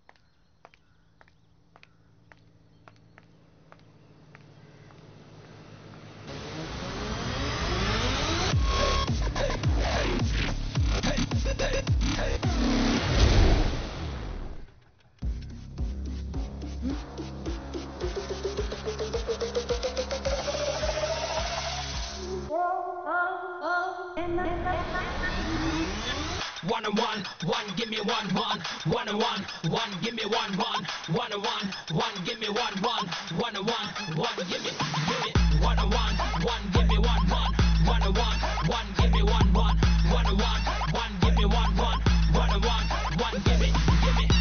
Speaker 4: One and one, one, give me one, one, one and one, one, give me one, one, one and one, one, give me one, one, one and one, one, give me, give me, one and one, one, give me one, one, one and one, one, give me one, one, one and one, one, give me one, one, one and one, one, give me, give me.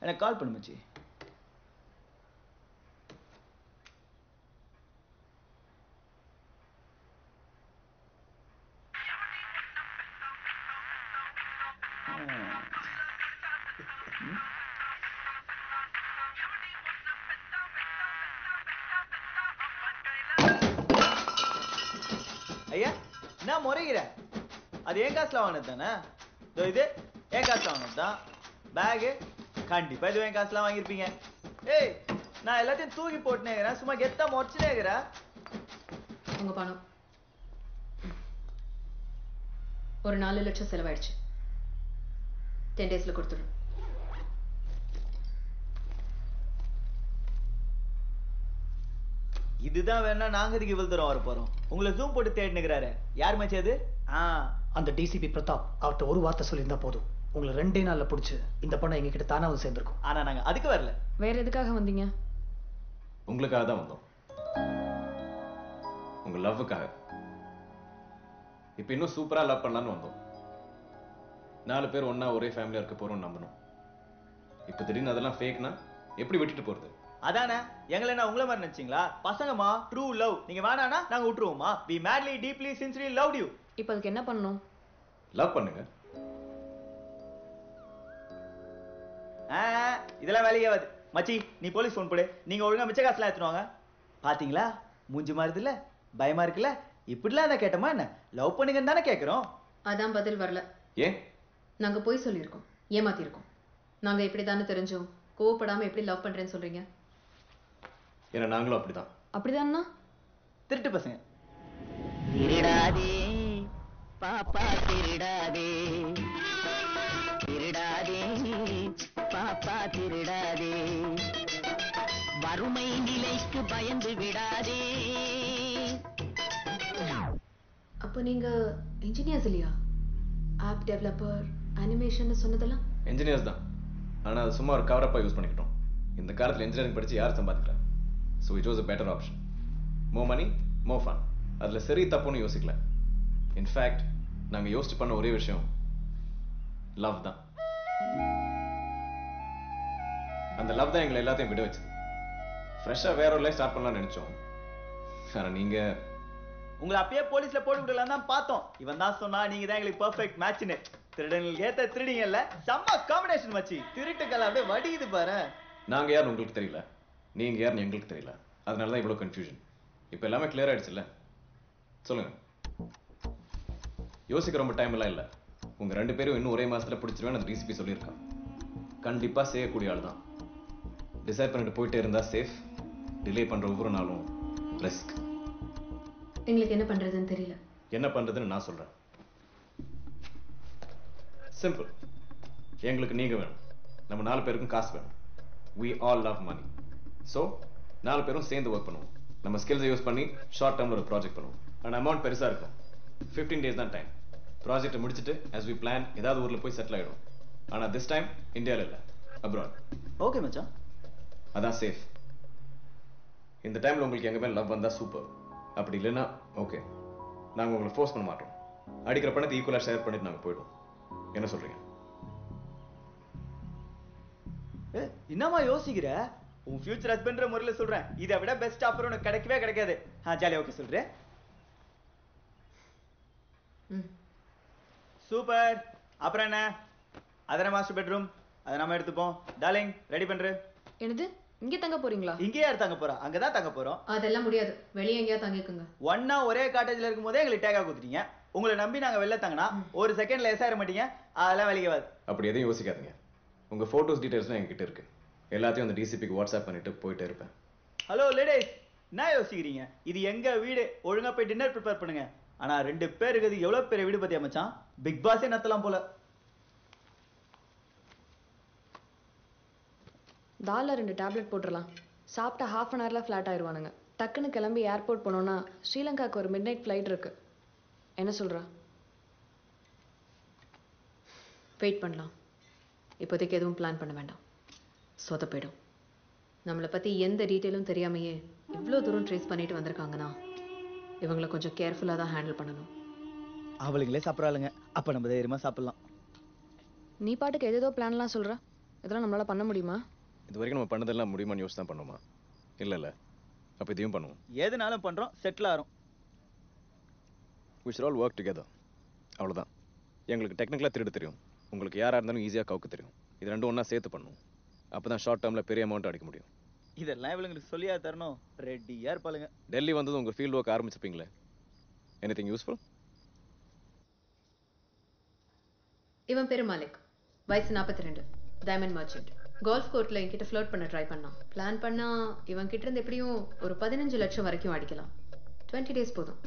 Speaker 2: எனக்கு கால் பண்ணு மச்சி. ஐயா என்ன முறைகிற? அது என் காசுல வாங்கினது தானே? இதோ இது என் காசுல வாங்கினது தான். பேகு கண்டிப்பா இது என் காசுல வாங்கியிருப்பீங்க. ஏய் நான் எல்லாத்தையும் தூக்கி போட்டுனேங்கிறேன், சும்மா கெத்தா முறைச்சுனேங்கிறேன்.
Speaker 5: உங்க பணம் ஒரு நாலு லட்சம் செலவாயிடுச்சு. டென் டேஸ்ல கொடுத்துடும்.
Speaker 2: இதுதான் வேணா நாங்க இதுக்கு இவ்வளவு தூரம் வர போறோம். உங்களை ஜூம் போட்டு தேடினுக்கிறாரு. யார் மச்சி அது? ஆ
Speaker 6: அந்த டிசிபி பிரதாப் அவர்கிட்ட ஒரு வார்த்தை சொல்லியிருந்தா போதும், உங்களை ரெண்டே நாள்ல பிடிச்சு இந்த பணம் எங்க கிட்ட தானா வந்து சேர்ந்திருக்கும்.
Speaker 2: ஆனா நாங்க அதுக்கு வரல.
Speaker 16: வேற எதுக்காக வந்தீங்க?
Speaker 1: உங்களுக்காக தான் வந்தோம். உங்க லவ்வுக்காக. இப்ப இன்னும் சூப்பரா லவ் பண்ணலான்னு வந்தோம். நாலு பேர் ஒன்னா ஒரே ஃபேமிலியா இருக்க போறோம் நம்பணும். இப்ப திடீர்னு அதெல்லாம் ஃபேக்னா எப்படி விட்டுட்டு போறது?
Speaker 2: அதானே எங்களை என்ன உங்களை மாதிரி நினைச்சீங்களா? பசங்கம்மா ட்ரூ லவ். நீங்க வேணானா நாங்க விட்டுருவோமா? we madly deeply sincerely loved you.
Speaker 16: இப்போ அதுக்கு என்ன பண்ணணும்?
Speaker 1: லவ் பண்ணுங்க.
Speaker 2: ஆ இதெல்லாம் வேலையே ஆகாது. மச்சி நீ போலீஸ் ஃபோன் போடு. நீங்க ஒழுங்கா மிச்ச காசுலாம் எடுத்துவாங்க. பாத்தீங்களா மூஞ்சி மாறுதுல, பயமா இருக்குல்ல. இப்படிலாம் என்ன கேட்டோமா என்ன? லவ் பண்ணுங்கன்னு தானே கேட்குறோம்.
Speaker 5: அதான் பதில் வரல.
Speaker 1: ஏன்?
Speaker 5: நாங்க போய் சொல்லியிருக்கோம், ஏமாத்திருக்கோம். நாங்க இப்படி தானே தெரிஞ்சோம். கோவப்படாம எப்படி லவ் பண்றேன்னு சொல்றீங்க?
Speaker 1: ஏன்னா நாங்களும் அப்படிதான்.
Speaker 16: அப்படிதான்னா
Speaker 2: திருட்டு பசங்க.
Speaker 21: திருடாதே பாப்பா திருடாதே, திருடாதே பாப்பா திருடாதே, வறுமை நிலைக்கு பயந்து விடாதே.
Speaker 5: அப்போ நீங்க இன்ஜினியர்ஸ் இல்லையா? ஆப் டெவலப்பர், அனிமேஷன் சொன்னதெல்லாம்
Speaker 1: இன்ஜினியர்ஸ் தான். ஆனா அது சும்மா ஒரு கவரப்பா யூஸ் பண்ணிக்கிட்டோம். இந்த காலத்துல இன்ஜினியரிங் படிச்சு யார் சம்பாதிக்கிறா? So it was a better option. Mo money மோ ஃபன். அதுல சரி தப்புன்னு யோசிக்கல. இன்ஃபேக்ட் நாங்க யோசிச்சு பண்ண ஒரே விஷயம் லவ் தான். அந்த லவ் தான் எங்களை எல்லாத்தையும் விட வச்சது. ஃப்ரெஷ்ஷா வேற ஒரு லைஃப் ஸ்டார்ட் பண்ணலாம்னு நினைச்சோம். ஆனா நீங்க
Speaker 2: உங்களை அப்பயே போலீஸ்ல போட்டு விடலாம் தான் பார்த்தோம். இவன் தான் சொன்னா நீங்க தான் எங்களுக்கு பெர்ஃபெக்ட் மேட்ச்னு. திருடனுக்கு ஏத்த திருடிங்கல்ல, செம்ம காம்பினேஷன் மச்சி. திருட்டுக்கெல்லாம் அப்படியே வடியுது பாரு.
Speaker 1: நாங்க யாருன்னு உங்களுக்கு தெரியல, நீங்க யாருன்னு எங்களுக்கு தெரியல. அதனால தான் இவ்வளவு கன்ஃபியூஷன். இப்போ எல்லாமே கிளியர் ஆயிடுச்சுல்ல? சொல்லுங்க. யோசிக்க ரொம்ப டைம் எல்லாம் இல்ல. உங்க ரெண்டு பேரும் இன்னும் ஒரே மாசத்துல பிடிச்சிருவேன் அந்த டிசிபி சொல்லியிருக்கான். கண்டிப்பா செய்யக்கூடிய ஆள் தான். டிசைட் பண்ணிட்டு போயிட்டே இருந்தா சேஃப். டிலே பண்ற ஒவ்வொரு நாளும் ரிஸ்க்.
Speaker 5: எங்களுக்கு என்ன பண்றதுன்னு தெரியல.
Speaker 1: என்ன பண்றதுன்னு நான் சொல்றேன். சிம்பிள். எங்களுக்கு நீங்க வேணும், நம்ம நாலு பேருக்கும் காசு வேணும். we all love money. so நாலு பேரும் சேர்ந்து ஒர்க் பண்ணுவோம். நம்ம ஸ்கில்ஸை யூஸ் பண்ணி ஷார்ட் டேர்ம்ல ஒரு ப்ராஜெக்ட் பண்ணுவோம். ஆனா அமௌண்ட் பெருசா இருக்கும். ஃபிஃப்டீன் டேஸ் தான் டைம். ப்ராஜெக்ட்டை முடிச்சிட்டு as we plan ஏதாவது ஊர்ல போய் செட்டில் ஆயிடும். ஆனா திஸ் டைம் இந்தியால இல்ல, அப்ராட்.
Speaker 2: ஓகே மச்சான்.
Speaker 1: அதான் சேஃப். இந்த டைம்ல உங்களுக்கு எங்க மேல லவ் வந்தா சூப்பர். அப்படி இல்லைன்னா ஓகே, நாங்க உங்களை ஃபோர்ஸ் பண்ண மாட்டோம். அடிக்கிற பணத்தை ஈக்குவலா ஷேர் பண்ணிட்டு நாங்க போயிடுவோம். என்ன சொல்றீங்க?
Speaker 2: என்னமா யோசிக்கிற? உன் ஃபியூச்சர் ஹஸ்பண்ட்ற முறையில சொல்றேன். இதை விட பெஸ்ட் ஆஃபர் உனக்கு கிடைக்கவே கிடைக்காது. ஆ ஜாலியா ஓகே சொல்றேன். சூப்பர். அப்புறம் என்ன? அதன மாஸ்டர் பெட்ரூம் அதை நாம எடுத்துப்போம். டார்லிங் ரெடி பண்ற?
Speaker 16: என்னது? இங்க தங்க போறீங்களா?
Speaker 2: இங்க யார் தங்க போறா? அங்கதான் தங்க போறோம்.
Speaker 5: அதெல்லாம் முடியாது, வெளியே எங்கேயா தங்கிக்குங்க.
Speaker 2: ஒன்னா ஒரே காட்டேஜ்ல இருக்கும் போதே எங்களுக்கு டேக்கா கொடுத்துட்டீங்க. உங்களை நம்பி நாங்க வெளில தங்கினா ஒரு செகண்ட்ல எஸ் ஆயிட மாட்டீங்க. அதெல்லாம் வேலைக்கு ஆகாது.
Speaker 1: அப்படி எதையும் யோசிக்காதீங்க. உங்க போட்டோஸ் டீடைல்ஸ்லாம் எங்ககிட்ட இருக்கு. எல்லாத்தையும் அந்த டிசிபிக்கு வாட்ஸ்அப் பண்ணிட்டு போயிட்டே இருப்பேன்.
Speaker 2: ஹலோ லேடிஸ், என்ன யோசிக்கிறீங்க? இது எங்க வீடு. ஒழுங்கா போய் டின்னர் ப்ரிப்பேர் பண்ணுங்க. ஆனா ரெண்டு பேருக்கு இது எவ்வளவு பெரிய வீடு பத்தியா மச்சான்? பிக் பாஸே நத்தலாம் போல.
Speaker 16: தால்ல ரெண்டு டேப்லெட் போட்டுடலாம். சாப்பிட்டா ஹாஃப் அன் ஹவர்ல ஃப்ளாட் ஆயிடுவானுங்க. டக்குன்னு கிளம்பி ஏர்போர்ட் போனோம்னா ஸ்ரீலங்காவுக்கு ஒரு மிட் நைட் ஃப்ளைட் இருக்கு. என்ன சொல்றா?
Speaker 5: வெயிட் பண்ணலாம். இப்போதைக்கு எதுவும் பிளான் பண்ண வேண்டாம். சொத போயிடும். நம்மளை பற்றி எந்த டீட்டெயிலும் தெரியாமையே இவ்வளோ தூரம் ட்ரேஸ் பண்ணிட்டு வந்திருக்காங்கன்னா இவங்களை கொஞ்சம் கேர்ஃபுல்லாக தான் ஹேண்டில் பண்ணணும்.
Speaker 2: அவளுங்களே சாப்பிட்றாளுங்க, அப்போ நம்ம தைரியமாக சாப்பிடலாம்.
Speaker 16: நீ பாட்டுக்கு எதோ பிளான்லாம் சொல்ற. இதெல்லாம் நம்மளால பண்ண முடியுமா?
Speaker 1: இது வரைக்கும் நம்ம பண்ணதெல்லாம் முடியுமான்னு யோசிச்சு தான் பண்ணுமா? இல்லை இல்லை, அப்போ இதையும் பண்ணுவோம்.
Speaker 2: எதுனாலும் பண்றோம், செட்டில் ஆகிறோம்.
Speaker 1: we should all work together. அவ்வளோதான். எங்களுக்கு டெக்னிக்கலாக திருட தெரியும், உங்களுக்கு யாராக இருந்தாலும் ஈஸியாக கவுக்க தெரியும். இது ரெண்டும் ஒன்றா சேர்த்து பண்ணுவோம். அப்போ தான் ஷார்ட் டேர்மில் பெரிய அமௌண்ட் அடிக்க முடியும்.
Speaker 2: இதெல்லாம் இவங்களுக்கு சொல்லியா தரணும்? ரெடியாக இருப்பாளுங்க.
Speaker 1: டெல்லி வந்தது உங்கள் ஃபீல்டு ஒர்க் ஆரம்பிச்சிருப்பீங்களே, எனிதிங் யூஸ்ஃபுல்?
Speaker 5: இவன் பேரு மாலிக், வயசு நாற்பத்தி ரெண்டு, டைமண்ட் மர்ச்சன்ட். கோல்ஃப் கோர்ட்டில் என்கிட்ட ஃப்ளோட் பண்ண ட்ரை பண்ணான். பிளான் பண்ணால் இவன் கிட்ட இருந்து எப்படியும் ஒரு பதினஞ்சு லட்சம் வரைக்கும் அடிக்கலாம். டுவெண்ட்டி டேஸ் போதும்.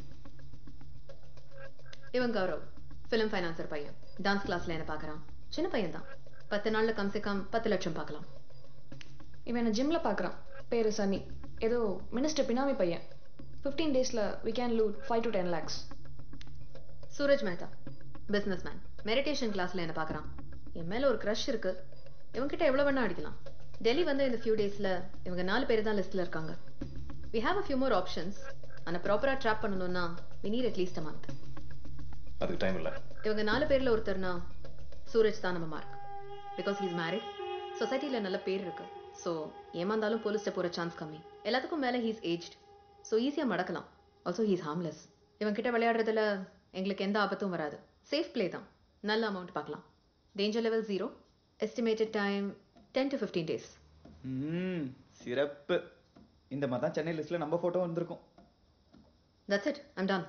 Speaker 5: இவன் கௌரவ், ஃபிலிம் ஃபைனான்சர் பையன். டான்ஸ் கிளாஸில் என்ன பார்க்குறான். சின்ன பையன் தான், பத்து நாளில் கம்சே கம் பத்து லட்சம் பார்க்கலாம்.
Speaker 16: இவன் என்ன ஜிம்மில் பார்க்குறான். பேரு சன்னி, ஏதோ மினிஸ்டர் பினாமி பையன். ஃபிஃப்டீன் டேஸில் we can loot five to ten lakhs.
Speaker 5: Suraj Mehta, businessman, meditation கிளாஸில் என்ன பார்க்குறான். என் மேலே ஒரு க்ரஷ் இருக்கு, இவங்ககிட்ட எவ்வளோ வேணா அடிக்கலாம். டெல்லி வந்து இந்த ஃபியூ டேஸில் இவங்க நாலு பேர் தான் லிஸ்ட்டில் இருக்காங்க. We have a few more options. ஆனால் ப்ராப்பராக ட்ராப் பண்ணணும்னா we need at least a month.
Speaker 1: அதுக்கு டைம் இல்லை.
Speaker 5: இவங்க நாலு பேரில் ஒருத்தர்னா சூரஜ் தான் நம்ம மார்க். பிகாஸ் ஹீஸ் மேரிட், சொசைட்டியில் நல்ல பேர் இருக்கு. ஸோ ஏமாந்தாலும் போலீஸ்ட்ட போகிற சான்ஸ் கம்மி. எல்லாத்துக்கும் மேலே ஹீஸ் ஏஜ்ட், ஸோ ஈஸியாக மடக்கலாம். Also he's harmless. இவங்கிட்ட விளையாடுறதுல எங்களுக்கு எந்த ஆபத்தும் வராது. சேஃப் பிளே தான், நல்ல அமௌண்ட் பார்க்கலாம். Danger level zero, estimated time ten to fifteen days.
Speaker 2: Hmm, சிறப்பு. இந்த மாதிரி தான் சென்னை லிஸ்ட்டில் நம்ம ஃபோட்டோ வந்திருக்கும்.
Speaker 5: That's it, I'm done.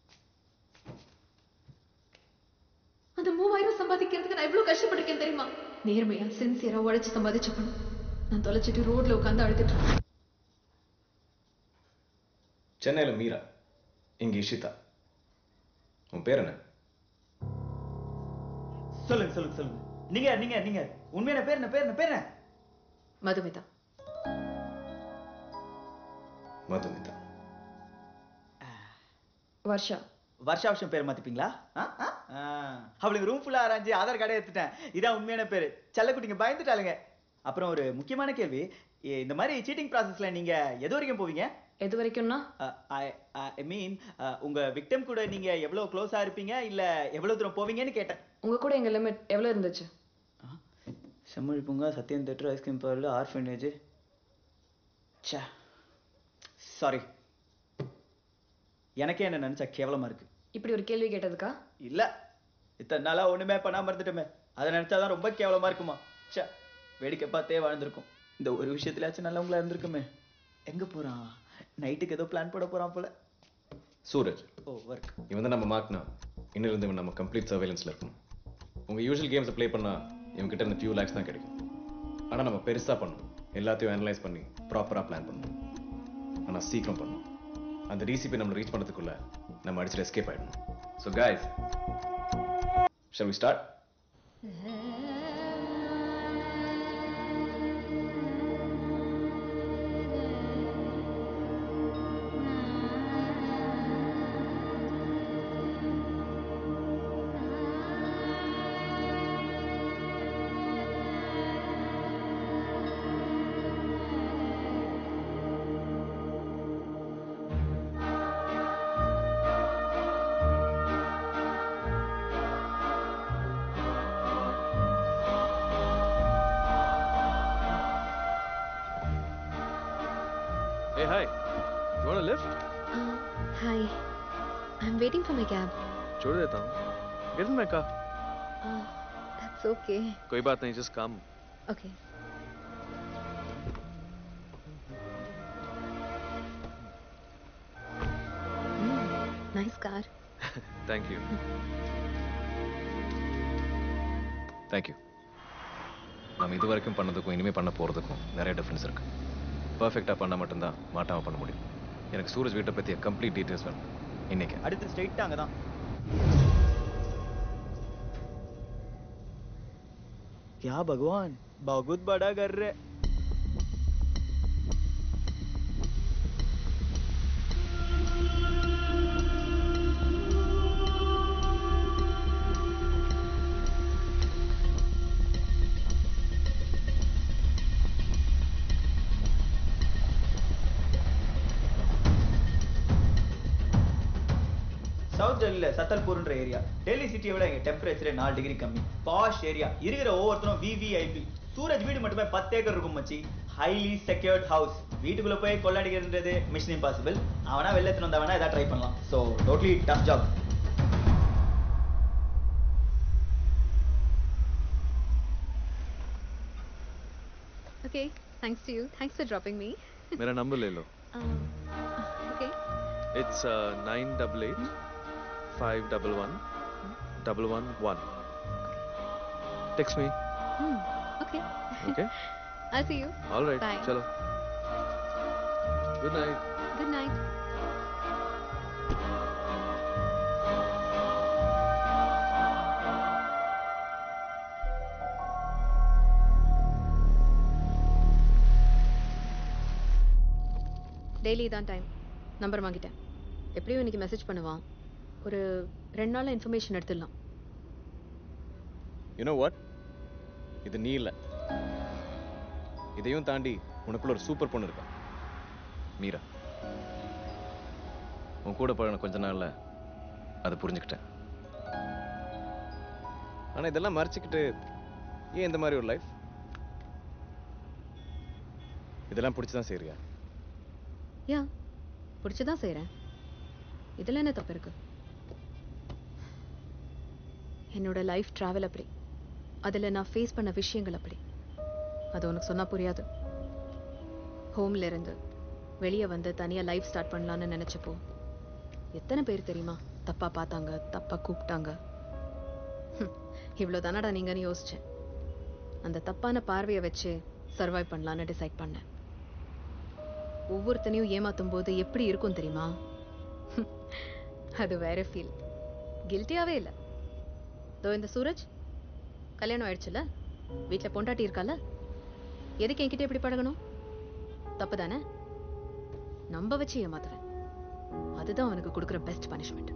Speaker 5: அந்த மூவாயிரம் சம்பாதிக்கிறதுக்கு நான் எவ்வளவு கஷ்டப்பட்டிருக்கேன் தெரியுமா? நேர்மையா சின்சியரா உழைச்சு சம்பாதிச்ச பணம் நான் தொலைச்சிட்டு ரோட்ல உட்காந்து அழுதுட்டு இருக்கேன்.
Speaker 1: சென்னையில மீரா, இங்க இஷிதா. உன் பேர் என்ன?
Speaker 2: சொல்லுங்க சொல்லுங்க சொல்லுங்க. நீங்க நீங்க நீங்க உண்மையான பேர் என்ன? பேர் என்ன? பேர் என்ன?
Speaker 5: மதுமிதா.
Speaker 1: மதுமிதா.
Speaker 16: வர்ஷா.
Speaker 2: வருஷா வருஷம் பேர் மாத்திப்பீங்களா? அவளுக்கு ரூம் ஃபுல்லா ஆராய்ச்சி ஆதார் கார்டே எடுத்துட்டேன். இதான் உண்மையான பேரு. செல்லக்குட்டிங்க பயந்துட்டாளுங்க. அப்புறம் ஒரு முக்கியமான கேள்வி, இந்த மாதிரி சீட்டிங் ப்ராசஸ்ல நீங்க எது வரைக்கும் போவீங்க?
Speaker 16: எது வரைக்கும்னா?
Speaker 2: ஐ மீன் உங்க விக்டிம் கூட நீங்க எவ்வளவு க்ளோஸா இருப்பீங்க, இல்ல எவ்வளவு தூரம் போவீங்கன்னு கேட்டேன்.
Speaker 16: உங்க கூட எங்க லிமிட் எவ்வளவு இருந்துச்சு?
Speaker 2: Semmozhi Poonga, Sathyam theatre, ice cream parlour, orphanage. ச்சே, சாரி. எனக்கே என்ன நினைச்சா கேவலமா இருக்கு.
Speaker 16: இப்படி ஒரு கேள்வி கேட்டதுக்கா?
Speaker 2: இல்ல, இத்தனை நாளா ஒண்ணுமே பண்ணாம இருந்துட்டோமே, அதை நினைச்சாதான் ரொம்ப கேவலமா இருக்குமா. ச்சே, வேடிக்கை பார்த்தே வாழ்ந்திருக்கும். இந்த ஒரு விஷயத்துலயாச்சும் நல்லவங்களா இருந்திருக்குமே. எங்க போறான்? நைட்டுக்கு ஏதோ பிளான் போட போறான் போல.
Speaker 1: சூரஜ்.
Speaker 2: Oh, work.
Speaker 1: இவன் தான் நம்ம மார்க்னா, இன்னும் இருந்து இவன் நம்ம கம்ப்ளீட் சர்வேலன்ஸ்ல இருக்கணும். உங்க யூஷுவல் கேம்ஸை ப்ளே பண்ணா இவங்க கிட்ட இருந்து ஃபியூ லேக்ஸ் தான் கிடைக்கும். ஆனா நம்ம பெருசா பண்ணணும், எல்லாத்தையும் அனலைஸ் பண்ணி ப்ராப்பரா பிளான் பண்ணணும். ஆனா சீக்கிரம் பண்ணணும். அந்த டிசிபி நம்மளை ரீச் பண்ணதுக்குள்ள நம்ம அடிச்சுட்டு எஸ்கேப் ஆயிடணும். So guys, shall we start? Hey, hi. You want a lift?
Speaker 5: Uh, hi. I'm waiting for my cab.
Speaker 19: छोड़ देता हूँ. Get in my car.
Speaker 5: Uh, that's okay.
Speaker 19: कोई बात नहीं, just come.
Speaker 5: Okay. Mm, nice car.
Speaker 19: Thank you.
Speaker 1: Thank you. நம்ம இது வரைக்கும் பண்ணதுக்கும் இனிமே பண்ண போறதுக்கும் நிறைய டிஃபரன்ஸ் இருக்கு. பர்ஃபெக்டா பண்ணா மட்டும்தான் மாட்டாம பண்ண முடியும். எனக்கு சூரஜ் வீட்டை பத்திய கம்ப்ளீட் டீடைல்ஸ் வேணும் இன்னைக்கு.
Speaker 2: அடுத்து ஸ்ட்ரைட்டா அங்கதான். क्या भगवान, बहुत बड़ा कर रहे. சவுத் சவுத் டெல்லியில சத்தல்பூர்ன்ற ஏரியா டெல்லி சிட்டியை விட இங்க டெம்பரேச்சரே நாலு டிகிரி கம்மி. Posh area. இருக்கிற ஒவ்வொருத்தரும் விவிஐபி. சூரஜ் வீடு மட்டுமே பத்து ஏக்கர் இருக்கும் மச்சி. Highly secured house. வீட்டுக்குள்ள போய் கொள்ளடிக்கிறதுன்றது மிஷன் இம்பாசிபிள். அவனா வெள்ளத்துல வந்தவனா ஏதாவது ட்ரை பண்ணலாம். So totally tough job.
Speaker 5: Okay, thanks to you. Thanks for dropping me.
Speaker 11: मेरा नंबर ले लो.
Speaker 5: Um, okay.
Speaker 11: It's uh, nine double eight five double one double one one. Text me.
Speaker 5: Hmm. Okay.
Speaker 11: Okay.
Speaker 5: I'll see you.
Speaker 11: All right.
Speaker 5: Bye.
Speaker 11: Chalo. Good night.
Speaker 5: Good night. Daily தான் டைம். நம்பர் வாங்கிட்டேன். எப்படியும் இன்னைக்கு மெசேஜ் பண்ணுவான். ஒரு ரெண்டு நாள்ல இன்ஃபர்மேஷன் எடுத்துடலாம்.
Speaker 1: யூ நோ வாட், இது நீ இல்லை. இதையும் தாண்டி உனக்குள்ள ஒரு சூப்பர் பொண்ணு இருக்கா, மீரா. உன் கூட பழகின கொஞ்ச நாள்ல அதை புரிஞ்சுக்கிட்டேன். ஆனா இதெல்லாம் மறைச்சிக்கிட்டு ஏன் இந்த மாதிரி ஒரு லைஃப்? இதெல்லாம் பிடிச்சுதான் செய்றியா?
Speaker 5: யா, பிடிச்சதான் செய்கிறேன். இதில் என்ன தப்பு இருக்கு? என்னோட லைஃப் ட்ராவல் அப்படி. அதில் நான் ஃபேஸ் பண்ண விஷயங்கள் அப்படி. அது உனக்கு சொன்னால் புரியாது. ஹோம்ல இருந்து வெளியே வந்து தனியாக லைஃப் ஸ்டார்ட் பண்ணலான்னு நினச்சப்போ எத்தனை பேர் தெரியுமா தப்பாக பார்த்தாங்க, தப்பாக கூப்பிட்டாங்க. இவ்வளோ தானடா நீங்கன்னு யோசிச்சேன். அந்த தப்பான பார்வையை வச்சு சர்வைவ் பண்ணலான்னு டிசைட் பண்ணேன். ஒவ்வொருத்தனையும் ஏமாத்தும் போது எப்படி இருக்கும் தெரியுமா? அது வேற ஃபீல். கில்ட்டியாவே இல்லை. தோ இந்த சூரஜ் கல்யாணம் ஆயிடுச்சுல, வீட்டில் பொண்டாட்டி இருக்கால, எதுக்கு என்கிட்ட எப்படி பழகணும்? தப்பு தானே? நம்ப வச்சு ஏமாத்துவேன். அதுதான் அவனுக்கு கொடுக்குற பெஸ்ட் பனிஷ்மெண்ட்.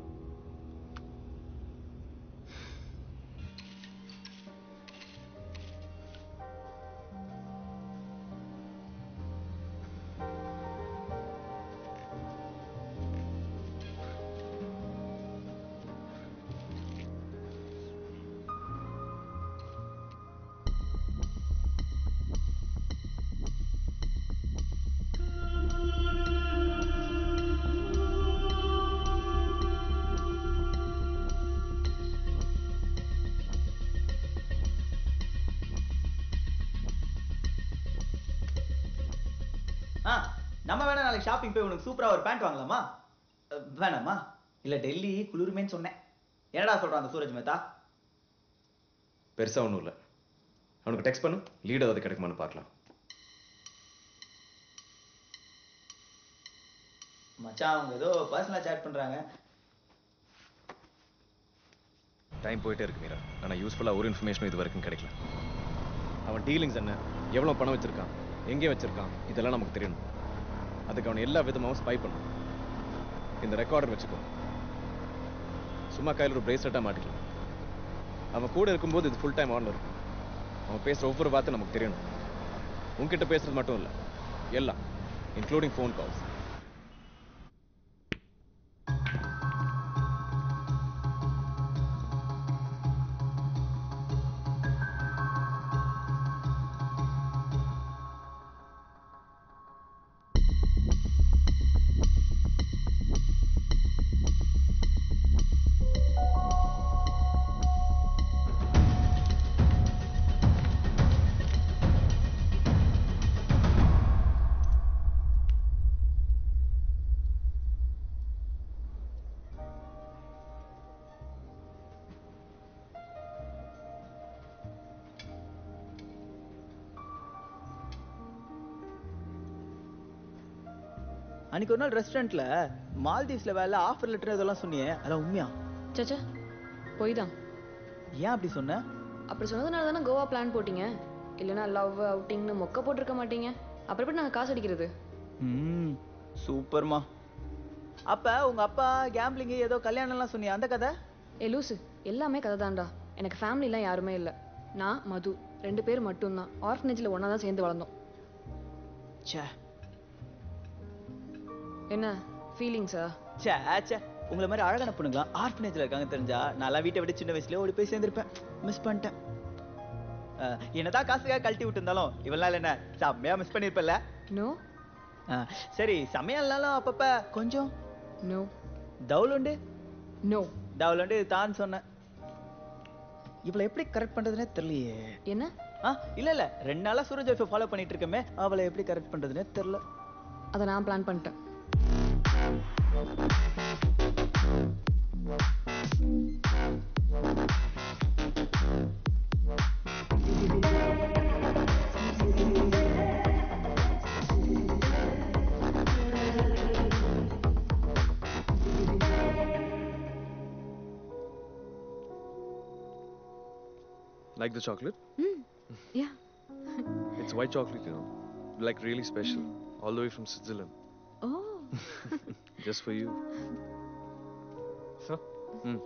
Speaker 2: ஆ, நம்ம வேணா நாளைக்கு ஷாப்பிங் போய் உனக்கு சூப்பரா ஒரு பேண்ட் வாங்கலாமா? அஹ், வேணாமா? இல்ல டெல்லி குளிருமேன்னு சொன்னேன். என்னடா சொல்றான் அந்த சூரஜ் மேத்தா?
Speaker 1: பெருசா ஒன்றும் இல்லை. அவனுக்கு டெக்ஸ்ட் பண்ணு, லீட் ஏதாவது கிடைக்குமான்னு பார்க்கலாம்.
Speaker 2: மச்சான் அவங்க ஏதோ பர்சனலா சேட் பண்றாங்க.
Speaker 1: டைம் போயிட்டே இருக்கு மீரா. ஆனால் யூஸ்ஃபுல்லாக ஒரு இன்ஃபர்மேஷனும் இது வரைக்கும் கிடைக்கல. அவன் டீலிங்ஸ் என்ன, எவ்வளோ பணம் வச்சிருக்கான், எங்கே வச்சிருக்கான், இதெல்லாம் நமக்கு தெரியணும். அதுக்கு அவன் எல்லா விதமாகவும் ஸ்பை பண்ணணும். இந்த ரெக்கார்டர் வச்சுக்கோ. சும்மா கையில் ஒரு பிரேஸ்லெட்டாக மாட்டிக்கலாம். அவன் கூட இருக்கும்போது இது ஃபுல் டைம் ஆன்ல இருக்கும். அவன் பேசுகிற ஒவ்வொரு வார்த்தை நமக்கு தெரியணும். உன்கிட்ட பேசுறது மட்டும் இல்லை, எல்லாம் இன்க்ளூடிங் ஃபோன் கால்ஸ்.
Speaker 2: அன்னைக்கு ஒரு நாள் ரெஸ்டாரண்ட்ல மால்தீவ்ஸ்ல வேலை ஆஃபர் லெட்டர் இதெல்லாம் சொன்னியே, அதெல்லாம் உண்மையா?
Speaker 16: சச்சா போய் தான்.
Speaker 2: ஏன் அப்படி சொன்ன?
Speaker 16: அப்படி சொன்னதுனால தானே கோவா பிளான் போட்டீங்க. இல்லைன்னா லவ் அவுட்டிங்னு மொக்க போட்டிருக்க மாட்டீங்க. அப்புறம் எப்படி நாங்கள் காசு அடிக்கிறது?
Speaker 2: ம் சூப்பர்மா. அப்ப உங்க அப்பா கேம்பிளிங் ஏதோ கல்யாணம்லாம் சொன்னியே, அந்த கதை?
Speaker 16: ஏ லூசு, எல்லாமே கதை தான்டா. எனக்கு ஃபேமிலிலாம் யாருமே இல்லை. நான் மது ரெண்டு பேர் மட்டும்தான். ஆர்ஃபனேஜில் ஒன்றா தான் சேர்ந்து வளர்ந்தோம்.
Speaker 2: சே
Speaker 16: என்ன ஃபீலிங்ஸா?
Speaker 2: சே சே உங்களை மாதிரி அழகான பொண்ணுங்களா ஆர்ஃபனேஜ்ல இருக்காங்க தெரிஞ்சா நான் வீட்டை விட சின்ன வயசுல ஓடி போய் சேர்ந்திருப்பேன். மிஸ் பண்ணிட்டேன். அஹ், என்னதான் காசுக்காக கழட்டி விட்டு இருந்தாலும் இவளால என்ன செம்மையா மிஸ் பண்ணிருப்பல.
Speaker 16: நோ.
Speaker 2: சரி செம்மையா இல்லைனாலும் அப்பப்ப கொஞ்சம்
Speaker 16: நோ.
Speaker 2: டவுலுண்டு
Speaker 16: நோ.
Speaker 2: டவுலுண்டு தான் சொன்னேன். இவளை எப்படி கரெக்ட் பண்றதுனே தெரியலையே.
Speaker 16: என்ன?
Speaker 2: ஆ இல்ல இல்ல ரெண்டு நாளா சூரஜ் வைஃபை ஃபாலோ பண்ணிட்டு இருக்கமே, அவளை எப்படி கரெக்ட் பண்றதுனே தெரியல.
Speaker 16: அதை நான் பிளான் பண்ணிட்டேன்.
Speaker 11: Like the chocolate?
Speaker 16: Mm. Yeah.
Speaker 11: It's white chocolate, you know. Like really special. All the way from Switzerland.
Speaker 16: Oh.
Speaker 11: Just for you.
Speaker 1: So?
Speaker 11: Mm.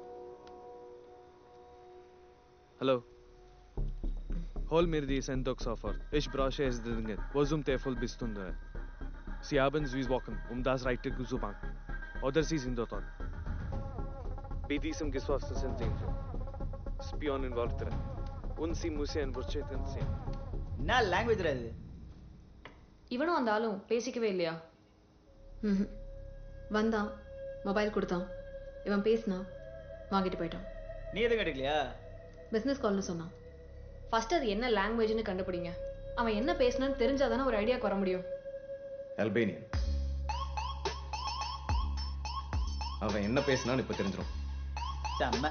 Speaker 11: Hallo. Hol mir die Sendung sofort. Ich brauche es dringend. Wozum Tefel bist du da? Sie haben Süß wochen, um das Reiter zu machen. Oder Sie sind dort. Bei diesem geschlossenen Zentrum. Spionen Worte. Und Sie müssen Wurzeln sehen.
Speaker 2: என்ன லாங்குவேஜ்ரா இது?
Speaker 16: இவனும் அந்த ஆளும் பேசிக்கவே இல்லையா?
Speaker 5: ம் வந்தான், மொபைல் கொடுத்தான், இவன் பேசினான், வாங்கிட்டு போயிட்டான்.
Speaker 2: நீ எதுவும் கேட்டுக்கலையா?
Speaker 5: பிஸ்னஸ் கால்னு சொன்னான்.
Speaker 16: ஃபர்ஸ்ட் அது என்ன லாங்குவேஜ்னு கண்டுபிடிங்க. அவன் என்ன பேசினான்னு தெரிஞ்சாதானே ஒரு ஐடியாக்கு வர முடியும்.
Speaker 1: அல்பேனியன். அவன் என்ன பேசினான்னு இப்ப தெரிஞ்சிடும்.
Speaker 2: செம்ம.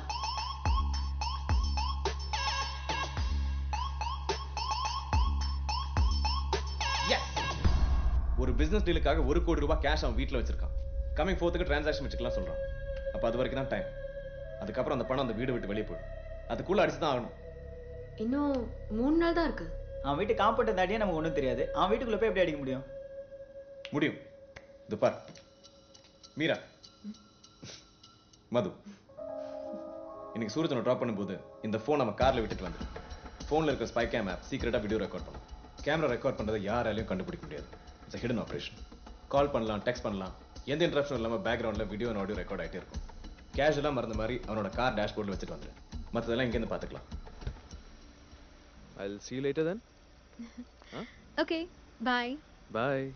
Speaker 1: ஒரு பிசினஸ் டீலுக்காக ஒரு கோடி ரூபாய் கேஷ் அவன் வீட்டில் வச்சிருக்கான். கமிங் ஃபோர்த்துக்கு டிரான்சாக்ஷன் வச்சுக்கலாம் சொல்றான். அப்ப அது வரைக்கும் தான் டைம். அதுக்கப்புறம் அந்த பணம் அந்த வீடு விட்டு வெளியே போயிடும். அதுக்குள்ள அடிச்சு தான் ஆகணும்.
Speaker 5: இன்னும் மூணு நாள் தான் இருக்கு.
Speaker 2: அவன் வீட்டு காம்பவுண்ட் தாண்டியே நமக்கு ஒன்றும் தெரியாது. அவன் வீட்டுக்குள்ள போய் எப்படி அடிக்க முடியும்?
Speaker 1: முடியும். இது பார் மீரா, மது, இன்னைக்கு சூரஜனை ட்ராப் பண்ணும்போது இந்த ஃபோன் நம்ம கார்ல விட்டுட்டு வந்து ஃபோன்ல இருக்க ஸ்பை கேம் ஆப் சீக்கிரட்டா வீடியோ ரெக்கார்ட் பண்ணும். கேமரா ரெக்கார்ட் பண்றதை யாராலையும் கண்டுபிடிக்க முடியாது. It's hidden operation. கால் பண்ணலாம், டெக்ஸ்ட் பண்ணலாம், எந்த இன்டரப்ஷன் இல்லாம பேக்ரவுண்ட்ல வீடியோ அண்ட் ஆடியோ ரெக்கார்ட் ஆகிட்டே இருக்கும். கேஷுவலா மறந்த மாதிரி அவனோட கார் டேஷ்போர்ட்ல வச்சுட்டு வந்துரு. மற்றதெல்லாம் இங்கேருந்து பார்த்துக்கலாம்.
Speaker 11: I'll see you later then. Huh?
Speaker 5: Okay, bye.
Speaker 11: Bye.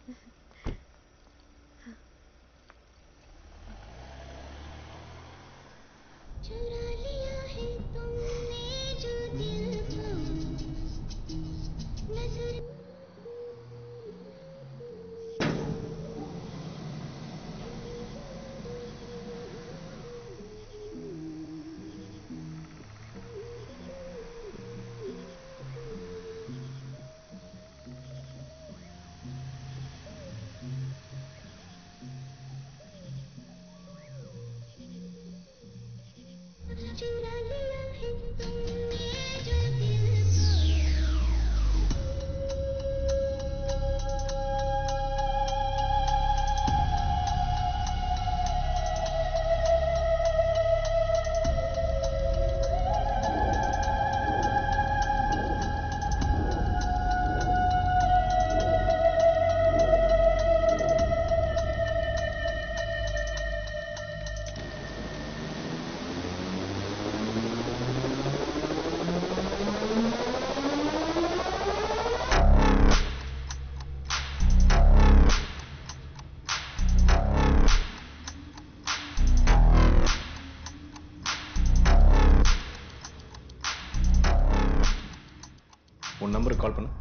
Speaker 1: உன் நம்பருக்கு கால் பண்ணு.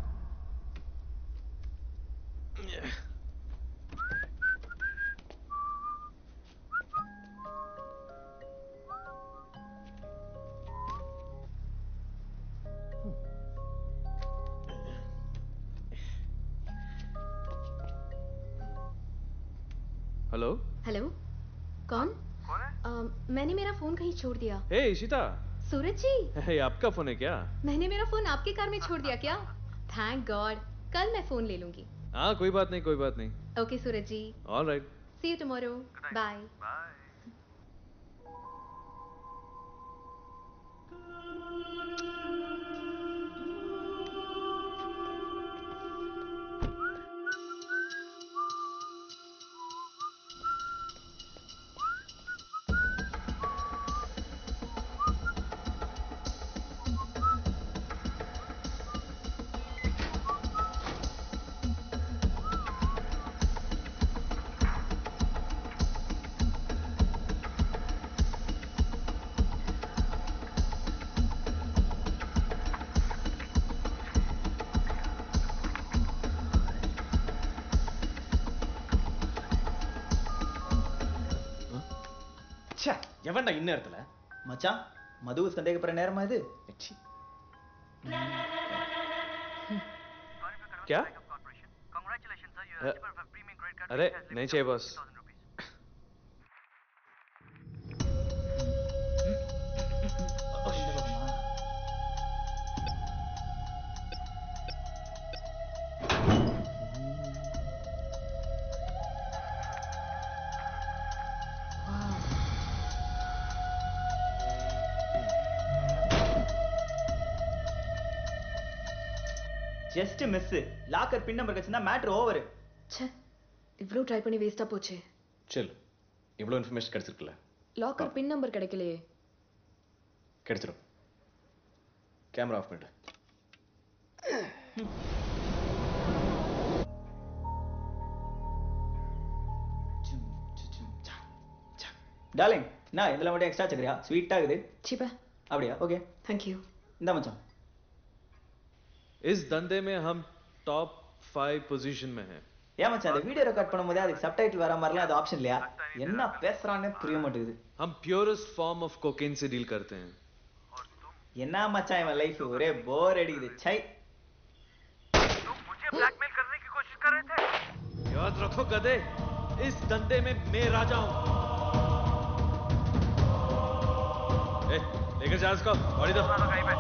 Speaker 11: हेलो
Speaker 5: हेलो कौन? कौन है? आ, मैंने मेरा फोन कहीं छोड़ दिया.
Speaker 11: हे इशिता.
Speaker 5: सूरज जी.
Speaker 11: ये आपका फोन है क्या?
Speaker 5: मैंने मेरा फोन आपके कार में छोड़ दिया क्या? Thank God. कल मैं फोन ले लूंगी.
Speaker 11: हाँ कोई बात नहीं कोई बात नहीं.
Speaker 5: Okay Suraj ji.
Speaker 11: All right.
Speaker 5: See you tomorrow. Bye.
Speaker 1: எவன்டா இந்நேரத்துல?
Speaker 2: மச்சான் மதுவை சந்தேகப்படுற நேரமா இது?
Speaker 11: क्या? अरे नहीं चाहिए boss.
Speaker 2: Just miss. Locker pin number கச்சினா மேட்டர் ஓவர்.
Speaker 16: ச்சே இவ்ளோ ட்ரை பண்ணி வேஸ்டா போச்சு.
Speaker 1: சில். இவ்ளோ இன்ஃபர்மேஷன் கிடைச்சிருக்குல.
Speaker 16: லாக்கர் பின் நம்பர் கிடைக்கலையே.
Speaker 1: கிடைச்சிரும். கேமரா ஆஃப் பண்ணிடு.
Speaker 2: டார்லிங் நான் இதெல்லாம் மட்டும் எக்ஸ்ட்ரா சக்கரியா ஸ்வீட் ஆகுது.
Speaker 16: சீப்பா
Speaker 2: அப்படியா? Okay
Speaker 16: thank you.
Speaker 2: இந்த மச்சான்
Speaker 11: इस धंधे में हम टॉप फाइव पोजीशन में हैं।
Speaker 2: ஏன் மச்சான் அந்த வீடியோ ரெக்கார்ட் பண்ணும்போது அதுக்கு சப்டைட்டில் வர மாதிரிலாம் அது ஆப்ஷன் இல்லையா? என்ன பேசுறானே புரிய மாட்டேங்குது.
Speaker 11: हम प्योरेस्ट फॉर्म ऑफ कोकेन से डील करते हैं।
Speaker 2: என்ன மச்சான் இவன் லைஃப் ஒரே போர் அடிக்குது. சை
Speaker 19: तुम मुझे ब्लैकमेल करने की कोशिश कर रहे थे?
Speaker 11: याद रखो गधे, इस धंधे में मैं राजा हूं। ए, लेकर जा इसको, गाड़ी दो।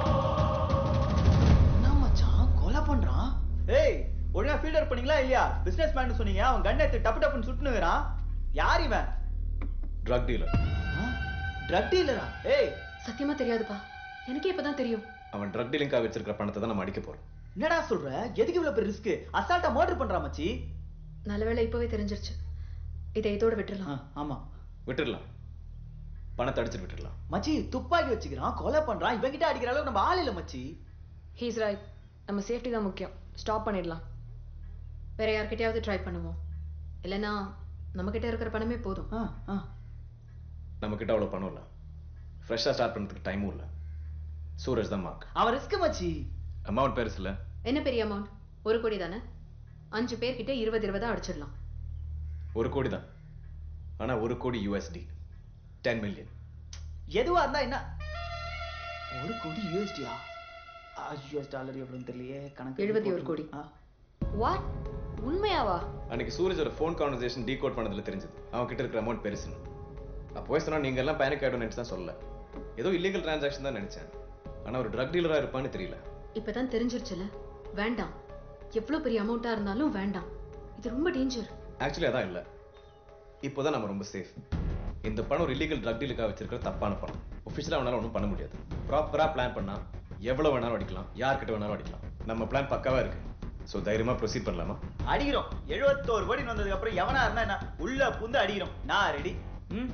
Speaker 2: என்ன மச்சான் கொலை பண்றான்? ஏய் ஒழுங்கா ஃபீல்டர் பண்ணீங்களா இல்லையா? பிசினஸ் மேன் சொன்னீங்க, அவன் கன் எடுத்து டப்பு டப்புன்னு சுட்டுனுறான். யார் இவன்?
Speaker 1: Drug dealer.
Speaker 2: ட்ரக் டீலரா? ஏய்
Speaker 5: சத்தியமா தெரியாதுப்பா. எனக்கே இப்பதான் தெரியும்.
Speaker 1: அவன் ட்ரக் டீலிங்கா வச்சிருக்கிற பணத்தை தான் நம்ம அடிக்க போறோம்.
Speaker 2: என்னடா சொல்ற? எதுக்கு இவ்வளவு பெரிய ரிஸ்க்? அசால்ட்டா மர்டர் பண்றான் மச்சி.
Speaker 5: நல்லவேளை இப்பவே தெரிஞ்சிருச்சு. இதை இதோட விட்டுறலாம்.
Speaker 2: ஆமா
Speaker 1: விட்டுறலாம். பணத்தை அடிச்சிட்டு விட்டுறலாம்.
Speaker 2: மச்சி துப்பாக்கி வச்சுக்கிறான், கொலை பண்றான். இவன் கிட்ட அடிக்கிற அளவுக்கு நம்ம ஆள் இல்ல மச்சி.
Speaker 16: He is right. நம்ம சேஃப்டி தான் முக்கியம். ஸ்டாப் பண்ணிடலாம்.
Speaker 5: வேற யார்கிட்டயாவது ட்ரை பண்ணுவோம். இல்லைன்னா நம்ம கிட்ட இருக்கிற பணமே போதும்.
Speaker 1: நம்ம கிட்ட அவ்வளவு பணம் இல்ல. ஃப்ரெஷ்ஷா ஸ்டார்ட் பண்றதுக்கு டைமும் இல்ல. சூரஜ் தான் மார்க்.
Speaker 2: அவன் ரிஸ்க் மச்சி.
Speaker 1: அமௌண்ட் பெருசு இல்ல.
Speaker 5: என்ன பெரிய அமௌண்ட்? ஒரு கோடி தானே. அஞ்சு பேர்கிட்ட இருபது இருபதா அடிச்சிடலாம்.
Speaker 1: ஒரு கோடி தான். ஆனா ஒரு கோடி யூஎஸ்டி டென் மில்லியன்.
Speaker 2: எதுவா இருந்தா என்ன? ஒரு கோடி யூஎஸ்டியா? யூஎஸ் டாலர் எவ்வளவுன்னு தெரியலையே. கணக்கு
Speaker 5: எழுபத்தி ஒரு கோடி.
Speaker 16: வாட்? உண்மையாவா?
Speaker 1: அன்னைக்கு சூரஜோட ஃபோன் கான்வர்சேஷன் டீகோட் பண்ணதுல தெரிஞ்சது அவன் கிட்ட இருக்கிற அமௌண்ட் பெருசுன்னு. அப்போ சொன்னா நீங்க எல்லாம் பேனிக் ஆயிடும் நினைச்சு தான் சொல்லல. ஏதோ இல்லீகல் டிரான்சாக்ஷன் தான் நினைச்சேன். ஆனா ஒரு ட்ரக் டீலரா இருப்பான்னு தெரியல.
Speaker 5: இப்பதான் தெரிஞ்சிருச்சுல. வேண்டாம். எவ்வளவு பெரிய அமௌண்டா இருந்தாலும் வேண்டாம். இது ரொம்ப டேஞ்சர்.
Speaker 1: ஆக்சுவலி அதான் இல்ல. இப்போதான் நம்ம ரொம்ப சேஃப். இந்த பணம் ஒரு இல்லீகல் ட்ரக் டீலுக்காக வச்சிருக்கிற தப்பான பணம். ஒஃபிஷியலா வேணாலும் ஒன்றும் பண்ண முடியாது. ப்ராப்பரா பிளான் பண்ணா எவ்வளவு வேணாலும் அடிக்கலாம், யார்கிட்ட வேணாலும் அடிக்கலாம். நம்ம பிளான் பக்காவா இருக்கு. சோ தைரியமா ப்ரொசீட் பண்ணலாமா?
Speaker 2: அடிக்கிறோம். எழுபத்தோரு கோடி வந்ததுக்கு அப்புறம் எவனா இருந்தா என்ன உள்ள புந்து அடிக்கிறோம். நான் ரெடி. ம்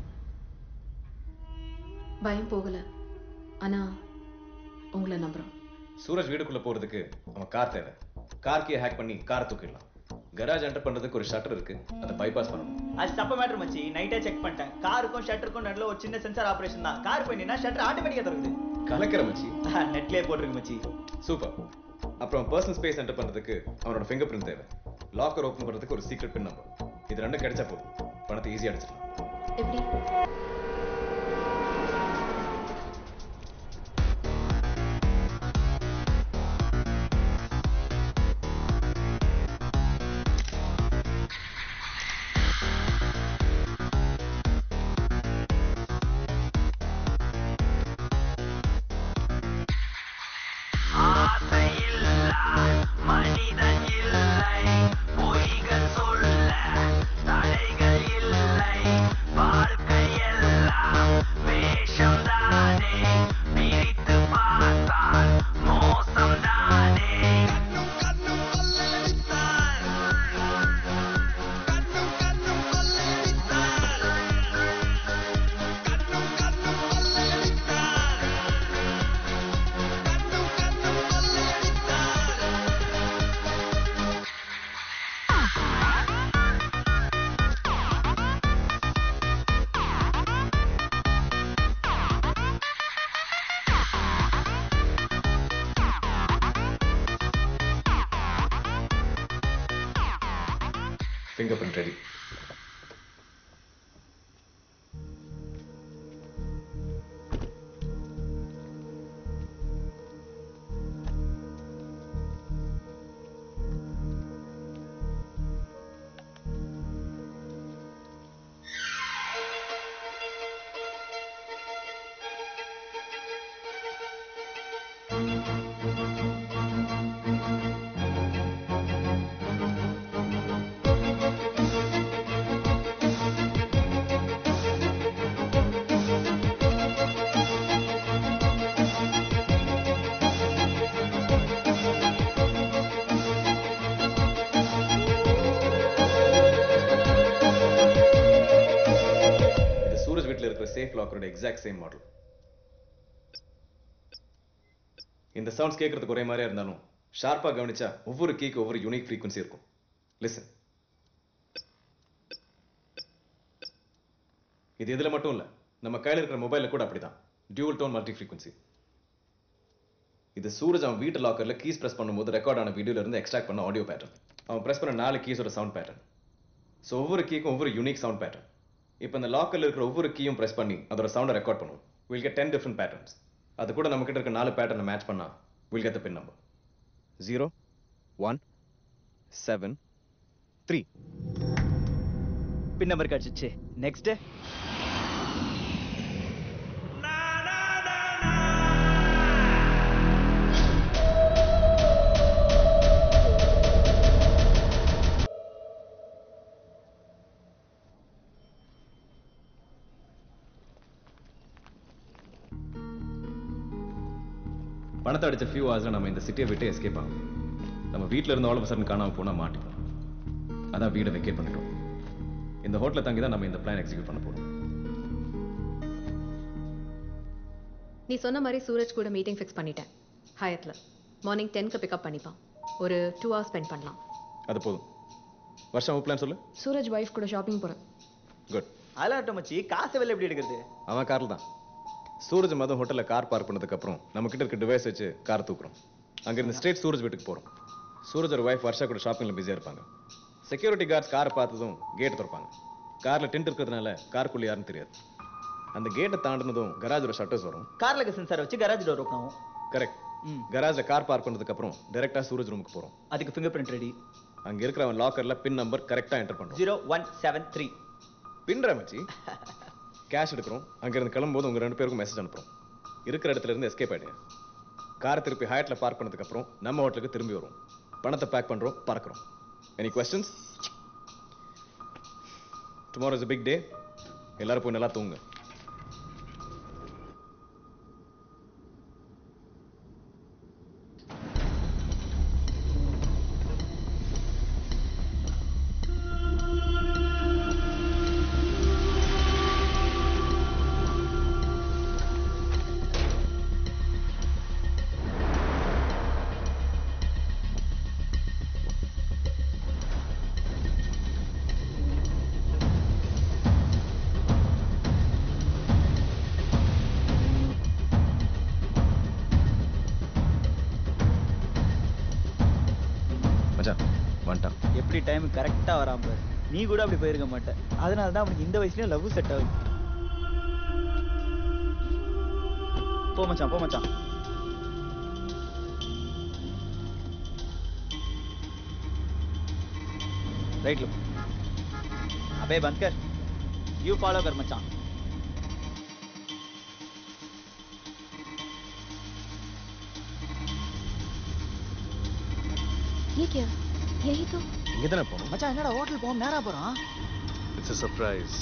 Speaker 5: பயம் போகல. ஆனா உங்களை நம்புறோம்.
Speaker 1: சூரஜ் வீடுக்குள்ள போறதுக்கு அவன் கார் தேவை. கார் கீயை ஹேக் பண்ணி கார் தூக்கிடலாம். கராஜ் என்டர் பண்றதுக்கு ஒரு ஷட்டர் இருக்கு. அதை பைபாஸ் பண்ணணும்.
Speaker 2: அது தப்ப மேட்டர் மச்சி. நைட்டே செக் பண்ணிட்டேன். காருக்கும் ஷட்டருக்கும் நடுவுல ஒரு சின்ன சென்சார் ஆபரேஷன் தான். கார் பண்ணினா ஷட்டர் ஆட்டோமேட்டிக்கா திறக்குது.
Speaker 1: கலக்கிற மச்சி.
Speaker 2: நெட்லயே போட்டுருக்கு மச்சி.
Speaker 1: சூப்பர். அப்புறம் பர்சனல் ஸ்பேஸ் என்டர் பண்றதுக்கு அவனோட ஃபிங்கர் பிரிண்ட் தேவை. லாக்கர் ஓபன் பண்றதுக்கு ஒரு சீக்ரெட் பின் நம்பர். இது ரெண்டும் கிடைச்சா போதும். பணத்தை ஈஸியா அடிச்சிடலாம்.
Speaker 5: எப்படி?
Speaker 4: மனிதன் இல்லை, பொய்கள் சொல்ல தடைகள் இல்லை, வாழ்க்கையெல்லாம் வேஷம்தானே, பிரித்து பார்த்தால் மோசம்தானே. கண்ணும் கண்ணும் கொள்ளையடித்தால், கண்ணும் கண்ணும் கொள்ளையடித்தால், கண்ணும் கண்ணும் கொள்ளையடித்தால், கண்ணும் கண்ணும் கொள்ளையடித்தால்.
Speaker 1: Fingerprint ready. சேஃப் லாக்கரோட எக்ஸாக்ட் சேம் மாடல். இந்த சவுண்ட்ஸ் கேட்கறதுக்கு ஒரே மாதிரியா இருந்தாலும் ஷார்ப்பா கவனிச்சா ஒவ்வொரு கீக்கு ஒவ்வொரு யூனிக் ஃப்ரீக்வன்சி இருக்கும். லிசன். இது இதுல மட்டும் இல்ல, நம்ம கையில இருக்கிற மொபைல்ல கூட அப்படிதான். Dual tone multi frequency. இது சூரஜ் அவன் வீட்டு லாக்கர்ல கீஸ் பிரஸ் பண்ணும்போது ரெக்கார்ட் ஆன வீடியோல இருந்து எக்ஸ்ட்ராக்ட் பண்ண ஆடியோ பேட்டர்ன். அவன் பிரஸ் பண்ண நாலு கீஸோட சவுண்ட் பேட்டர்ன். ஸோ ஒவ்வொரு கீக்கும் ஒவ்வொரு யூனிக் சவுண்ட் பேட்டர்ன். இப்போ இந்த லாக்கர்ல இருக்கிற ஒவ்வொரு கீயும் பிரஸ் பண்ணி அதோட சவுண்டை ரெக்கார்ட் பண்ணுவோம். Will get ten different patterns. அது கூட நம்ம கிட்ட இருக்க நாலு பேட்டர்னை மேட்ச் பண்ணா will get the pin number. Zero one seven three.
Speaker 2: Pin number கிடைச்சிச்சு. நெக்ஸ்ட்.
Speaker 1: பணத்தை அடிச்ச ஃபியூ ஹவர்ஸ்ல நம்ம இந்த சிட்டியை விட்டு எஸ்கேப் ஆகும். நம்ம வீட்டில் இருந்து ஆல் ஆஃப் சடன் காணாம போனா மாட்டிப்போம். அதான் வீடை வெக்கேட் பண்ணிட்டோம். இந்த ஹோட்டலில் தங்கி தான் நம்ம இந்த பிளான் எக்ஸிக்யூட் பண்ண போறோம்.
Speaker 5: நீ சொன்ன மாதிரி சூரஜ் கூட மீட்டிங் ஃபிக்ஸ் பண்ணிட்டேன். ஹயத்ல மார்னிங் டென்க்கு பிக்கப் பண்ணிப்பான். ஒரு டூ ஹவர்ஸ் ஸ்பெண்ட் பண்ணலாம்.
Speaker 1: அது போதும். வருஷம் பிளான் சொல்லு.
Speaker 16: சூரஜ் வைஃப் கூட ஷாப்பிங் போறேன்.
Speaker 1: குட்.
Speaker 2: அலர்ட் மச்சி. காசு வெளில எப்படி எடுக்கிறது?
Speaker 1: அவன் கார்ல தான். சூரஜ் மதம் ஹோட்டல்ல கார் பார்க் பண்ணதுக்கு அப்புறம் நம்ம கிட்ட இருக்க டிவைஸ் வச்சு கார் தூக்குறோம். அங்க இருந்து ஸ்ட்ரெயிட் சூரஜ் வீட்டுக்கு போறோம். சூரஜ் ஒரு வைஃப் வர்ஷா கூட ஷாப்பிங்ல பிஸியா இருப்பாங்க. செக்யூரிட்டி கார்ட்ஸ் காரை பார்த்ததும் கேட் திறப்பாங்க. கார்ல டென்ட் இருக்கிறதுனால காருக்குள்ள யாருன்னு தெரியாது. அந்த கேட்டை தாண்டினதும் கராஜோட ஷட்டர்ஸ் வரும்.
Speaker 2: கார்ல சென்சார் வச்சு கராஜ் டோர் ஓபன் ஆகும்.
Speaker 1: கரெக்ட். கராஜ்ல கார் பார்க் பண்ணதுக்கு அப்புறம் டைரக்டா சூரஜ் ரூமுக்கு போறோம்.
Speaker 2: அதுக்கு ஃபிங்கர் பிரிண்ட் ரெடி.
Speaker 1: அங்க இருக்கிற அவன் லாக்கர்ல பின் நம்பர் கரெக்டா என்டர் பண்றோம்.
Speaker 2: Zero one seven three.
Speaker 1: Pin ரமச்சி. கேஷ் எடுக்கிறோம். அங்க இருந்து கிளம்பும்போது உங்க ரெண்டு பேருக்கும் மெசேஜ் அனுப்புறோம். இருக்கிற இடத்துல இருந்து எஸ்கேப் ஆயிடுங்க. காரை திருப்பி ஹயட்ல பார்க் பண்ணதுக்கு அப்புறம் நம்ம ஹோட்டலுக்கு திரும்பி வருவோம். பணத்தை பேக் பண்றோம், பறக்கிறோம். Any questions? Tomorrow is a big day. எல்லாரும் போய் நல்லா தூங்குங்க.
Speaker 2: எப்படி டைம் கரெக்டா வராம பாரு. நீ கூட அப்படி போயிருக்க மாட்டேன். அதனால தான் அவனுக்கு இந்த வயசுலயும் லவ் செட் ஆகுது. போ மச்சான், போ மச்சான். राइट लो. अबे बंद कर. यू फॉलो कर मचान.
Speaker 5: ये क्या? यही तो.
Speaker 1: இங்க தான போறோம்.
Speaker 2: மச்சான் என்னடா ஹோட்டல் போவோம் நேரா போறோம்.
Speaker 11: It's a surprise.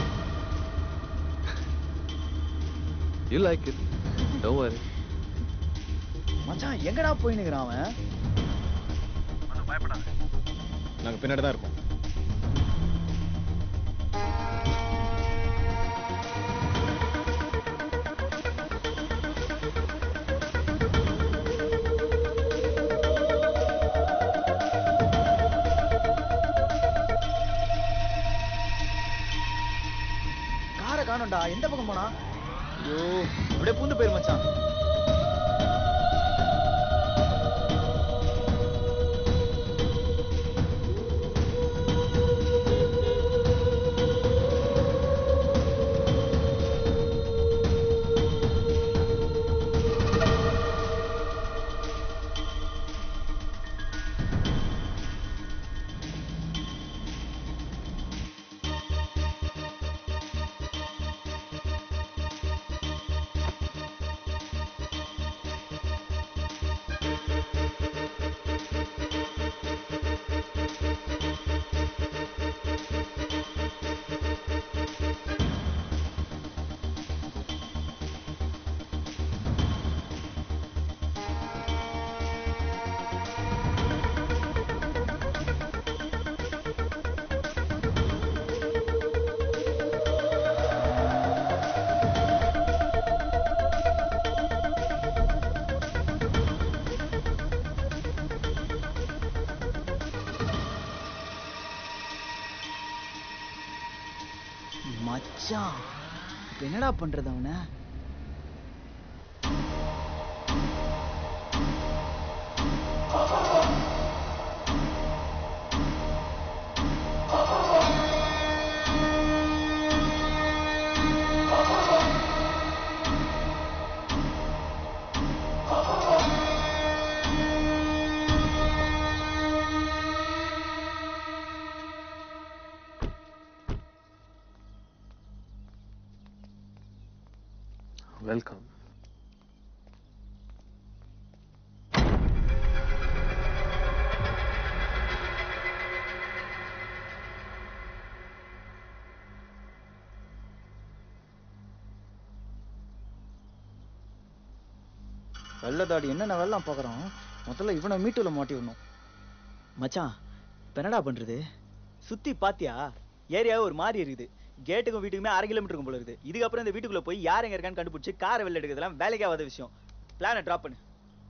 Speaker 11: You like it? Don't worry.
Speaker 2: மச்சான் எங்கடா போய் நிக்கறான் அவன்?
Speaker 1: வந்து பயப்படாத. நாங்க பின்னாடி தான் இருக்கோம்.
Speaker 2: காரை காணோம்டா. எந்த பக்கம் போனா? ஐயோ அப்படியே பூந்து போயிரு மச்சான். மச்சான் இப்ப என்னடா பண்றது அவனை?
Speaker 11: Welcome.
Speaker 2: வெள்ளதாடி என்னென்ன வெள்ளம் பார்க்குறோம். முதல்ல இவனை மீட்டுல மாட்டி விடணும். மச்சான் இப்போ என்னடா பண்றது? சுத்தி பாத்தியா? ஏரியாவே ஒரு மாதிரி இருக்குது. கேட்டுக்கும் வீட்டுக்குமே அரை கிலோமீட்டருக்கும் போல இருக்குது. இதுக்கப்புறம் இந்த வீட்டுக்குள்ள போய் யார் எங்க இருக்கான்னு கண்டுபிடிச்சு காரை வெளில எடுக்கிறதுலாம் வேலைக்கு ஆகாத விஷயம். பிளானை ட்ராப் பண்ணு.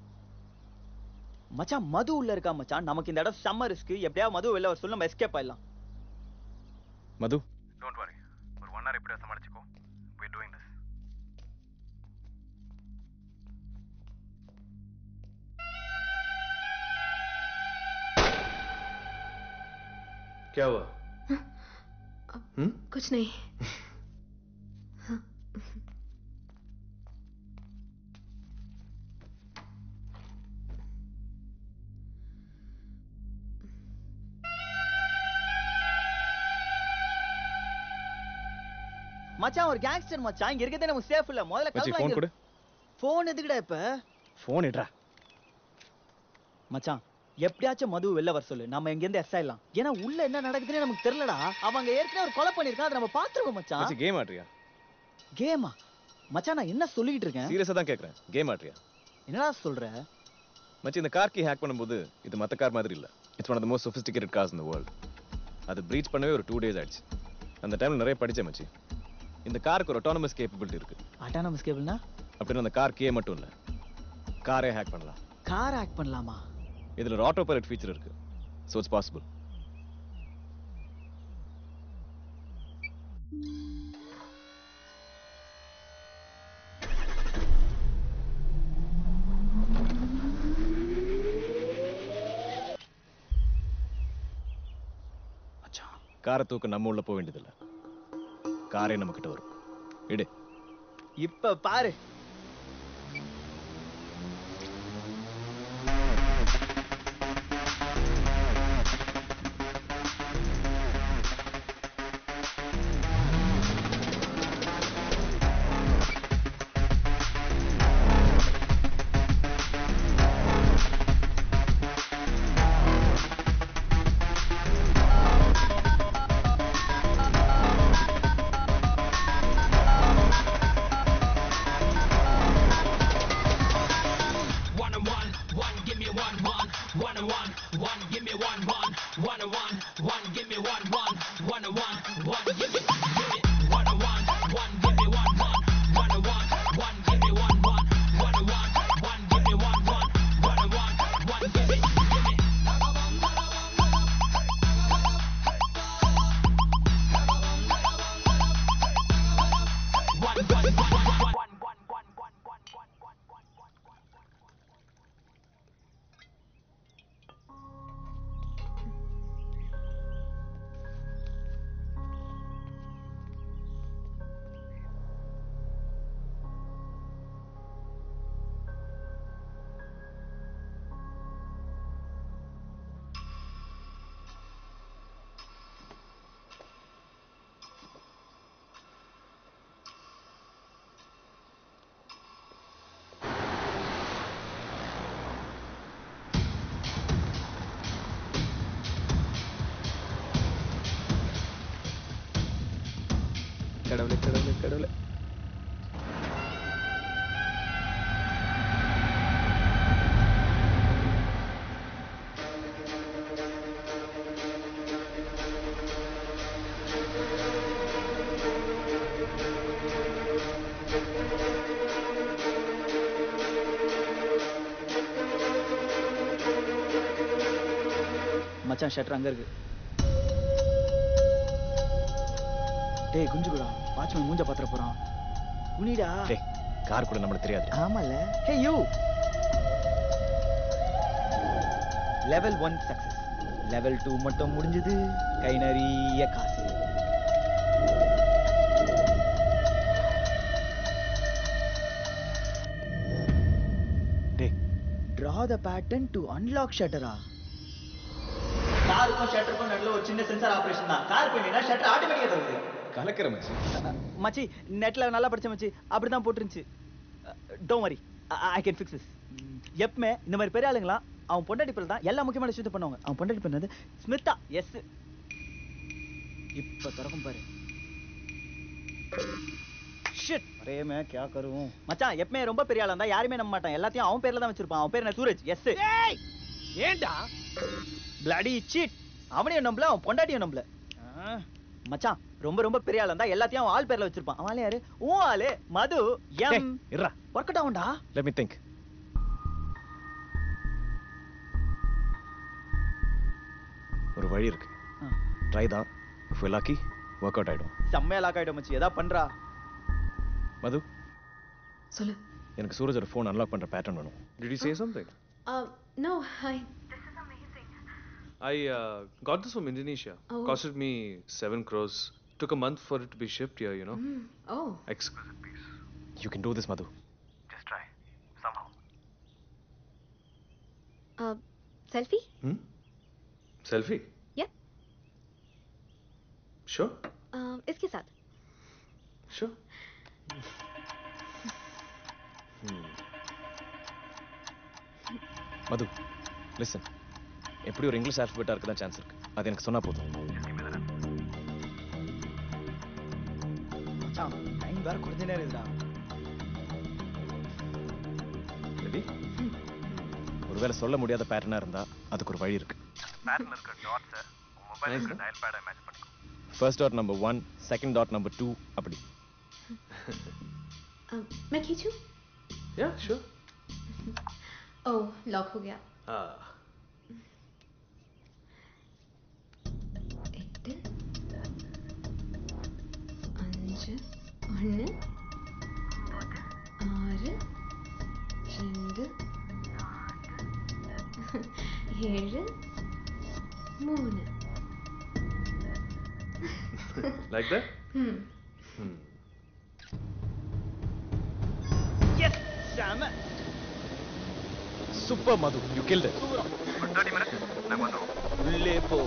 Speaker 2: மச்சான் மது உள்ள இருக்கா மச்சான்? நமக்கு இந்த இடம் செம்ம ரிஸ்க். எப்படியா மது வெளில வர சொல்லி நம்ம எஸ்கேப் ஆயிடலாம்.
Speaker 1: மது
Speaker 8: டோன்ட் வரி, ஒரு ஒன் ஹவர் எப்படியா சமாளிச்சுக்கோ. we are doing this.
Speaker 11: क्या हुआ?
Speaker 5: हम्म? कुछ नहीं।
Speaker 2: மச்சான் ஒரு கேங்ஸ்டர் மச்சான். இங்க இருக்கதே நமக்கு சேஃப் இல்ல. முதல்ல
Speaker 1: மச்சி
Speaker 2: கல்வா.
Speaker 1: ஃபோன் கொடு.
Speaker 2: ஃபோன் எதுக்குடா இப்ப?
Speaker 1: ஃபோன் எடுடா.
Speaker 2: மச்சான் எப்படியாச்சும் மது வெளில வர சொல்லு. நம்ம இங்க இருந்து எஸ் ஆயிடலாம். ஏன்னா உள்ள என்ன நடக்குதுன்னு நமக்கு தெரியலடா. அவங்க ஏற்கனவே ஒரு கொலை பண்ணிருக்கான். அதை நம்ம பாத்துருவோம் மச்சான்.
Speaker 1: மச்சி கேம் ஆடுறியா?
Speaker 2: கேமா? மச்சான் நான் என்ன சொல்லிட்டு இருக்கேன்?
Speaker 1: சீரியஸா தான் கேக்குறேன். கேம் ஆடுறியா?
Speaker 2: என்னடா சொல்ற?
Speaker 1: மச்சி இந்த கார் கீ ஹேக் பண்ணும்போது இது மத்த கார் மாதிரி இல்ல. It's one of the most sophisticated cars in the world. அது பிரீச் பண்ணவே ஒரு டூ டேஸ் ஆயிடுச்சு. அந்த டைம்ல நிறைய படிச்சேன் மச்சி. இந்த காருக்கு ஒரு ஆட்டோனமஸ் கேப்பபிலிட்டி இருக்கு.
Speaker 2: ஆட்டோனமஸ் கேபிள்னா?
Speaker 1: அப்படின்னா அந்த கார் கீயே மட்டும் இல்ல, காரே ஹேக் பண்ணலாம்.
Speaker 2: கார் ஹேக் பண்ணலாமா?
Speaker 1: இதுல ஒரு ஆட்டோ பைலட் ஃபீச்சர் இருக்கு. So it's possible. காரை தூக்க நம்ம உள்ள போக வேண்டியதில்லை. காரே நம்ம கிட்ட வரும். இடு.
Speaker 2: இப்ப பாரு.
Speaker 1: கடவுளே கடவுளே கடவுளே.
Speaker 2: மச்சான் ஷட்டர் அங்க இருக்கு. டேய் குஞ்சுகுடா வாட்ச்மேன் மூஞ்ச பாத்திர போறான். குனிடா.
Speaker 1: டேய் கார் கூட நம்மளுக்கு தெரியாது.
Speaker 2: ஆமால. Hey you. Level one success. Level two மட்டும் முடிஞ்சது. கை நிறைய காசு.
Speaker 1: டேய்
Speaker 2: draw the pattern to unlock shutter. காருக்கும் ஷட்டருக்கும் நடுவுல ஒரு சின்ன சென்சார் ஆபரேஷன் தான். கார் போயினா ஷட்டர் ஆட்டோமேட்டிக்கா தருது.
Speaker 3: கலக்கிற மச்சி.
Speaker 2: மச்சி நெட்ல நல்லா படிச்ச மச்சி. அப்படி தான் போட்டுருந்துச்சு. Don't worry. I can fix this. எப்பமே இந்த மாதிரி பெரிய ஆளுங்களா அவன் பொண்டாட்டி பேர்ல தான் எல்லா முக்கியமான விஷயத்தை பண்ணுவாங்க. அவன் பொண்டாட்டி பண்ணது ஸ்மிதா. எஸ். இப்ப திறக்கும் பாரு. ஷிட். அரே मैं क्या करूं? மச்சான் எப்பமே ரொம்ப பெரிய ஆளா இருந்தா யாருமே நம்ப மாட்டான். எல்லாத்தையும் அவன் பேர்ல தான் வச்சிருப்பான். அவன் பேர் என்ன? சூரஜ். எஸ்.
Speaker 6: ஏய் ஏண்டா
Speaker 2: bloody cheat. அவனையும் நம்பல அவன் பொண்டாட்டியும் நம்பல. மச்சான் ரொம்ப ரொம்ப பெரிய ஆளா இருந்தா எல்லாத்தையும் அவன் ஆள் பேர்ல வச்சிருப்பான். அவன் யாரு? ஊ ஆளு மது. எம்
Speaker 1: இருடா.
Speaker 2: வொர்க் அவுட் ஆவும்டா.
Speaker 1: let me think. ஒரு வழி இருக்கு. ட்ரை தான். if we lucky work out ஆயிடும்.
Speaker 2: செம்மையா லாக் ஆயிடும் மச்சி. ஏதா பண்றா.
Speaker 1: மது
Speaker 5: சொல்லு.
Speaker 1: எனக்கு சூரஜோட ஃபோன் அன்லாக் பண்ற பேட்டர்ன் வேணும்.
Speaker 11: Did he say something?
Speaker 5: Uh, no, I.
Speaker 11: I uh, got this from Indonesia.
Speaker 5: Oh.
Speaker 11: Costed me seven crores. Took a month for it to be shipped here, you know.
Speaker 5: Mm. Oh.
Speaker 11: Exquisite piece.
Speaker 1: You can do this, Madhu.
Speaker 8: Just try. Somehow.
Speaker 16: Uh, selfie?
Speaker 11: Hmm? Selfie?
Speaker 16: Yeah.
Speaker 11: Sure.
Speaker 16: Uh, इसके साथ.
Speaker 11: Sure.
Speaker 1: Hmm. மது லிசன். எப்படி ஒரு இங்கிலீஷ் ஆல்பபெட்டா இருக்க தான் சான்ஸ் இருக்கு. அது எனக்கு சொன்னா போதும்.
Speaker 2: மச்சான் டைம் வேற கொஞ்ச நேரம் இருக்குடா.
Speaker 1: ரெடி? ஒருவேளை சொல்ல முடியாத பேட்டர்னா இருந்தா அதுக்கு ஒரு வழி இருக்கு.
Speaker 8: பேட்டர்ன் இருக்க டாட்ஸ் மொபைல்ல டயல் பேட் மேட்ச் பண்ணிக்கோ.
Speaker 1: First dot number one, second dot number two அப்படி.
Speaker 5: uh, मैं खींचूं?
Speaker 11: Yeah, sure.
Speaker 5: Oh, लॉक हो गया.
Speaker 11: Ah.
Speaker 5: எட்டு அஞ்சு ஒன்று ஆறு ரெண்டு ஏழு மூணு.
Speaker 11: Like that?
Speaker 5: Hmm.
Speaker 11: Hmm.
Speaker 2: Yes, Shama.
Speaker 1: Super, Madhu. You killed it.
Speaker 8: thirty minutes. நான் வந்துறோம்.
Speaker 2: உள்ளே போ.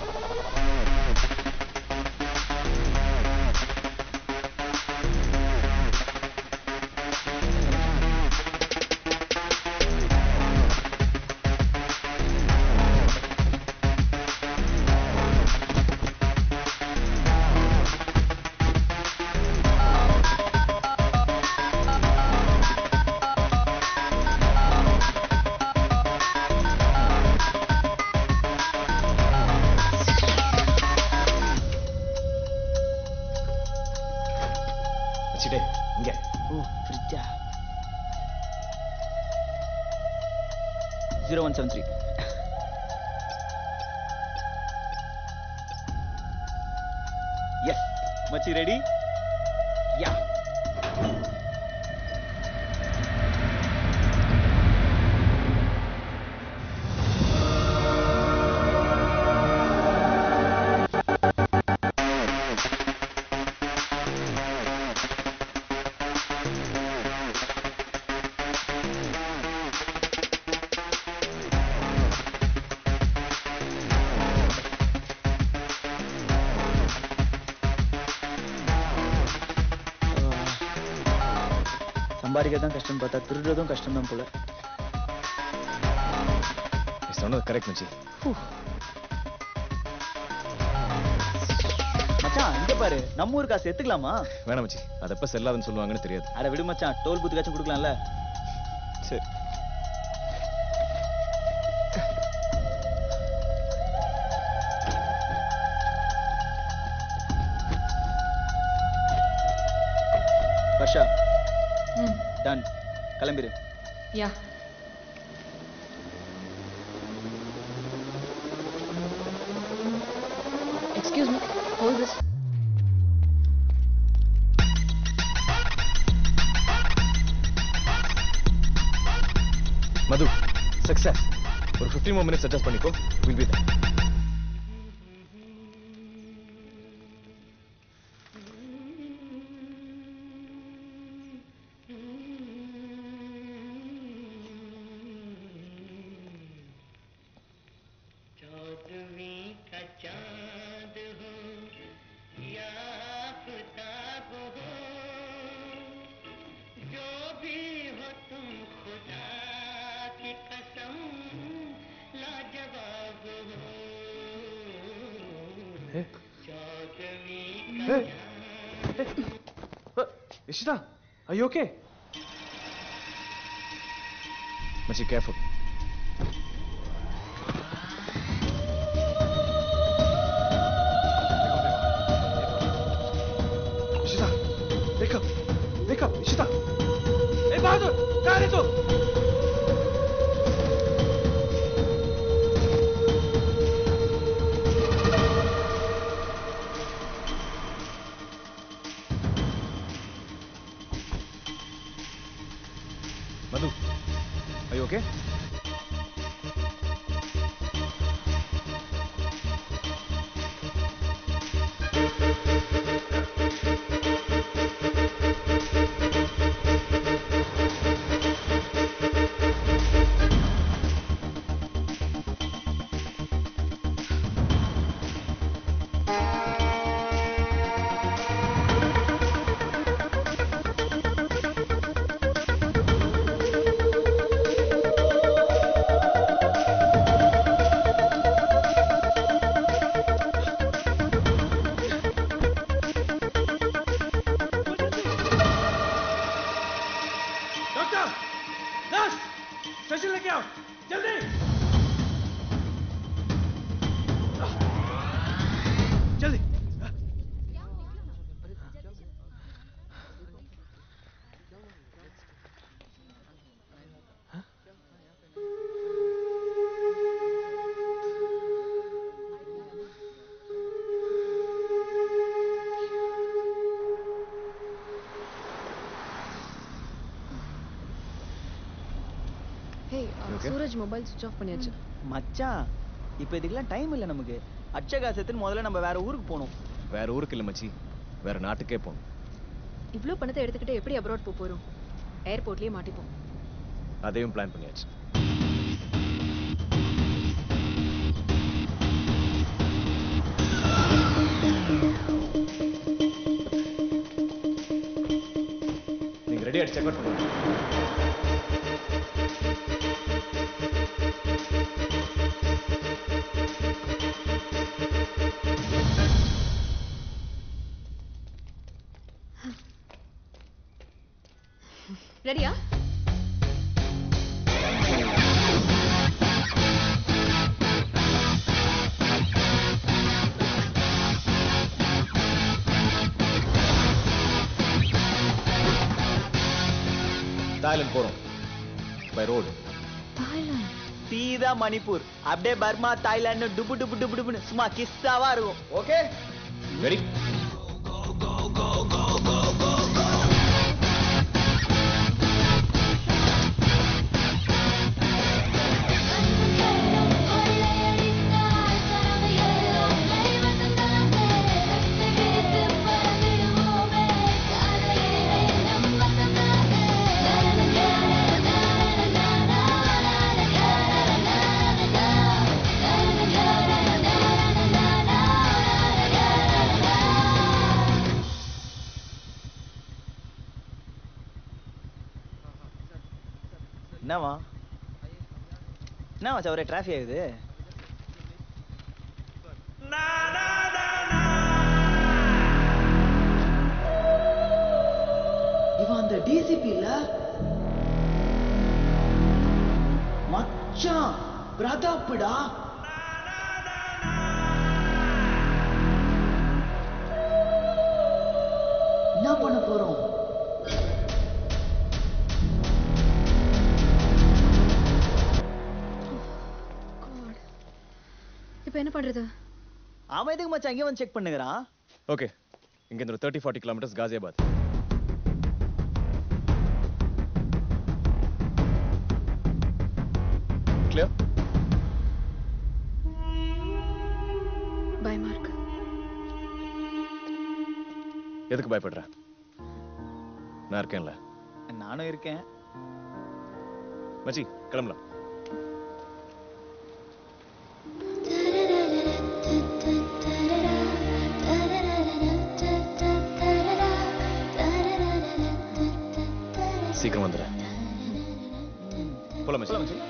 Speaker 1: வச்சிட்டே இங்க.
Speaker 2: ஓ ஃப்ரிட்ஜா. zero one seven three. Yes. Machi ready? Yeah. சம்பாதிக்கிறதும் கஷ்டம் பார்த்தா திருடுறதும் கஷ்டம் தான் போல.
Speaker 1: நீ சொன்னது கரெக்ட் மச்சி.
Speaker 2: மச்சான் இங்க பாரு, நம்ம ஊர் காசு எடுத்துக்கலாமா?
Speaker 1: வேணாம் மச்சி, அது எப்ப செல்லாதுன்னு சொல்லுவாங்கன்னு தெரியாது.
Speaker 2: அட விடு மச்சான், டோல் பூத்துக்காச்சும் கொடுக்கலாம்ல.
Speaker 1: சரி. வர்ஷா.
Speaker 5: ம்.
Speaker 2: டன். கிளம்பிரு.
Speaker 5: Yeah.
Speaker 16: Excuse me. Hold this.
Speaker 1: Madhu success. ஒரு fifteen more minutes adjust பண்ணிக்கோ. We'll be there.
Speaker 11: Ishita, are you okay?
Speaker 1: Machi, careful.
Speaker 11: Ishita, wake up. Wake up, Ishita. Hey, Bahadur, कहाँ है तू?
Speaker 1: Madhu, are you okay?
Speaker 16: Suraj mobile ஸ்விட்ச் ஆஃப் பண்ணியாச்சு.
Speaker 2: மச்சான், இப்போ இதுக்கெல்லாம் டைம் இல்லை நமக்கு. அட்சகாசத்துன்னு முதல்ல நம்ம வேற ஊருக்கு போகணும்.
Speaker 1: வேற ஊருக்கு இல்லை மச்சி, வேற நாட்டுக்கே போகணும்.
Speaker 5: இவ்ளோ பணத்தை எடுத்துக்கிட்டு எப்படி அப்ராட் போக போறோம்? ஏர்போர்ட்லயே மாட்டிப்போம்.
Speaker 1: அதையும் பிளான் பண்ணியாச்சு. நீங்க ரெடி ஆயிட்டு செக் அவுட் பண்ணுங்க.
Speaker 5: ரெடியா?
Speaker 1: தாய்லாந்து போறோம். By road.
Speaker 2: தாய்லாந்து சீதா மணிப்பூர், அப்படியே பர்மா தாய்லாந்து டுபு டுபு டுபு டுபுன்னு சும்மா கிஸ்ஸாவா இருக்கும். Okay
Speaker 1: ready?
Speaker 2: என்னவா என்னவா ஒரே டிராஃபிக் ஆகுது.
Speaker 7: இவன் அந்த டிசிபி இல்ல மச்சான், பிரதாப்டா. என்ன பண்ண போறோம்?
Speaker 5: இப்போ என்ன பண்றது?
Speaker 2: அவன் எதுக்கு மச்சான் இங்க வந்து செக் பண்ணுகிறான்?
Speaker 1: ஓகே, இங்க இருந்து ஒரு thirty forty kilometers Ghaziabad. clear?
Speaker 16: பயமா இருக்கு.
Speaker 1: எதுக்கு பயப்படுற? நான் இருக்கேன்ல.
Speaker 2: நானும் இருக்கேன்.
Speaker 1: மச்சி கிளம்பலாம். சீக்கிரம் வந்துடுறேன். போலாம் மச்சி.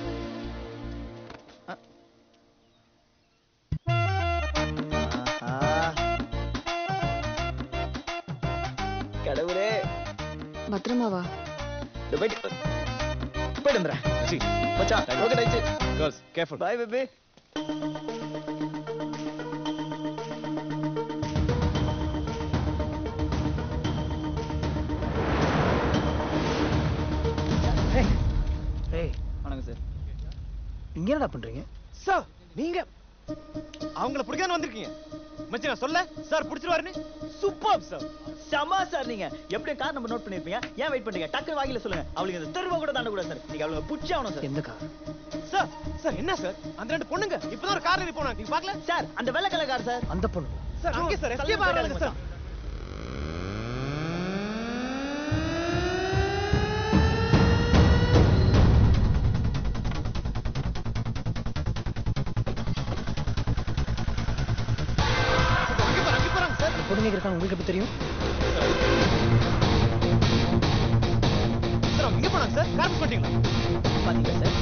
Speaker 2: கடவுளே.
Speaker 16: பத்திரமாவா?
Speaker 2: போயிட்டு போயிட்டு வந்துடுறேன்.
Speaker 1: மச்சி
Speaker 2: மச்சான் okay right.
Speaker 1: Girls, careful.
Speaker 2: Bye baby.
Speaker 6: ஏய்
Speaker 2: வணக்கம் சார்.
Speaker 6: இங்க என்னடா பண்றீங்க?
Speaker 1: சார் நீங்க அவங்கள பிடிக்காம வந்திருக்கீங்க. மச்சி நான் சொல்ல சார் பிடிச்சிருவாருன்னு.
Speaker 2: Super sir. சமா சார் நீங்க எப்படி கார் நம்பர் நோட் பண்ணிருப்பீங்க? ஏன் வெயிட் பண்றீங்க? டக்கு வாங்கில சொல்லுங்க. அவளுக்கு இந்த தெருவ கூட தாண்ட கூடாது சார். நீங்க அவளுக்கு புடிச்சே ஆவணும் சார்.
Speaker 6: எந்த கார்?
Speaker 1: சார் சார் என்ன சார் அந்த ரெண்டு பொண்ணுங்க இப்பதான் ஒரு கார் ஏறி போனாங்க. நீங்க பார்க்கல
Speaker 2: சார்? அந்த வெள்ளை கலர் கார் சார்.
Speaker 6: அந்த பொண்ணு
Speaker 1: சார் அங்கே சார் எஸ்கேப் ஆகறாங்க சார்.
Speaker 6: பொண்ணுங்க இருக்காங்க உங்களுக்கு எப்படி தெரியும்?
Speaker 1: சார் இங்க போனாங்க சார். கார் புக் பண்ணிட்டீங்களா?
Speaker 2: பாத்தீங்களா சார்?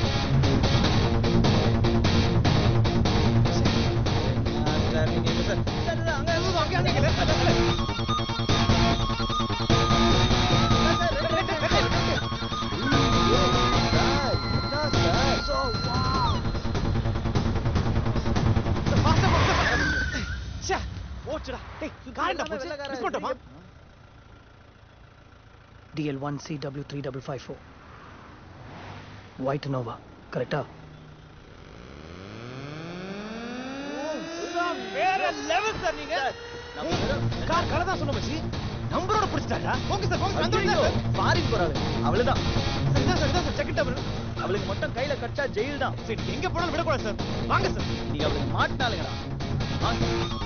Speaker 2: சார் நீங்க எங்க சார்? சார் அங்க அங்க அங்க அங்க
Speaker 6: D L one C W three five five four White Nova கரெக்ட்டா?
Speaker 1: வேற லெவல் சார் நீங்க. கார் கலதா சொன்ன மச்சி. நம்பரோட புடிச்சிட்டாடா. போங்க சார் போங்க. அந்த
Speaker 2: ஃபாரின் போறாங்க. அவ்வளவுதான்.
Speaker 1: Sir sir sir check it up.
Speaker 2: அவளுக்கு மட்டும் கையில கட்டா ஜெயில் தான்.
Speaker 1: சரி எங்க போனாலும் விட கூடாது சார். வாங்க சார்.
Speaker 2: நீங்க அவளுக்கு மாட்டனாலங்கடா. வாங்க.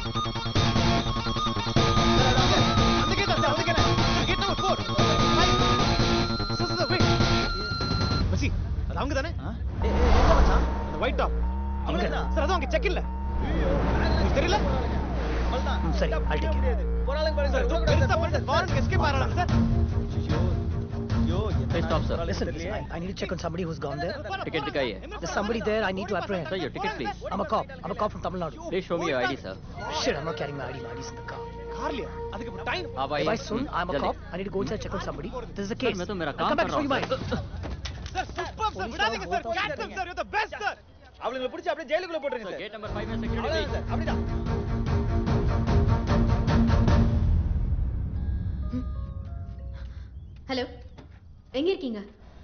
Speaker 1: அந்த கேட் சார் அந்த gate. Gate number four. Sir sir wait. மச்சி அது அவங்க தானே?
Speaker 2: ஏய் எங்க மச்சான்?
Speaker 1: அந்த ஒயிட் டாப்.
Speaker 2: அவங்க
Speaker 1: சார் அது அவங்க செக் இல்ல. உங்களுக்கு தெரியல?
Speaker 6: ம் சரி I'll take it.
Speaker 2: போறாங்க பாருங்க சார்.
Speaker 1: பெருசா பண்ணி ஃபாரின் எஸ்கேப் ஆறாங்க சார்.
Speaker 2: ஐயோ
Speaker 6: Hey, stop, sir. Listen, listen. I, I need to check on somebody who's gone there.
Speaker 21: Ticket दिखाइए.
Speaker 6: There's somebody there I need to apprehend.
Speaker 21: Sir, your ticket, please.
Speaker 6: I'm a cop. I'm a cop from Tamil Nadu.
Speaker 21: Please show me your I D, sir.
Speaker 6: Shit, I'm not carrying my I D. My I D's in the car.
Speaker 1: கார்லியா? அதுக்கு டைம்.
Speaker 21: आप
Speaker 6: If
Speaker 21: आइए.
Speaker 6: I soon, I'm a cop. I need to go inside check on somebody. This is a case.
Speaker 21: मैं तो मेरा
Speaker 6: I'll
Speaker 21: काम
Speaker 6: come back
Speaker 21: कर
Speaker 6: and show you
Speaker 21: रहा
Speaker 6: mine.
Speaker 1: Sir super sir. விடாதீங்க sir. Captain sir you the best sir.
Speaker 2: அவளுங்களை பிடிச்சு அப்படியே ஜெயிலுக்குள்ள போட்டுருங்க சார்.
Speaker 21: गेट नंबर five में सिक्योरिटी
Speaker 2: அவ்வளவுதான் சார். அப்படிதான்.
Speaker 5: ஹலோ எங்க இருக்கீங்க?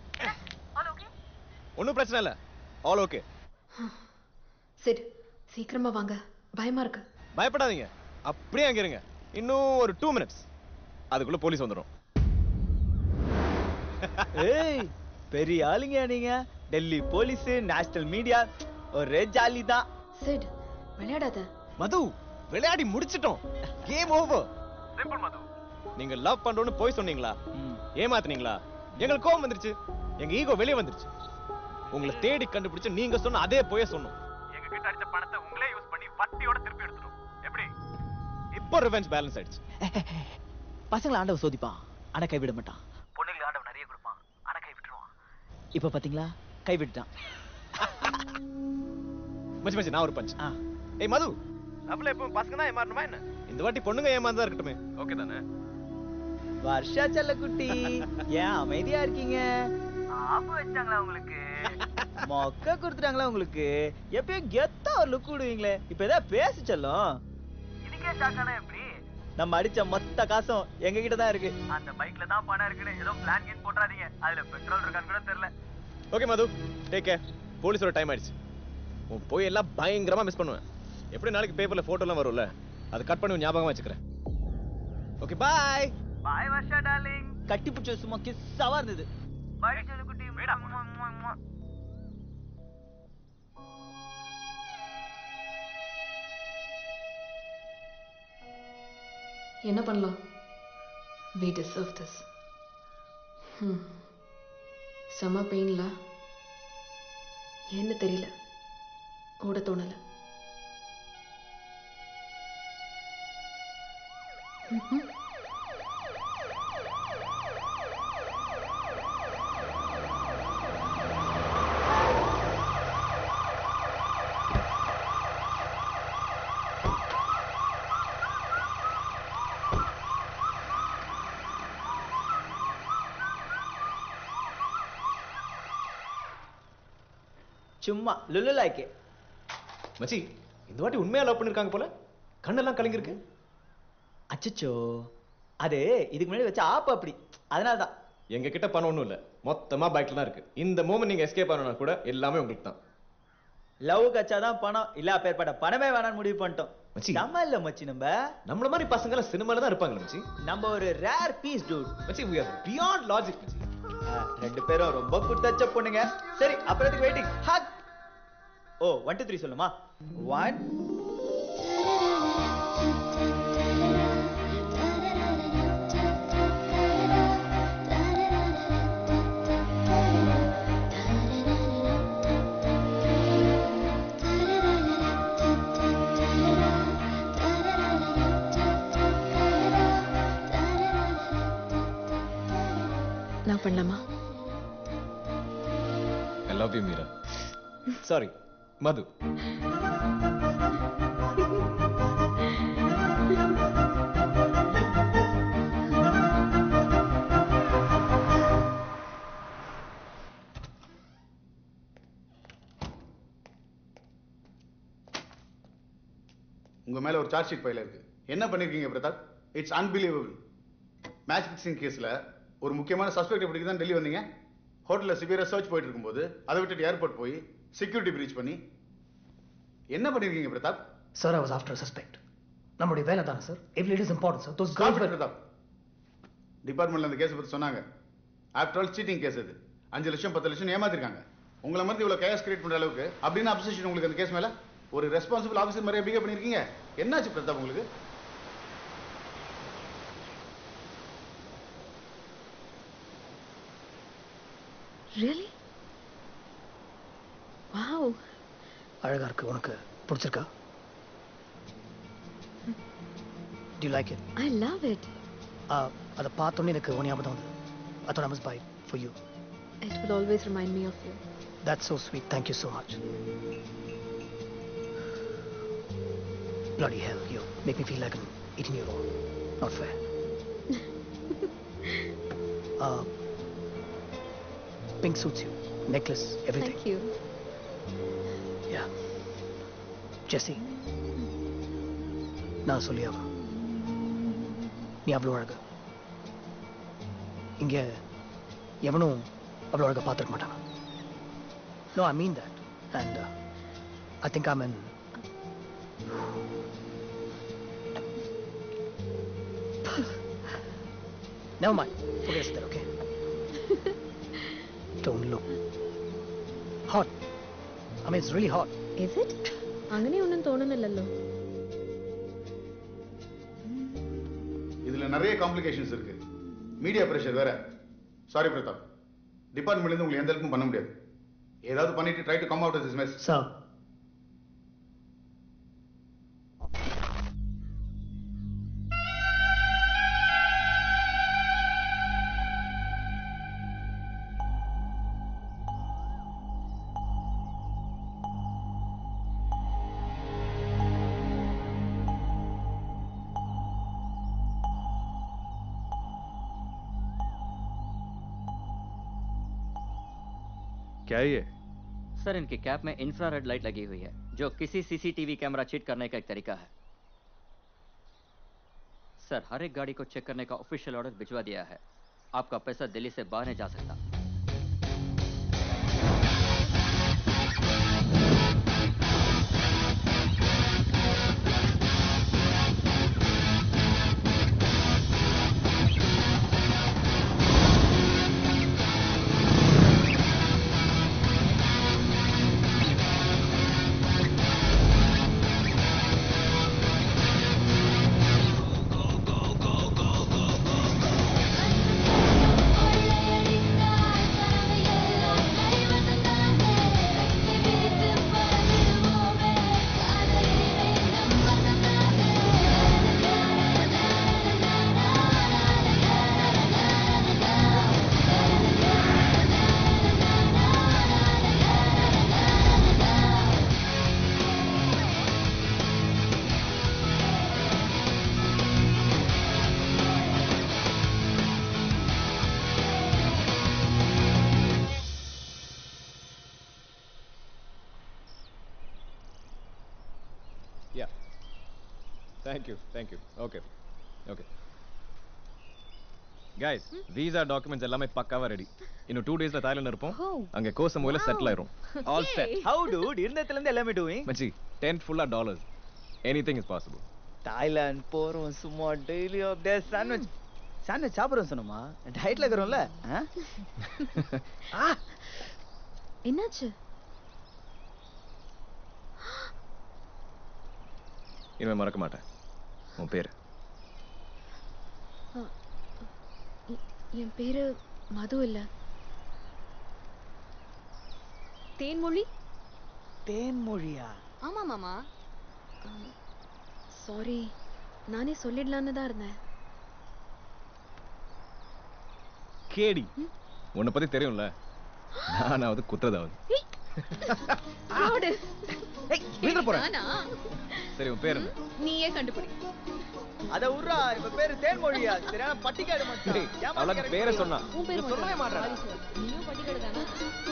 Speaker 1: ஒண்ணும் பிரச்சனை இல்ல. All okay.
Speaker 5: சரி சீக்கிரமா வாங்க. பயமா இருக்கு.
Speaker 1: பயப்படாதீங்க. அப்படியே அங்க இருங்க. இன்னும் ஒரு two minutes. அதுக்குள்ள போலீஸ் வந்துரும்.
Speaker 2: ஏய் பெரிய ஆளுங்க நீங்க. டெல்லி போலீஸ், நேஷனல் மீடியா ஒரே ஜாலி தான்.
Speaker 5: சிட் விளையாடாத.
Speaker 1: மது விளையாடி முடிச்சிட்டோம். Game over.
Speaker 8: சிம்பிள் மது.
Speaker 1: நீங்க லவ் பண்றோம்னு போய் சொன்னீங்களா? ஏமாத்துனீங்களா? எங்களுக்கு கோவம் வந்துருச்சு. எங்க ஈகோ வெளிய வந்துருச்சு. உங்களை தேடி கண்டுபிடிச்சு நீங்க சொன்ன அதே போயே சொன்னோம்.
Speaker 8: எங்க கிட்ட அடிச்ச பணத்தை உங்களே யூஸ் பண்ணி வட்டியோட திருப்பி எடுத்துரும். எப்படி?
Speaker 1: இப்போ ரிவெஞ்ச் பேலன்ஸ் ஆயிடுச்சு.
Speaker 2: பசங்களை ஆண்டவ சோதிப்பான். ஆனா கைவிட மாட்டான்.
Speaker 8: பொண்ணுங்களை ஆண்டவ நிறைய கொடுப்பான். ஆனா கை விட்டுருவான்.
Speaker 2: இப்ப பாத்தீங்களா? கைவிட்டான்.
Speaker 1: மச்சி மச்சி நான் ஒரு பஞ்ச். ஏய் மது
Speaker 8: லவ்ல எப்பவும் பசங்க தான் ஏமாறணுமா என்ன?
Speaker 1: இந்த வாட்டி பொண்ணுங்க ஏமாந்தா இருக்கட்டுமே.
Speaker 8: ஓகே தானே?
Speaker 2: வர்ஷா செல்லக்குட்டி ஏன் அமைதியா இருக்கீங்க?
Speaker 8: ஆப்பு வச்சாங்களா உங்களுக்கு?
Speaker 2: மொக்க கொடுத்துட்டாங்களா உங்களுக்கு? எப்பயும் கெத்தா ஒரு லுக் விடுவீங்களே, இப்ப ஏதாவது பேச செல்லும்.
Speaker 8: இதுக்கே ஷாக்கானா எப்படி?
Speaker 2: நம்ம அடிச்ச மொத்த காசும் எங்க கிட்ட தான் இருக்கு.
Speaker 8: அந்த பைக்ல தான் பணம் இருக்குன்னு ஏதோ பிளான் கேட் போட்றாதீங்க. அதுல பெட்ரோல் இருக்கான்னு கூட தெரியல.
Speaker 1: Okay Madhu take care. போலீஸோட டைம் ஆயிடுச்சு. உன் போய் எல்லாம் பயங்கரமா மிஸ் பண்ணுவேன். எப்படி நாளைக்கு பேப்பர்ல போட்டோ எல்லாம் வரும்ல, அது கட் பண்ணி ஞாபகமா வச்சுக்கிறேன். Okay bye.
Speaker 8: Bye Varsha darling.
Speaker 2: கட்டி பிடிச்ச சும்மா கிஸ்ஸாவா இருந்தது.
Speaker 8: பை செல்லக்குட்டி. மேடா
Speaker 16: என்ன பண்ணலாம்? We deserve this. ம் செம பெயின்ல
Speaker 5: என்ன தெரியல, ஓட தோணல. ம்ஹும்.
Speaker 2: சும்மா லுலு லைக்கே.
Speaker 1: மச்சி இந்த வாட்டி உண்மையா லவ் பண்ணிருக்காங்க போல, கண்ணெல்லாம் கலங்கிருக்கு.
Speaker 2: அச்சச்சோ, அது இதுக்கு முன்னாடி வச்ச ஆப் அப்படி, அதனால தான்.
Speaker 1: எங்க கிட்ட பணம் ஒண்ணும் இல்ல, மொத்தமா பைக்ல தான் இருக்கு. இந்த மூமெண்ட் நீங்க எஸ்கேப் ஆனா கூட எல்லாமே உங்களுக்கு தான்.
Speaker 2: லவ் கச்சாதான் பணம் இல்ல, அப்பேற்பட்ட பணமே வேணாம்னு முடிவு பண்ணிட்டோம்.
Speaker 1: மச்சி
Speaker 2: நம்ம இல்ல மச்சி, நம்ம
Speaker 1: நம்மள மாதிரி பசங்க எல்லாம் சினிமால தான் இருப்பாங்க மச்சி.
Speaker 2: நம்ம ஒரு ரேர் பீஸ் டூட்
Speaker 1: மச்சி. we are beyond logic மச்சி.
Speaker 2: ரெண்டு பேரும் ரொம்ப குட்டச்ச பொண்ணுங்க. சரி, அப்புறத்துக்கு waiting. Hug. Oh one two three சொல்லுமா? ஒன்
Speaker 5: நான் பண்ணலாமா?
Speaker 1: I love you Meera. Sorry Madhu.
Speaker 14: உங்க மேல ஒரு சார்ஜ் ஷீட் ஃபைல் இருக்கு. என்ன பண்ணிருக்கீங்க Prathap? It's unbelievable. Match fixing கேஸ்ல ஒரு முக்கியமான சஸ்பெக்ட் பிடிக்க தான் டெல்லி வந்தீங்க. ஹோட்டல்ல சிவியரா சர்ச் போயிட்டு இருக்கும்போது அதை விட்டுட்டு ஏர்போர்ட் போய் செக்யூரிட்டி பிரீச் பண்ணி என்ன பண்ணிருக்கீங்க Prathap?
Speaker 6: Sir, I was after a suspect. நம்முடைய வேலை தானே sir. Every it is important sir. Those
Speaker 14: girls Prathap டிபார்ட்மெண்ட்ல அந்த கேஸ் பத்தி சொன்னாங்க. ஆஃப்டர் ஆல் சீட்டிங் கேஸ் அது. அஞ்சு லட்சம் பத்து லட்சம் ஏமாத்திருக்காங்க. உங்களை மாதிரி இவ்வளவு கேஸ் கிரியேட் பண்ற அளவுக்கு அப்படின்னு அப்சஷன் உங்களுக்கு அந்த கேஸ் மேல ஒரு ரெஸ்பான்சிபிள் ஆஃபீஸர் மாதிரியே பிஹேவ் பண்ணிருக்கீங்க. என்னாச்சு பிரதாப் உங்களுக்கு?
Speaker 5: Really? Wow.
Speaker 6: அழகா இருக்கு. உனக்கு பிடிச்சிருக்கா? Do you like it?
Speaker 5: I love it.
Speaker 6: அத பார்த்தோன்னே எனக்கு ஒரு ஞாபகம் வந்தது. I thought I must buy it for you.
Speaker 5: It will always remind me of you.
Speaker 6: That's so sweet. Thank you so much. Bloody hell, you make me feel like an eighteen-year-old. Not fair. uh, pink suits you. Necklace, everything.
Speaker 5: Thank you.
Speaker 6: Yeah. Jessie. நான் சொல்லியாவா? நீ அவ்வளோ அழகா. இங்க எவனும் அவ்வளோ அழகா பார்த்துருக்க மாட்டாங்க. No, I mean that. And uh, I think I'm in... Never mind. Forget that, okay? Don't look. Hot. I mean, it's really hot.
Speaker 5: Is it? അങ്ങനെ ഒന്നും തോന്നുന്നില്ലല്ലോ.
Speaker 14: இதுல நிறைய காம்ப்ளிகேஷன்ஸ் இருக்கு. மீடியா பிரஷர் வேற. சாரி பிரதாப். டிபார்ட்மெண்ட்ல இருந்து உங்களுக்கு எந்த ஹெல்ப்பும் பண்ண முடியாது. ஏதாவது பண்ணிட்டு try to come out of this mess.
Speaker 6: Sir.
Speaker 11: क्या ये?
Speaker 21: सर, इनकी कैप में इंफ्रारेड लाइट लगी हुई है जो किसी सीसीटीवी कैमरा चीट करने का एक तरीका है। सर, हर एक गाड़ी को चेक करने का ऑफिशियल ऑर्डर भिजवा दिया है। आपका पैसा दिल्ली से बाहर नहीं जा सकता।
Speaker 4: Go, go,
Speaker 1: thank you thank you okay okay guys visa documents எல்லாமே பக்காவா ரெடி. இன்னும் டூ டேஸ்ல தாய்லாந்து இருப்போம். அங்க கோசமோல செட்டில் ஆயிரும். All set.
Speaker 2: ஹவ் டூட் இருந்ததுல இருந்து எல்லாமே டூயிங்.
Speaker 1: மச்சி டென்ட் ஃபுல்லா dollars. Anything is possible.
Speaker 2: Thailand போறோம் சும்மா daily off day sandwich sandwich சாப்பிடுறோம் சொன்னமா டயட்ல இருக்கறோம்ல.
Speaker 16: என்னாச்சு?
Speaker 1: இனிமே மறக்க மாட்டேன் உன் பேரு.
Speaker 16: என் பேரு மது இல்ல, தேன்மொழி.
Speaker 2: தேன்மொழியா?
Speaker 16: ஆமா மாமா. சாரி, நானே சொல்லிடலான்னு தான் இருந்தேன்.
Speaker 1: கேடி உன்னை பத்தி தெரியும்ல, நானாவது குத்துறதாவது. சரி உன் பேரு என்ன?
Speaker 16: நீயே கண்டுபிடி.
Speaker 2: அத உர்ரா, இப்ப பேரு தேன்மொழியா? சரியான பட்டிக்காடு மச்சான்.
Speaker 1: அவளோட பேரை சொன்னா
Speaker 16: உன் பேரு
Speaker 2: சொல்லவே மாட்டறா.
Speaker 16: நீயும் பட்டிக்காடு தானா?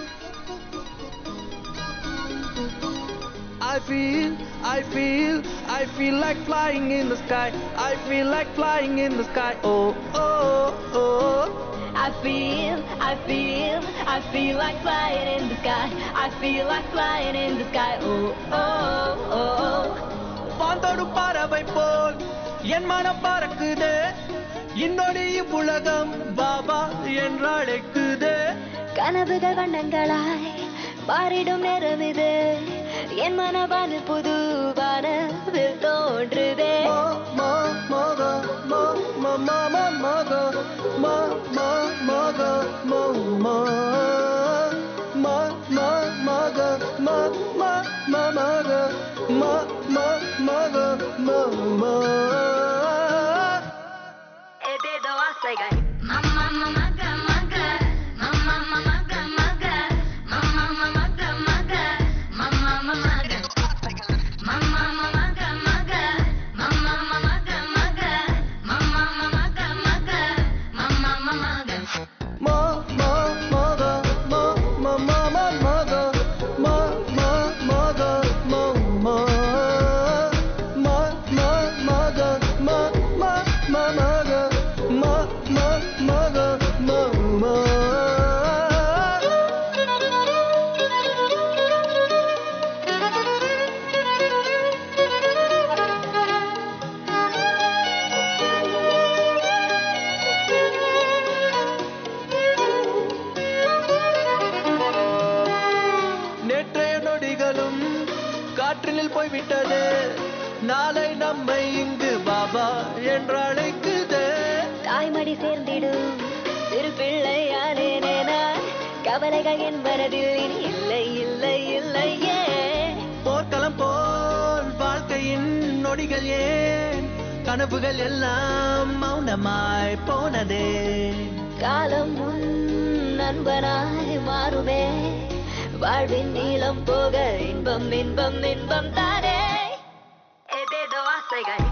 Speaker 7: I feel, I feel, I feel like flying in the sky. I feel like flying in the sky. Oh, oh, oh.
Speaker 12: I feel, I feel, I feel like flying in the sky. I feel like flying in the sky. Oh, oh, oh.
Speaker 7: வாந்தோடு பறவை போல் என் மனம் பறக்குது. இன்னொரு உலகம் பாபா என்றழைக்குது.
Speaker 12: கனவுகள் வண்ணங்களாய் மாறிடும் நேரம் இது. என் மனவானில் புது வானவில் தோன்றுதே.
Speaker 7: மோ மோகோ மோ மோ மோ மோகோ மோ மோ மோகோ மோ மோ மோ மோ மோகோ மோ மோ மோ மோகோ மோ மோ மோகோ மோ மோ.
Speaker 12: ஏதேதோ ஆசைகள் மம்மா மமக மக மம்மா மமக மக மம்மா மமக மக மம்மா மமக மம்மா மமக மக மம்மா மமக மக மம்மா மமக மக மம்மா மமக
Speaker 7: மோ மோ மோகோ மோ மோ மோ மோகோ மோ மோ மோகோ மோ மோ மோ மோ மோகோ மோ மோ மோ மோகோ மோ மோ மோகோ மோ மோ. நேற்றைய நொடிகளும் காற்றினில் போய்விட்டது. நாளை நம்மை இங்கு பாபா என்று அழைக்குது.
Speaker 12: தாய்மடி சேர்ந்திடும் சிறு பிள்ளையானேனே நான். கவலைகள் என் மனதில் இனி இல்லை இல்லை இல்லையே.
Speaker 7: போர்க்களம் போல் வாழ்க்கையின் நொடிகள் ஏன்? கனவுகள் எல்லாம் மௌனமாய் போனதே.
Speaker 12: காலம் முன் நண்பனாய் மாறுமே. வாழ்வின் நீளம் போக இன்பம் இன்பம் இன்பம் தானே. ஏதேதோ ஆசைகள்